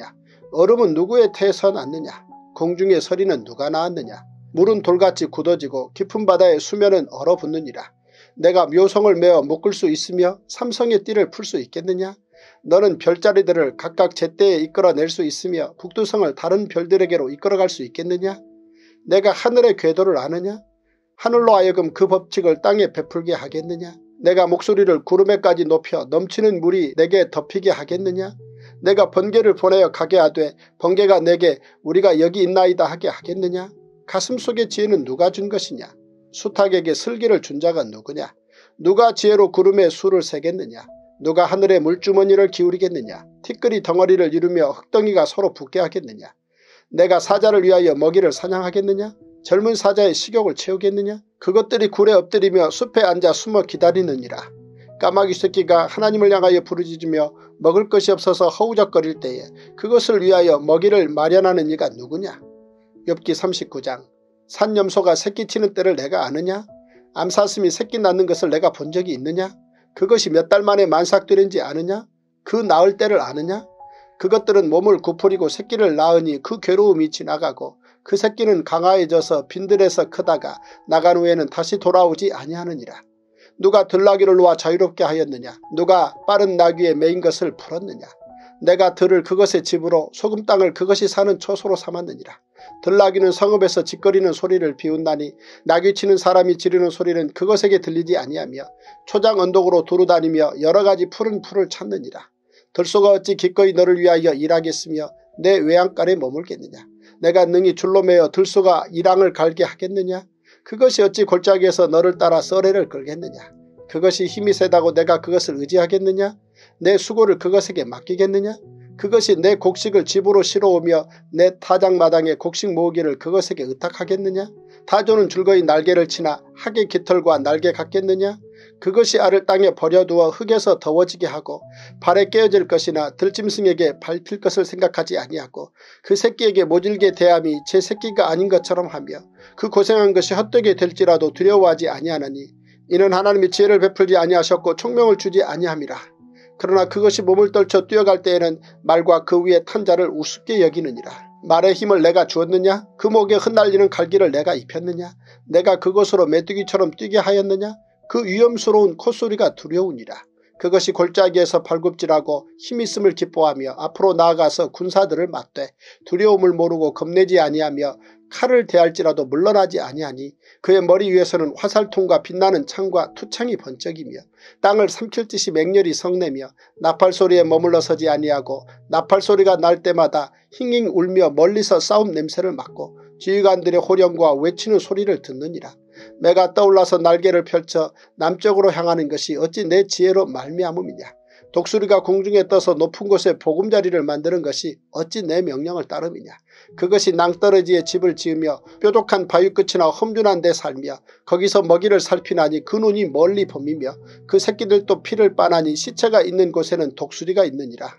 얼음은 누구의 태에서 났느냐? 공중의 서리는 누가 낳았느냐? 물은 돌같이 굳어지고 깊은 바다의 수면은 얼어붙느니라. 내가 묘성을 메어 묶을 수 있으며 삼성의 띠를 풀 수 있겠느냐? 너는 별자리들을 각각 제때에 이끌어낼 수 있으며 북두성을 다른 별들에게로 이끌어갈 수 있겠느냐? 내가 하늘의 궤도를 아느냐? 하늘로 하여금 그 법칙을 땅에 베풀게 하겠느냐? 내가 목소리를 구름에까지 높여 넘치는 물이 내게 덮이게 하겠느냐? 내가 번개를 보내어 가게 하되 번개가 내게 우리가 여기 있나이다 하게 하겠느냐? 가슴속의 지혜는 누가 준 것이냐? 수탉에게 슬기를 준 자가 누구냐? 누가 지혜로 구름의 수를 세겠느냐? 누가 하늘의 물주머니를 기울이겠느냐? 티끌이 덩어리를 이루며 흙덩이가 서로 붙게 하겠느냐? 내가 사자를 위하여 먹이를 사냥하겠느냐? 젊은 사자의 식욕을 채우겠느냐? 그것들이 굴에 엎드리며 숲에 앉아 숨어 기다리느니라. 까마귀 새끼가 하나님을 향하여 부르짖으며 먹을 것이 없어서 허우적거릴 때에 그것을 위하여 먹이를 마련하는 이가 누구냐? 욥기 삼십구 장. 산염소가 새끼치는 때를 내가 아느냐? 암사슴이 새끼 낳는 것을 내가 본 적이 있느냐? 그것이 몇 달 만에 만삭되는지 아느냐? 그 낳을 때를 아느냐? 그것들은 몸을 구부리고 새끼를 낳으니 그 괴로움이 지나가고 그 새끼는 강화해져서 빈들에서 크다가 나간 후에는 다시 돌아오지 아니하느니라. 누가 들나귀를 놓아 자유롭게 하였느냐? 누가 빠른 나귀에 매인 것을 풀었느냐? 내가 들을 그것의 집으로 소금 땅을 그것이 사는 초소로 삼았느니라. 들나귀는 성읍에서 짓거리는 소리를 비운다니 나귀치는 사람이 지르는 소리는 그것에게 들리지 아니하며 초장 언덕으로 두루다니며 여러가지 푸른 풀을 찾느니라. 들소가 어찌 기꺼이 너를 위하여 일하겠으며 내 외양간에 머물겠느냐? 내가 능히 줄로 매어 들소가 이랑을 갈게 하겠느냐? 그것이 어찌 골짜기에서 너를 따라 썰애를 끌겠느냐? 그것이 힘이 세다고 내가 그것을 의지하겠느냐? 내 수고를 그것에게 맡기겠느냐? 그것이 내 곡식을 집으로 실어오며 내 타작마당에 곡식 모으기를 그것에게 의탁하겠느냐? 타조는 즐거이 날개를 치나 학의 깃털과 날개 같겠느냐? 그것이 알을 땅에 버려두어 흙에서 더워지게 하고 발에 깨어질 것이나 들짐승에게 밟힐 것을 생각하지 아니하고 그 새끼에게 모질게 대함이 제 새끼가 아닌 것처럼 하며 그 고생한 것이 헛되게 될지라도 두려워하지 아니하나니 이는 하나님이 지혜를 베풀지 아니하셨고 총명을 주지 아니함이라. 그러나 그것이 몸을 떨쳐 뛰어갈 때에는 말과 그 위에 탄 자를 우습게 여기느니라. 말의 힘을 내가 주었느냐? 그 목에 흩날리는 갈기를 내가 입혔느냐? 내가 그것으로 메뚜기처럼 뛰게 하였느냐? 그 위험스러운 콧소리가 두려우니라. 그것이 골짜기에서 발굽질하고 힘있음을 기뻐하며 앞으로 나아가서 군사들을 맞되 두려움을 모르고 겁내지 아니하며 칼을 대할지라도 물러나지 아니하니 그의 머리 위에서는 화살통과 빛나는 창과 투창이 번쩍이며 땅을 삼킬 듯이 맹렬히 성내며 나팔소리에 머물러 서지 아니하고 나팔소리가 날 때마다 힝힝 울며 멀리서 싸움 냄새를 맡고 지휘관들의 호령과 외치는 소리를 듣느니라. 매가 떠올라서 날개를 펼쳐 남쪽으로 향하는 것이 어찌 내 지혜로 말미암음이냐. 독수리가 공중에 떠서 높은 곳에 보금자리를 만드는 것이 어찌 내 명령을 따름이냐. 그것이 낭떠러지에 집을 지으며 뾰족한 바위 끝이나 험준한 데 살며 거기서 먹이를 살피나니 그 눈이 멀리 범이며 그 새끼들도 피를 빠나니 시체가 있는 곳에는 독수리가 있느니라.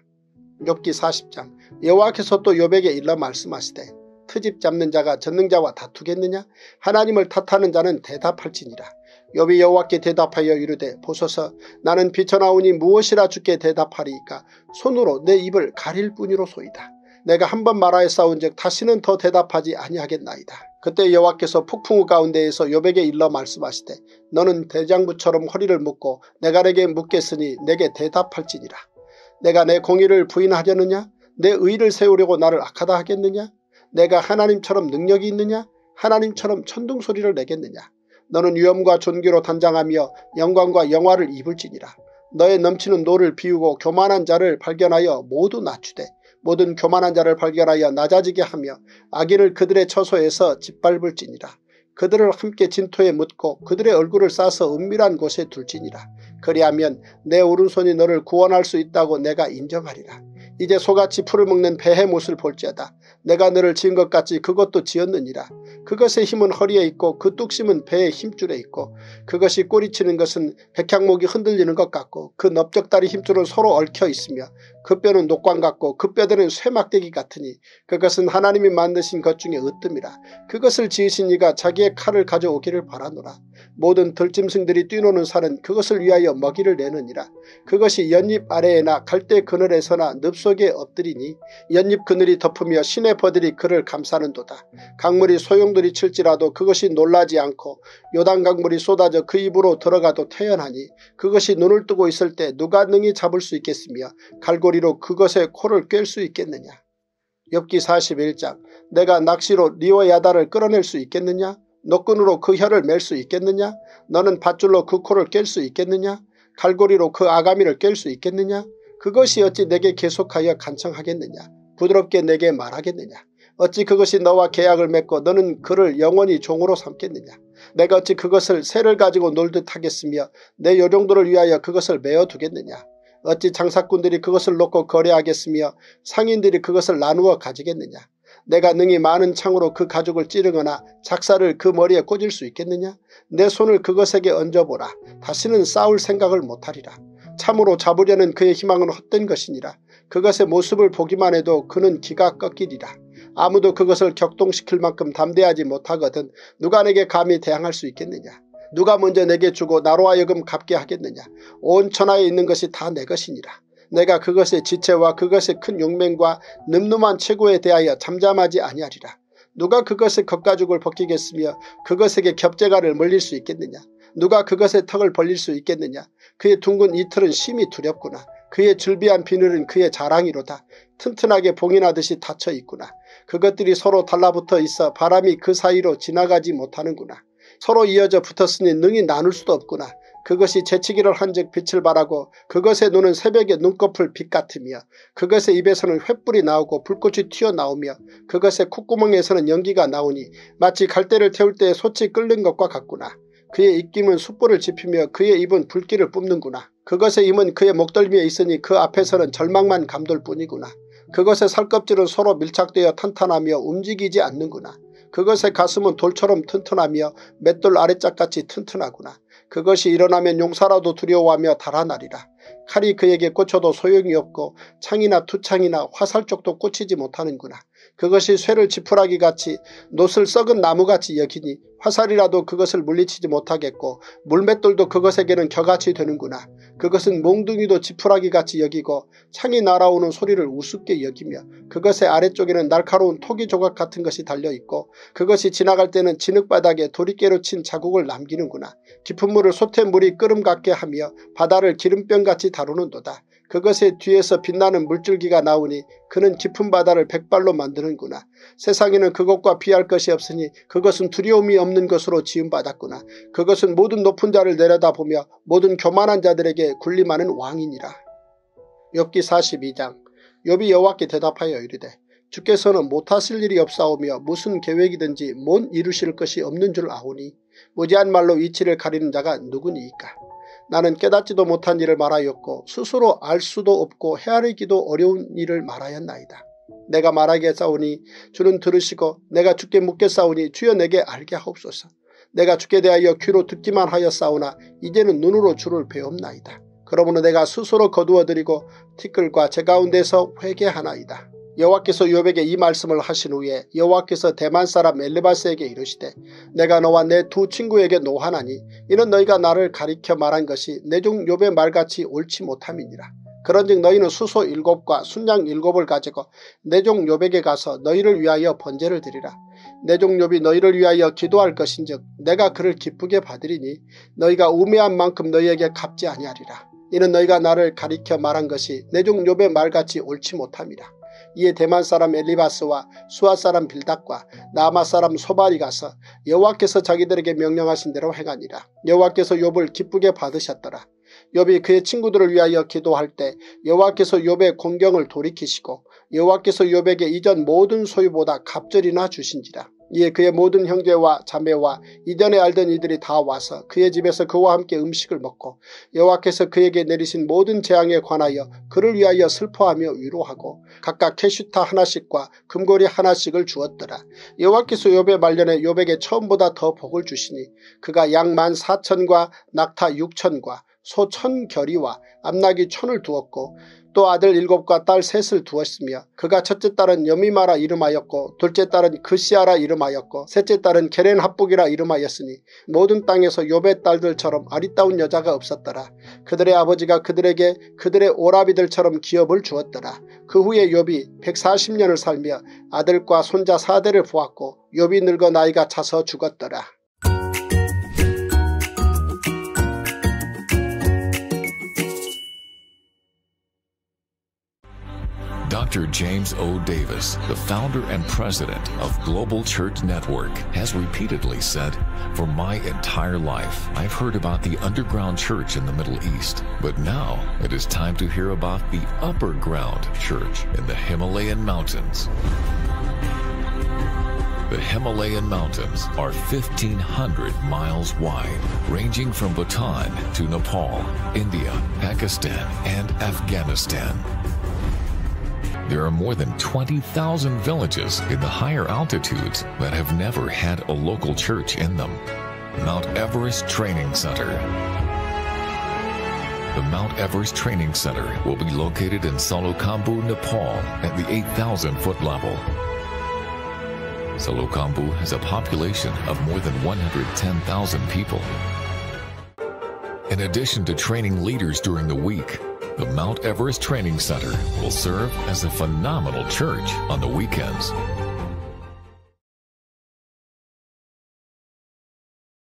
욥기 사십 장. 여호와께서 또 욥에게 일러 말씀하시되 트집 잡는 자가 전능자와 다투겠느냐? 하나님을 탓하는 자는 대답할지니라. 욥이 여호와께 대답하여 이르되 보소서 나는 비쳐나오니 무엇이라 주께 대답하리이까? 손으로 내 입을 가릴 뿐이로소이다. 내가 한 번 말하였사온즉 다시는 더 대답하지 아니하겠나이다. 그때 여호와께서 폭풍우 가운데에서 욥에게 일러 말씀하시되 너는 대장부처럼 허리를 묶고 내가 내게 묻겠으니 내게 대답할지니라. 내가 내 공의를 부인하려느냐? 내 의를 세우려고 나를 악하다 하겠느냐? 내가 하나님처럼 능력이 있느냐? 하나님처럼 천둥소리를 내겠느냐? 너는 위엄과 존귀로 단장하며 영광과 영화를 입을지니라. 너의 넘치는 노를 비우고 교만한 자를 발견하여 모두 낮추되 모든 교만한 자를 발견하여 낮아지게 하며 악인을 그들의 처소에서 짓밟을지니라. 그들을 함께 진토에 묻고 그들의 얼굴을 싸서 은밀한 곳에 둘지니라. 그리하면 내 오른손이 너를 구원할 수 있다고 내가 인정하리라. 이제 소같이 풀을 먹는 배의 못을 볼지어다. 내가 너를 지은 것 같이 그것도 지었느니라. 그것의 힘은 허리에 있고 그 뚝심은 배의 힘줄에 있고 그것이 꼬리치는 것은 백향목이 흔들리는 것 같고 그 넓적다리 힘줄은 서로 얽혀 있으며 그 뼈는 녹광 같고 그 뼈들은 쇠막대기 같으니 그것은 하나님이 만드신 것 중에 으뜸이라. 그것을 지으신 이가 자기의 칼을 가져오기를 바라노라. 모든 들짐승들이 뛰노는 산은 그것을 위하여 먹이를 내느니라. 그것이 연잎 아래에나 갈대 그늘에서나 늪속에 엎드리니 연잎 그늘이 덮으며 시내 버들이 그를 감싸는도다. 강물이 소용돌이 칠지라도 그것이 놀라지 않고 요단 강물이 쏟아져 그 입으로 들어가도 태연하니 그것이 눈을 뜨고 있을 때 누가 능히 잡을 수 있겠으며 갈고리로 그것의 코를 꿰을 수 있겠느냐. 욥기 사십일 장. 내가 낚시로 리오야다를 끌어낼 수 있겠느냐. 노끈으로 그 혀를 맬 수 있겠느냐. 너는 밧줄로 그 코를 깰 수 있겠느냐. 갈고리로 그 아가미를 깰 수 있겠느냐. 그것이 어찌 내게 계속하여 간청하겠느냐. 부드럽게 내게 말하겠느냐. 어찌 그것이 너와 계약을 맺고 너는 그를 영원히 종으로 삼겠느냐. 내가 어찌 그것을 새를 가지고 놀듯 하겠으며 내 요령도를 위하여 그것을 메어두겠느냐. 어찌 장사꾼들이 그것을 놓고 거래하겠으며 상인들이 그것을 나누어 가지겠느냐. 내가 능히 많은 창으로 그 가죽을 찌르거나 작사를 그 머리에 꽂을 수 있겠느냐. 내 손을 그것에게 얹어보라. 다시는 싸울 생각을 못하리라. 참으로 잡으려는 그의 희망은 헛된 것이니라. 그것의 모습을 보기만 해도 그는 기가 꺾이리라. 아무도 그것을 격동시킬 만큼 담대하지 못하거든 누가 내게 감히 대항할 수 있겠느냐. 누가 먼저 내게 주고 나로 하여금 갚게 하겠느냐. 온 천하에 있는 것이 다 내 것이니라. 내가 그것의 지체와 그것의 큰 용맹과 늠름한 체구에 대하여 잠잠하지 아니하리라. 누가 그것의 겉가죽을 벗기겠으며 그것에게 겹재갈을 멀릴 수 있겠느냐. 누가 그것의 턱을 벌릴 수 있겠느냐. 그의 둥근 이틀은 심히 두렵구나. 그의 즐비한 비늘은 그의 자랑이로다. 튼튼하게 봉인하듯이 닫혀 있구나. 그것들이 서로 달라붙어 있어 바람이 그 사이로 지나가지 못하는구나. 서로 이어져 붙었으니 능히 나눌 수도 없구나. 그것이 재치기를 한즉 빛을 발하고 그것의 눈은 새벽의 눈꺼풀 빛 같으며 그것의 입에서는 횃불이 나오고 불꽃이 튀어나오며 그것의 콧구멍에서는 연기가 나오니 마치 갈대를 태울 때 솥이 끓는 것과 같구나. 그의 입김은 숯불을 지피며 그의 입은 불길을 뿜는구나. 그것의 힘은 그의 목덜미에 있으니 그 앞에서는 절망만 감돌 뿐이구나. 그것의 살껍질은 서로 밀착되어 탄탄하며 움직이지 않는구나. 그것의 가슴은 돌처럼 튼튼하며 맷돌 아래짝같이 튼튼하구나. 그것이 일어나면 용사라도 두려워하며 달아나리라. 칼이 그에게 꽂혀도 소용이 없고 창이나 투창이나 화살쪽도 꽂히지 못하는구나. 그것이 쇠를 지푸라기같이 놋을 썩은 나무같이 여기니 화살이라도 그것을 물리치지 못하겠고 물맷돌도 그것에게는 겨같이 되는구나. 그것은 몽둥이도 지푸라기같이 여기고 창이 날아오는 소리를 우습게 여기며 그것의 아래쪽에는 날카로운 토기 조각 같은 것이 달려있고 그것이 지나갈 때는 진흙바닥에 도리깨로 친 자국을 남기는구나. 깊은 물을 솥에 물이 끓음 같게 하며 바다를 기름병같이 다루는도다. 그것의 뒤에서 빛나는 물줄기가 나오니 그는 깊은 바다를 백발로 만드는구나. 세상에는 그것과 비할 것이 없으니 그것은 두려움이 없는 것으로 지음받았구나. 그것은 모든 높은 자를 내려다보며 모든 교만한 자들에게 군림하는 왕이니라. 욥기 사십이 장. 욥이 여호와께 대답하여 이르되 주께서는 못하실 일이 없사오며 무슨 계획이든지 못 이루실 것이 없는 줄 아오니 무지한 말로 이치를 가리는 자가 누구니이까. 나는 깨닫지도 못한 일을 말하였고 스스로 알 수도 없고 헤아리기도 어려운 일을 말하였나이다. 내가 말하겠사오니 주는 들으시고 내가 주께 묻겠사오니 주여 내게 알게 하옵소서. 내가 주께 대하여 귀로 듣기만 하였사오나 이제는 눈으로 주를 배웁나이다. 그러므로 내가 스스로 거두어드리고 티끌과 제 가운데서 회개하나이다. 여호와께서 욥에게 이 말씀을 하신 후에 여호와께서 대만 사람 엘리바스에게 이르시되 내가 너와 내 두 친구에게 노하나니 이는 너희가 나를 가리켜 말한 것이 내 종 욥의 말같이 옳지 못함이니라. 그런즉 너희는 수소 일곱과 순양 일곱을 가지고 내 종 욥에게 가서 너희를 위하여 번제를 드리라. 내 종 욥이 너희를 위하여 기도할 것인즉 내가 그를 기쁘게 받으리니 너희가 우매한 만큼 너희에게 갚지 아니하리라. 이는 너희가 나를 가리켜 말한 것이 내 종 욥의 말같이 옳지 못함이라. 이에 대만 사람 엘리바스와 수아 사람 빌닷과 나마 사람 소발이 가서 여호와께서 자기들에게 명령하신 대로 행하니라. 여호와께서 욥을 기쁘게 받으셨더라. 욥이 그의 친구들을 위하여 기도할 때 여호와께서 욥의 공경을 돌이키시고 여호와께서 욥에게 이전 모든 소유보다 갑절이나 주신지라. 이에 그의 모든 형제와 자매와 이전에 알던 이들이 다 와서 그의 집에서 그와 함께 음식을 먹고 여호와께서 그에게 내리신 모든 재앙에 관하여 그를 위하여 슬퍼하며 위로하고 각각 캐슈타 하나씩과 금고리 하나씩을 주었더라. 여호와께서 욥의 말년에 욥에게 처음보다 더 복을 주시니 그가 양 만 사천과 낙타 육천과 소 천 결이와 암나귀 천을 두었고 또 아들 일곱과 딸 셋을 두었으며 그가 첫째 딸은 여미마라 이름하였고 둘째 딸은 그시아라 이름하였고 셋째 딸은 게렌합북이라 이름하였으니 모든 땅에서 욥의 딸들처럼 아리따운 여자가 없었더라. 그들의 아버지가 그들에게 그들의 오라비들처럼 기업을 주었더라. 그 후에 욥이 백사십 년을 살며 아들과 손자 사 대를 보았고 욥이 늙어 나이가 차서 죽었더라. Doctor James O. Davis, the founder and president of Global Church Network, has repeatedly said, "For my entire life, I've heard about the underground church in the Middle East, but now it is time to hear about the upper ground church in the Himalayan mountains." The Himalayan mountains are fifteen hundred miles wide, ranging from Bhutan to Nepal, India, Pakistan, and Afghanistan. There are more than twenty thousand villages in the higher altitudes that have never had a local church in them. Mount Everest Training Center. The Mount Everest Training Center will be located in Salukambu, Nepal at the eight thousand foot level. Salukambu has a population of more than one hundred ten thousand people. In addition to training leaders during the week, the Mount Everest Training Center will serve as a phenomenal church on the weekends.